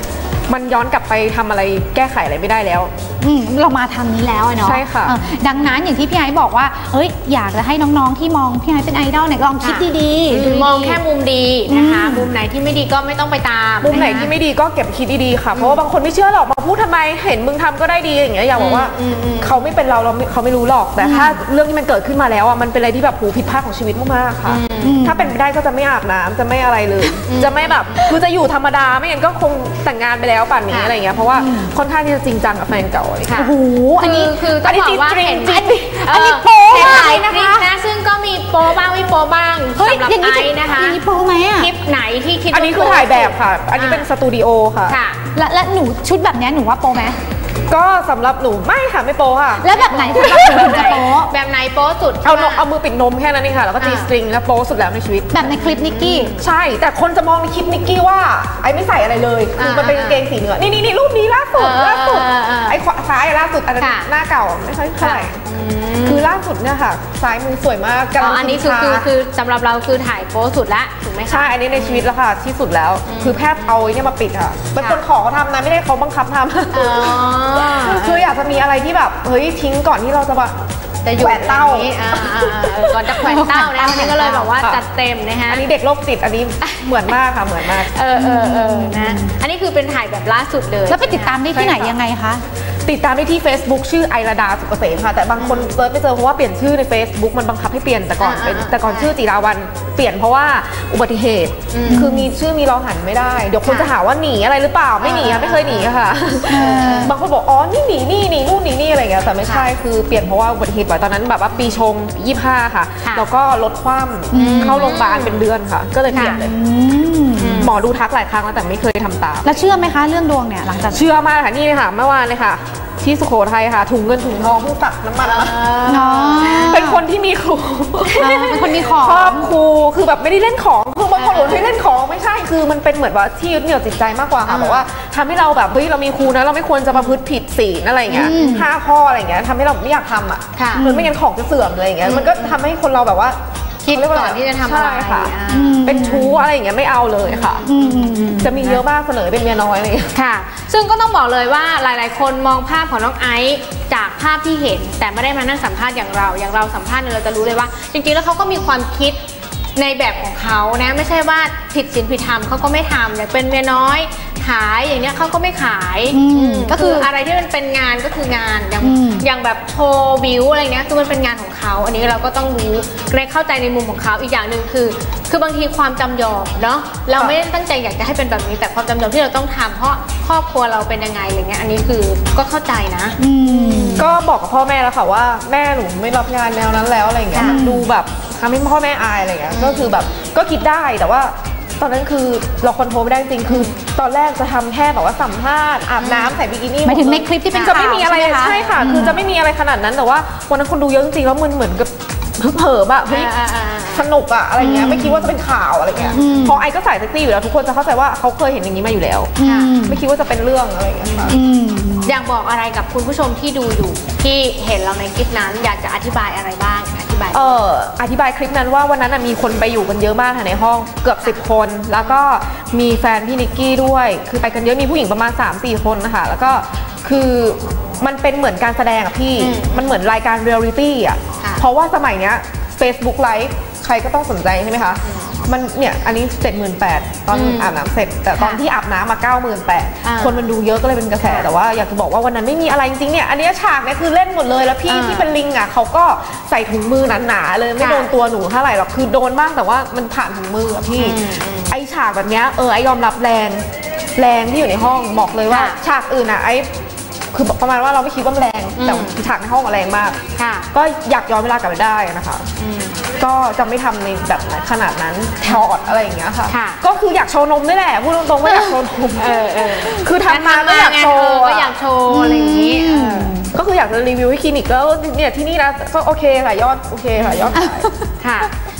Speaker 4: มันย้อนกลับไปทำอะไรแก้ไขอะไรไม่ได้แล้ว
Speaker 1: เรามาทางนี้แล้วเนาะ
Speaker 4: ใช่ค่ะ
Speaker 1: ดังนั้นอย่างที่พี่ไอซ์บอกว่าอยากจะให้น้องๆที่มองพี่ไอซ์เป็นไอดอลเนี่ยลองคิดดี
Speaker 2: ๆมองแค่มุมดีนะคะมุมไหนที่ไม่ดีก็ไม่ต้องไปตาม
Speaker 4: มุมไหนที่ไม่ดีก็เก็บคิดดีๆค่ะเพราะว่าบางคนไม่เชื่อหรอกมาพูดทำไมเห็นมึงทำก็ได้ดีอย่างเงี้ยอยากบอกว่าเขาไม่เป็นเราเขาไม่รู้หรอกแต่ถ้าเรื่องที่มันเกิดขึ้นมาแล้วมันเป็นอะไรที่แบบผิดพลาดของชีวิตมากๆค่ะถ้าเป็นไปได้ก็จะไม่อาบน้ำจะไม่อะไรเลยจะไม่แบบคือจะอยู่ธรรมดาไม่งั้นก็คงแต่งงานไปแล้วป่านนี้อะไรเงี้ยเพราะว่าค่อนข้างที่จะจริงจังกับแฟนเก่า
Speaker 1: โอ้โหอันนี้
Speaker 2: คือต้องบอกว่าเห็น
Speaker 1: อันนี้โป๊
Speaker 2: นะซึ่งก็มีโป๊บ้างไม่โป๊บ้างสำหรับไอซ์นะคะ
Speaker 1: อันนี้โป๊ไหมอ่ะ
Speaker 2: คลิปไหนที่คิด
Speaker 4: อันนี้คือถ่ายแบบค่ะอันนี้เป็นสตูดิโอค่ะ
Speaker 1: และหนูชุดแบบนี้หนูว่าโป๊ไหม
Speaker 4: ก็สำหรับหนูไม่ค่ะไม่โป๊ค่ะ
Speaker 1: แล้วแบบไหนสำหรับหนูจะโป๊
Speaker 2: แบบไหนโป๊สุด
Speaker 4: เอามือปิดนมแค่นั้นเองค่ะแล้วก็ตีสตริงแล้วโป๊สุดแล้วในชีวิต
Speaker 1: แบบในคลิปนิกกี้
Speaker 4: ใช่แต่คนจะมองในคลิปนิกกี้ว่าไอ้ไม่ใส่อะไรเลยคือมันเป็นกางเกงสีเนื้อนี่รูปนี้ล่าสุดไอ้ขวาซ้ายล่าสุดอันนั้นหน้าเก่าไม่ค่อยเท่าไหร่คือล่าสุดเนี่ยค่ะซ้ายมือสวยมาก
Speaker 2: อันนี้คือสำหรับเราคือถ่ายโป๊สุดละถูกไหมคะ
Speaker 4: ใช่อันนี้ในชีวิตแล้วค่ะที่สุดแล้วคือแพทย์เอาเนี่ยมาปิดค่ะเป็นคนขอเขาทำนะไม่ได้เขาบังคับทำคืออยากจะมีอะไรที่แบบเฮ้ยทิ้งก่อนที่เราจะแบบ
Speaker 2: อยู่แขวนเต้าก่อนจะแขวนเต้านะวันนี้ก็เลยบอกว่าจัดเต็มนะคะ
Speaker 4: อันนี้เด็กโรคจิตอันนี้เหมือนมากค่ะเหมือนมาก
Speaker 2: นะอันนี้คือเป็นถ่ายแบบล่าสุดเลย
Speaker 1: แล้วไปติดตามได้ที่ไหนยังไงคะ
Speaker 4: ติดตามได้ที่ Facebook ชื่อไอราดาสุกเกษมค่ะแต่บางคนเซิร์ชไม่เจอเพราะว่าเปลี่ยนชื่อใน Facebook มันบังคับให้เปลี่ยนแต่ก่อนชื่อจิราวันเปลี่ยนเพราะว่าอุบัติเหตุคือมีชื่อมีรอหันไม่ได้เดี๋ยวคนจะหาว่าหนีอะไรหรือเปล่าไม่หนีค่ะไม่เคยหนีค่ะบางคนบอกอ๋อนี่หนีนู่นหนีนี่อะไรอย่างเงี้ยแต่ไม่ใช่คือเปลี่ยนเพราะว่าอุบัติเหตุตอนนั้นแบบว่าปีชง25ค่ะแล้วก็รถคว่ำเข้าโรงพยาบาลเป็นเดือนค่ะก็เลยเปลี่ยนเลยหมอดูทักหลายครั้งแล้วแต่ไม่เคยทำตาม
Speaker 1: แล้วเชื่อไหมคะเรื่องดวงเนี่ยหลังจาก
Speaker 4: เชื่อมากค่ะนี่ค่ะเมื่อวานเลยค่ะที่สุโขทัยค่ะถุงเงินถุงทองเพิ่งตักน้ำมันเป็นคนที่มีครู
Speaker 1: เป็นคนมีของ
Speaker 4: ชอบครูคือแบบไม่ได้เล่นของคือบางคนบอกให้เล่นของไม่ใช่คือมันเป็นเหมือนว่าที่ยึดเหนี่ยวจิตใจมากกว่าค่ะบอกว่าทำให้เราแบบเฮ้ยเรามีครูนะเราไม่ควรจะประพฤติผิดศีลอะไรอย่างเงี้ย5 ข้ออะไรอย่างเงี้ยทำให้เราไม่อยากทำอ่ะเหมือนไม่งั้นของจะเสื่อมอะไรอย่างเงี้ยมันก็ทำให้คนเราแบบว่า
Speaker 2: คิดก่อนที่จะทำอะไร
Speaker 4: ค่ะเป็นชู้อะไรอย่างเงี้ยไม่เอาเลยค่ะจะมีเยอะมากเสนอเป็นเมียน้อยเลย
Speaker 2: ค่ะซึ่งก็ต้องบอกเลยว่าหลายๆคนมองภาพของน้องไอซ์จากภาพที่เห็นแต่ไม่ได้มานั่งสัมภาษณ์อย่างเราสัมภาษณ์เราจะรู้เลยว่าจริงๆแล้วเขาก็มีความคิดในแบบของเขานะไม่ใช่ว่าผิดศีลผิดธรรมเขาก็ไม่ทำอย่างเป็นเมียน้อยขายอย่างเงี้ยเขาก็ไม่ขายก็คืออะไรที่มันเป็นงานก็คืองานอย่างแบบโชว์วิวอะไรเงี้ยคือมันเป็นงานของเขาอันนี้เราก็ต้องรู้เข้าใจในมุมของเขาอีกอย่างหนึ่งคือบางทีความจำยอมเนาะเราไม่ได้ตั้งใจอยากจะให้เป็นแบบนี้แต่ความจำยอมที่เราต้องทำเพราะครอบครัวเราเป็นยังไงอะไรเงี้ยอันนี้คือก็เข้าใจนะ
Speaker 4: ก็บอกกับพ่อแม่แล้วค่ะว่าแม่หนูไม่รับงานแนวนั้นแล้วอะไรเงี้ยมันดูแบบทำให้พ่อแม่อายอะไรเงี้ยก็คือแบบก็คิดได้แต่ว่าตอนนั้นคือเราคอนโทรลไม่ได้จริงคือตอนแรกจะทำแค่แบบว่าสัมภาษณ์อาบน้ำใส่บิกินี่
Speaker 1: หมายถึงในคลิปที่เป็น
Speaker 4: จะไม่มีอะไรใช่ค่ะคือจะไม่มีอะไรขนาดนั้นแต่ว่าวันนั้นคนดูเยอะจริงๆแล้วมันเหมือนกับเผลอแบบเฮ้ยสนุกอะอะไรเงี้ยไม่คิดว่าจะเป็นข่าวอะไรเงี้ยพอไอก็ใส่เซ็กซี่อยู่แล้วทุกคนจะเข้าใจว่าเขาเคยเห็นอย่างนี้มาอยู่แล้วไม่คิดว่าจะเป็นเรื่องอะไรเงี้ย
Speaker 2: อยากบอกอะไรกับคุณผู้ชมที่ดูอยู่ที่เห็นเราในคลิปนั้นอยากจะอธิบายอะไรบ้างอธิบ
Speaker 4: ายคลิปนั้นว่าวันนั้นมีคนไปอยู่กันเยอะมากค่ะในห้องเกือบ10 คนแล้วก็มีแฟนพี่นิกกี้ด้วยคือไปกันเยอะมีผู้หญิงประมาณ 3-4 คนนะคะแล้วก็คือมันเป็นเหมือนการแสดงอะพี่มันเหมือนรายการเรียลลิตี้อะเพราะว่าสมัยเนี้ย Facebook Live ใครก็ต้องสนใจใช่ไหมคะมันเนี่ยอันนี้ 78,000 ตอนอาบน้ำเสร็จแต่ตอนที่อาบน้ำมา 98,000 คนมันดูเยอะก็เลยเป็นกระแสแต่ว่าอยากจะบอกว่าวันนั้นไม่มีอะไรจริงๆเนี่ยอันนี้ฉากเนี่ยคือเล่นหมดเลยแล้วพี่ที่เป็นลิงอ่ะเขาก็ใส่ถุงมือหนาๆเลยไม่โดนตัวหนูเท่าไหร่หรอกคือโดนบ้างแต่ว่ามันผ่านถุงมืออะพี่ไอฉากแบบเนี้ยไอยอมรับแรงที่อยู่ในห้องบอกเลยว่าฉากอื่นอ่ะไอคือประมาณว่าเราไม่คิดว่าแรงแต่ฉากในห้องแรงมากก็อยากย้อนเวลากลับไปได้นะคะก็จะไม่ทำในแบบขนาดนั้นถอดอะไรอย่างเงี้ยค่ะก็คืออยากโชว์นมนี่แหละพูดตรงๆว่าอยากโชว์นมคือทำมาก็อยากโชว์
Speaker 2: อะไรอย่างงี้
Speaker 4: ก็คืออยากจะรีวิวให้คลินิกแล้วเนี่ยที่นี่นะก็โอเคค่ะยอดโอเคค่ะยอด
Speaker 2: ค่ะ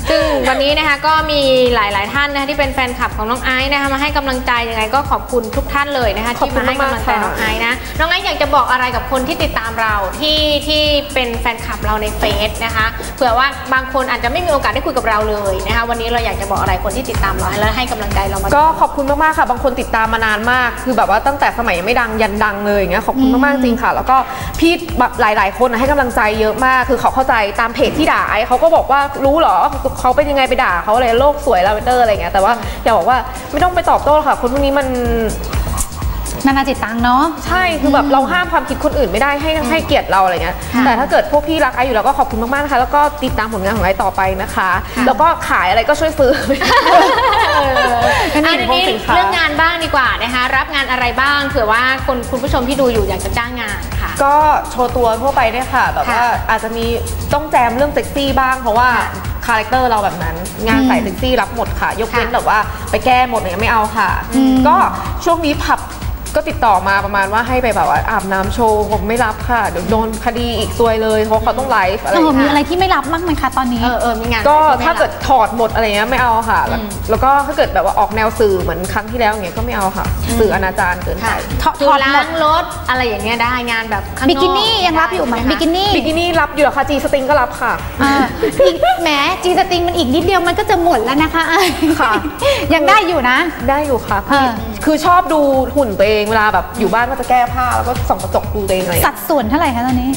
Speaker 2: ซึ่งวันนี้นะคะก็มีหลายๆท่านนะคะที่เป็นแฟนคลับของน้องไอซ์นะคะมาให้กำลังใจยังไงก็ขอบคุณทุกท่านเลยนะคะที่มาให้กำลังใจน้องไอซ์นะน้องไอซ์อยากจะบอกอะไรกับคนที่ติดตามเราที่เป็นแฟนคลับเราในเฟซนะคะเผื่อว่าบางคนอาจจะไม่มีโอกาสได้คุยกับเราเลยนะคะวันนี้เราอยากจะบอกอะไรคนที่ติดตามเราแล้วให้กำลังใจเรามา
Speaker 4: ก็ขอบคุณมากๆค่ะบางคนติดตามมานานมากคือแบบว่าตั้งแต่สมัยยังไม่ดังยันดังเลยอย่างเงี้ยขอบคุณมากๆจริงค่ะแล้วก็พี่แบบหลายๆคนให้กำลังใจเยอะมากคือเขาเข้าใจตามเพจที่ด่าไอ้เขาก็บอกว่ารู้เหรอเขาเป็นยังไงไปด่าเขาอะไรโลกสวยลาเวนเดอร์อะไรเงี้ยแต่ว่าอยากบอกว่าไม่ต้องไปตอบโต้ค่ะคนพวกนี้มัน
Speaker 1: นานาจิตตังเนาะ
Speaker 4: ใช่คือแบบเราห้ามความคิดคนอื่นไม่ได้ให้เกียรติเราอะไรเงี้ยแต่ถ้าเกิดพวกพี่รักไออยู่แล้วก็ขอบคุณมากๆนะคะแล้วก็ติดตามผลงานของไอต่อไปนะคะแล้วก็ขายอะไรก็ช่วยซื้อ
Speaker 2: อันนี้เรื่องงานบ้างดีกว่านะคะรับงานอะไรบ้างเผื่อว่าคุณผู้ชมที่ดูอยู่อยากจะจ้างงานค่ะ
Speaker 4: ก็โชว์ตัวทั่วไปได้ค่ะแบบว่าอาจจะมีต้องแจมเรื่องเซ็กซี่บ้างเพราะว่าคาแรคเตอร์เราแบบนั้นงานใส่เซ็กซี่รับหมดค่ะยกเว้นแบบว่าไปแก้หมดเนี่ยไม่เอาค่ะก็ช่วงนี้ผับก็ติดต่อมาประมาณว่าให้ไปแบบว่าอาบน้ำโชว์ผมไม่รับค่ะเดี๋ยวโดนคดีอีกซวยเลยเพราะเขาต้องไลฟ์อะไร
Speaker 1: มีอะไรที่ไม่รับบ้างไหมคะตอนนี้
Speaker 4: มีงานก็ถ้าเกิดถอดหมดอะไรเงี้ยไม่เอาค่ะแล้วก็ถ้าเกิดแบบว่าออกแนวสื่อเหมือนครั้งที่แล้วอย่างเงี้ยก็ไม่เอาค่ะสื่ออนาจารเกินไป
Speaker 2: ถอดล้างรถอะไรอย่างเงี้ยได้งานแบบ
Speaker 1: บิกินี่ยังรับอยู่ไหมบิกิ
Speaker 4: นี่รับอยู่ค่ะจีสติงก็รับค่ะ
Speaker 1: แหมจีสติงมันอีกนิดเดียวมันก็จะหมดแล้วนะคะค่ะยังได้อยู่นะ
Speaker 4: ได้อยู่ค่ะคือชอบดูหุ่นตัวเองเวลาแบบอยู่บ้านก็จะแก้ผ้าแล้วก็ส่องกระจกดูตัวเองอะไร
Speaker 1: สัดส่วนเท่าไหร่คะตอนนี้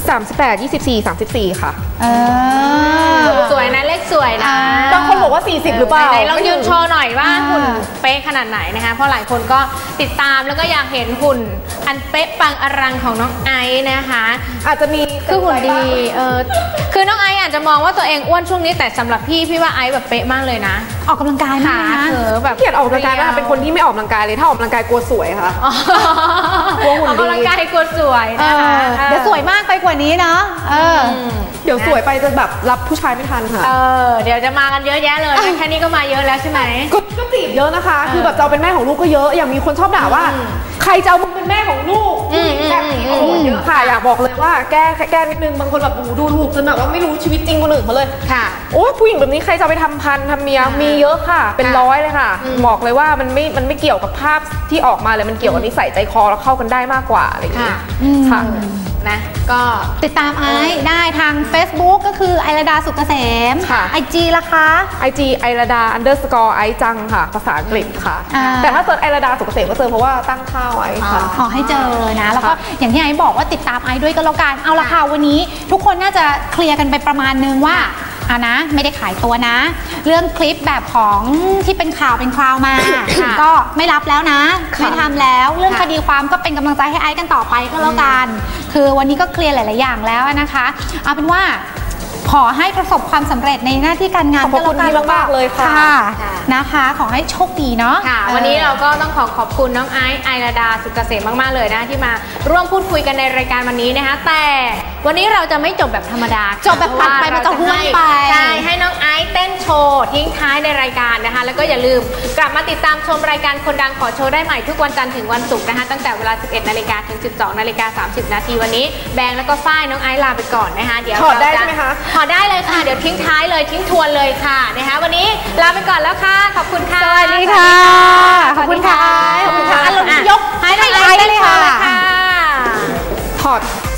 Speaker 4: 38 24 34ค่ะ
Speaker 2: สวยนะเลขสวยนะ
Speaker 4: บางคนบอกว่า40หรือเปล่า
Speaker 2: ไหนลองยืนโชว์หน่อยว่าหุ่นเป๊ะขนาดไหนนะคะเพราะหลายคนก็ติดตามแล้วก็อยากเห็นหุ่นอันเป๊ะปังอลังของน้องไอซ์นะคะ
Speaker 4: อาจจะมี
Speaker 2: คือหุ่นดีคือน้องไอซ์อาจจะมองว่าตัวเองอ้วนช่วงนี้แต่สำหรับพี่ว่าไอซ์แบบเป๊ะมากเลยนะ
Speaker 1: ออกกำลังกาย
Speaker 2: ค่ะ
Speaker 4: แบบเกลียดออกกำลังกายนะคะเป็นคนที่ไม่ออกกำลังกายเลยถ้าออกกำลังกายกลัวสวยค่ะ
Speaker 2: กลัวหุ่นดีออกกำลังกายกลัวสวยนะคะ
Speaker 1: เดี๋ยวสวยมากไปกว่านี้เนาะ
Speaker 4: เดี๋ยวสวยไปจะแบบรับผู้ชายไม่ทันค่ะ
Speaker 2: เดี๋ยวจะมากันเยอะแยะเลยแค่นี้ก็มาเยอะแล้วใช่ไหม
Speaker 4: ก็จีบเยอะนะคะคือแบบจะเอาเป็นแม่ของลูกก็เยอะอย่างมีคนชอบด่าว่าใครจะเอามึงเป็นแม่ของลูกแบบนี้โอ้โหเยอะค่ะอยากบอกเลยว่าแก้นิดนึงบางคนแบบดูถูกจนแบบว่าไม่รู้ชีวิตจริงคนอื่นมาเลย
Speaker 2: ค่ะ
Speaker 4: โอ้ผู้หญิงแบบนี้ใครจะไปทำพันทำเมียมีเยอะค่ะเป็นร้อยเลยค่ะบอกเลยว่ามันไม่เกี่ยวกับภาพที่ออกมาเลยมันเกี่ยวกับนิสัยใจคอแล้วเข้ากันได้มากกว่าอะไรอย่างเงี้ยค่ะ
Speaker 2: นะก็
Speaker 1: ติดตามไอซ์ได้ทาง Facebook ก็คือไอราดาสุกเกษมค่ะ IG ล่ะคะ
Speaker 4: IG ไอราดา_ไอจังค่ะภาษาอังกฤษค่ะแต่ถ้าเซิร์ชไอราดาสุกเกษมก็เจอเพราะว่าตั้งค่าไว้ค่ะ
Speaker 1: ขอให้เจอนะแล้วก็อย่างที่ไอซ์บอกว่าติดตามไอซ์ด้วยก็แล้วกันเอาละค่ะวันนี้ทุกคนน่าจะเคลียร์กันไปประมาณนึงว่านะไม่ได้ขายตัวนะเรื่องคลิปแบบของที่เป็นข่าวเป็นคราวมาก็ไม่รับแล้วนะไม่ทำแล้วเรื่องคดีความก็เป็นกำลังใจให้ไอซ์กันต่อไปก็แล้วกันคือวันนี้ก็เคลียร์หลายๆอย่างแล้วนะคะเอาเป็นว่าขอให้ประสบความสำเร็จในหน้าที่การงาน
Speaker 4: ก็แล้วกันมากเลยค่ะ
Speaker 1: นะคะขอให้โชคดีเนาะ
Speaker 2: วันนี้เราก็ต้องขอบคุณน้องไอซ์ไอราดาสุกเกษมมากๆเลยนะที่มาร่วมพูดคุยกันในรายการวันนี้นะคะแต่วันนี้เราจะไม่จบแบบธรรมดา
Speaker 1: จบแบบตัดไปมันจะห้วนไป
Speaker 2: ใช่ให้น้องไอซ์เต้นโชว์ทิ้งท้ายในรายการนะคะแล้วก็อย่าลืมกลับมาติดตามชมรายการคนดังขอโชว์ได้ใหม่ทุกวันจันทร์ถึงวันศุกร์นะคะตั้งแต่เวลา 11 นาฬิกาถึง 12 นาฬิกา 30 นาทีวันนี้แบงค์แล้วก็ฝ้ายน้องไอซ์ลาไปก่อนนะคะเดี๋ยว
Speaker 4: ถอดได้ใช่ไหมคะ
Speaker 2: ถอดได้เลยค่ะเดี๋ยวทิ้งท้ายเลยทิ้งทวนเลยค่ะนะคะวันนี้ลาไปก่อนแล้วค่ะขอบคุณค่ะ
Speaker 1: สวัสดีค่ะขอบคุณค่ะ
Speaker 2: ขอบคุณค่ะ
Speaker 1: ยกให้ไลฟ์เลยค่ะ
Speaker 4: ถอด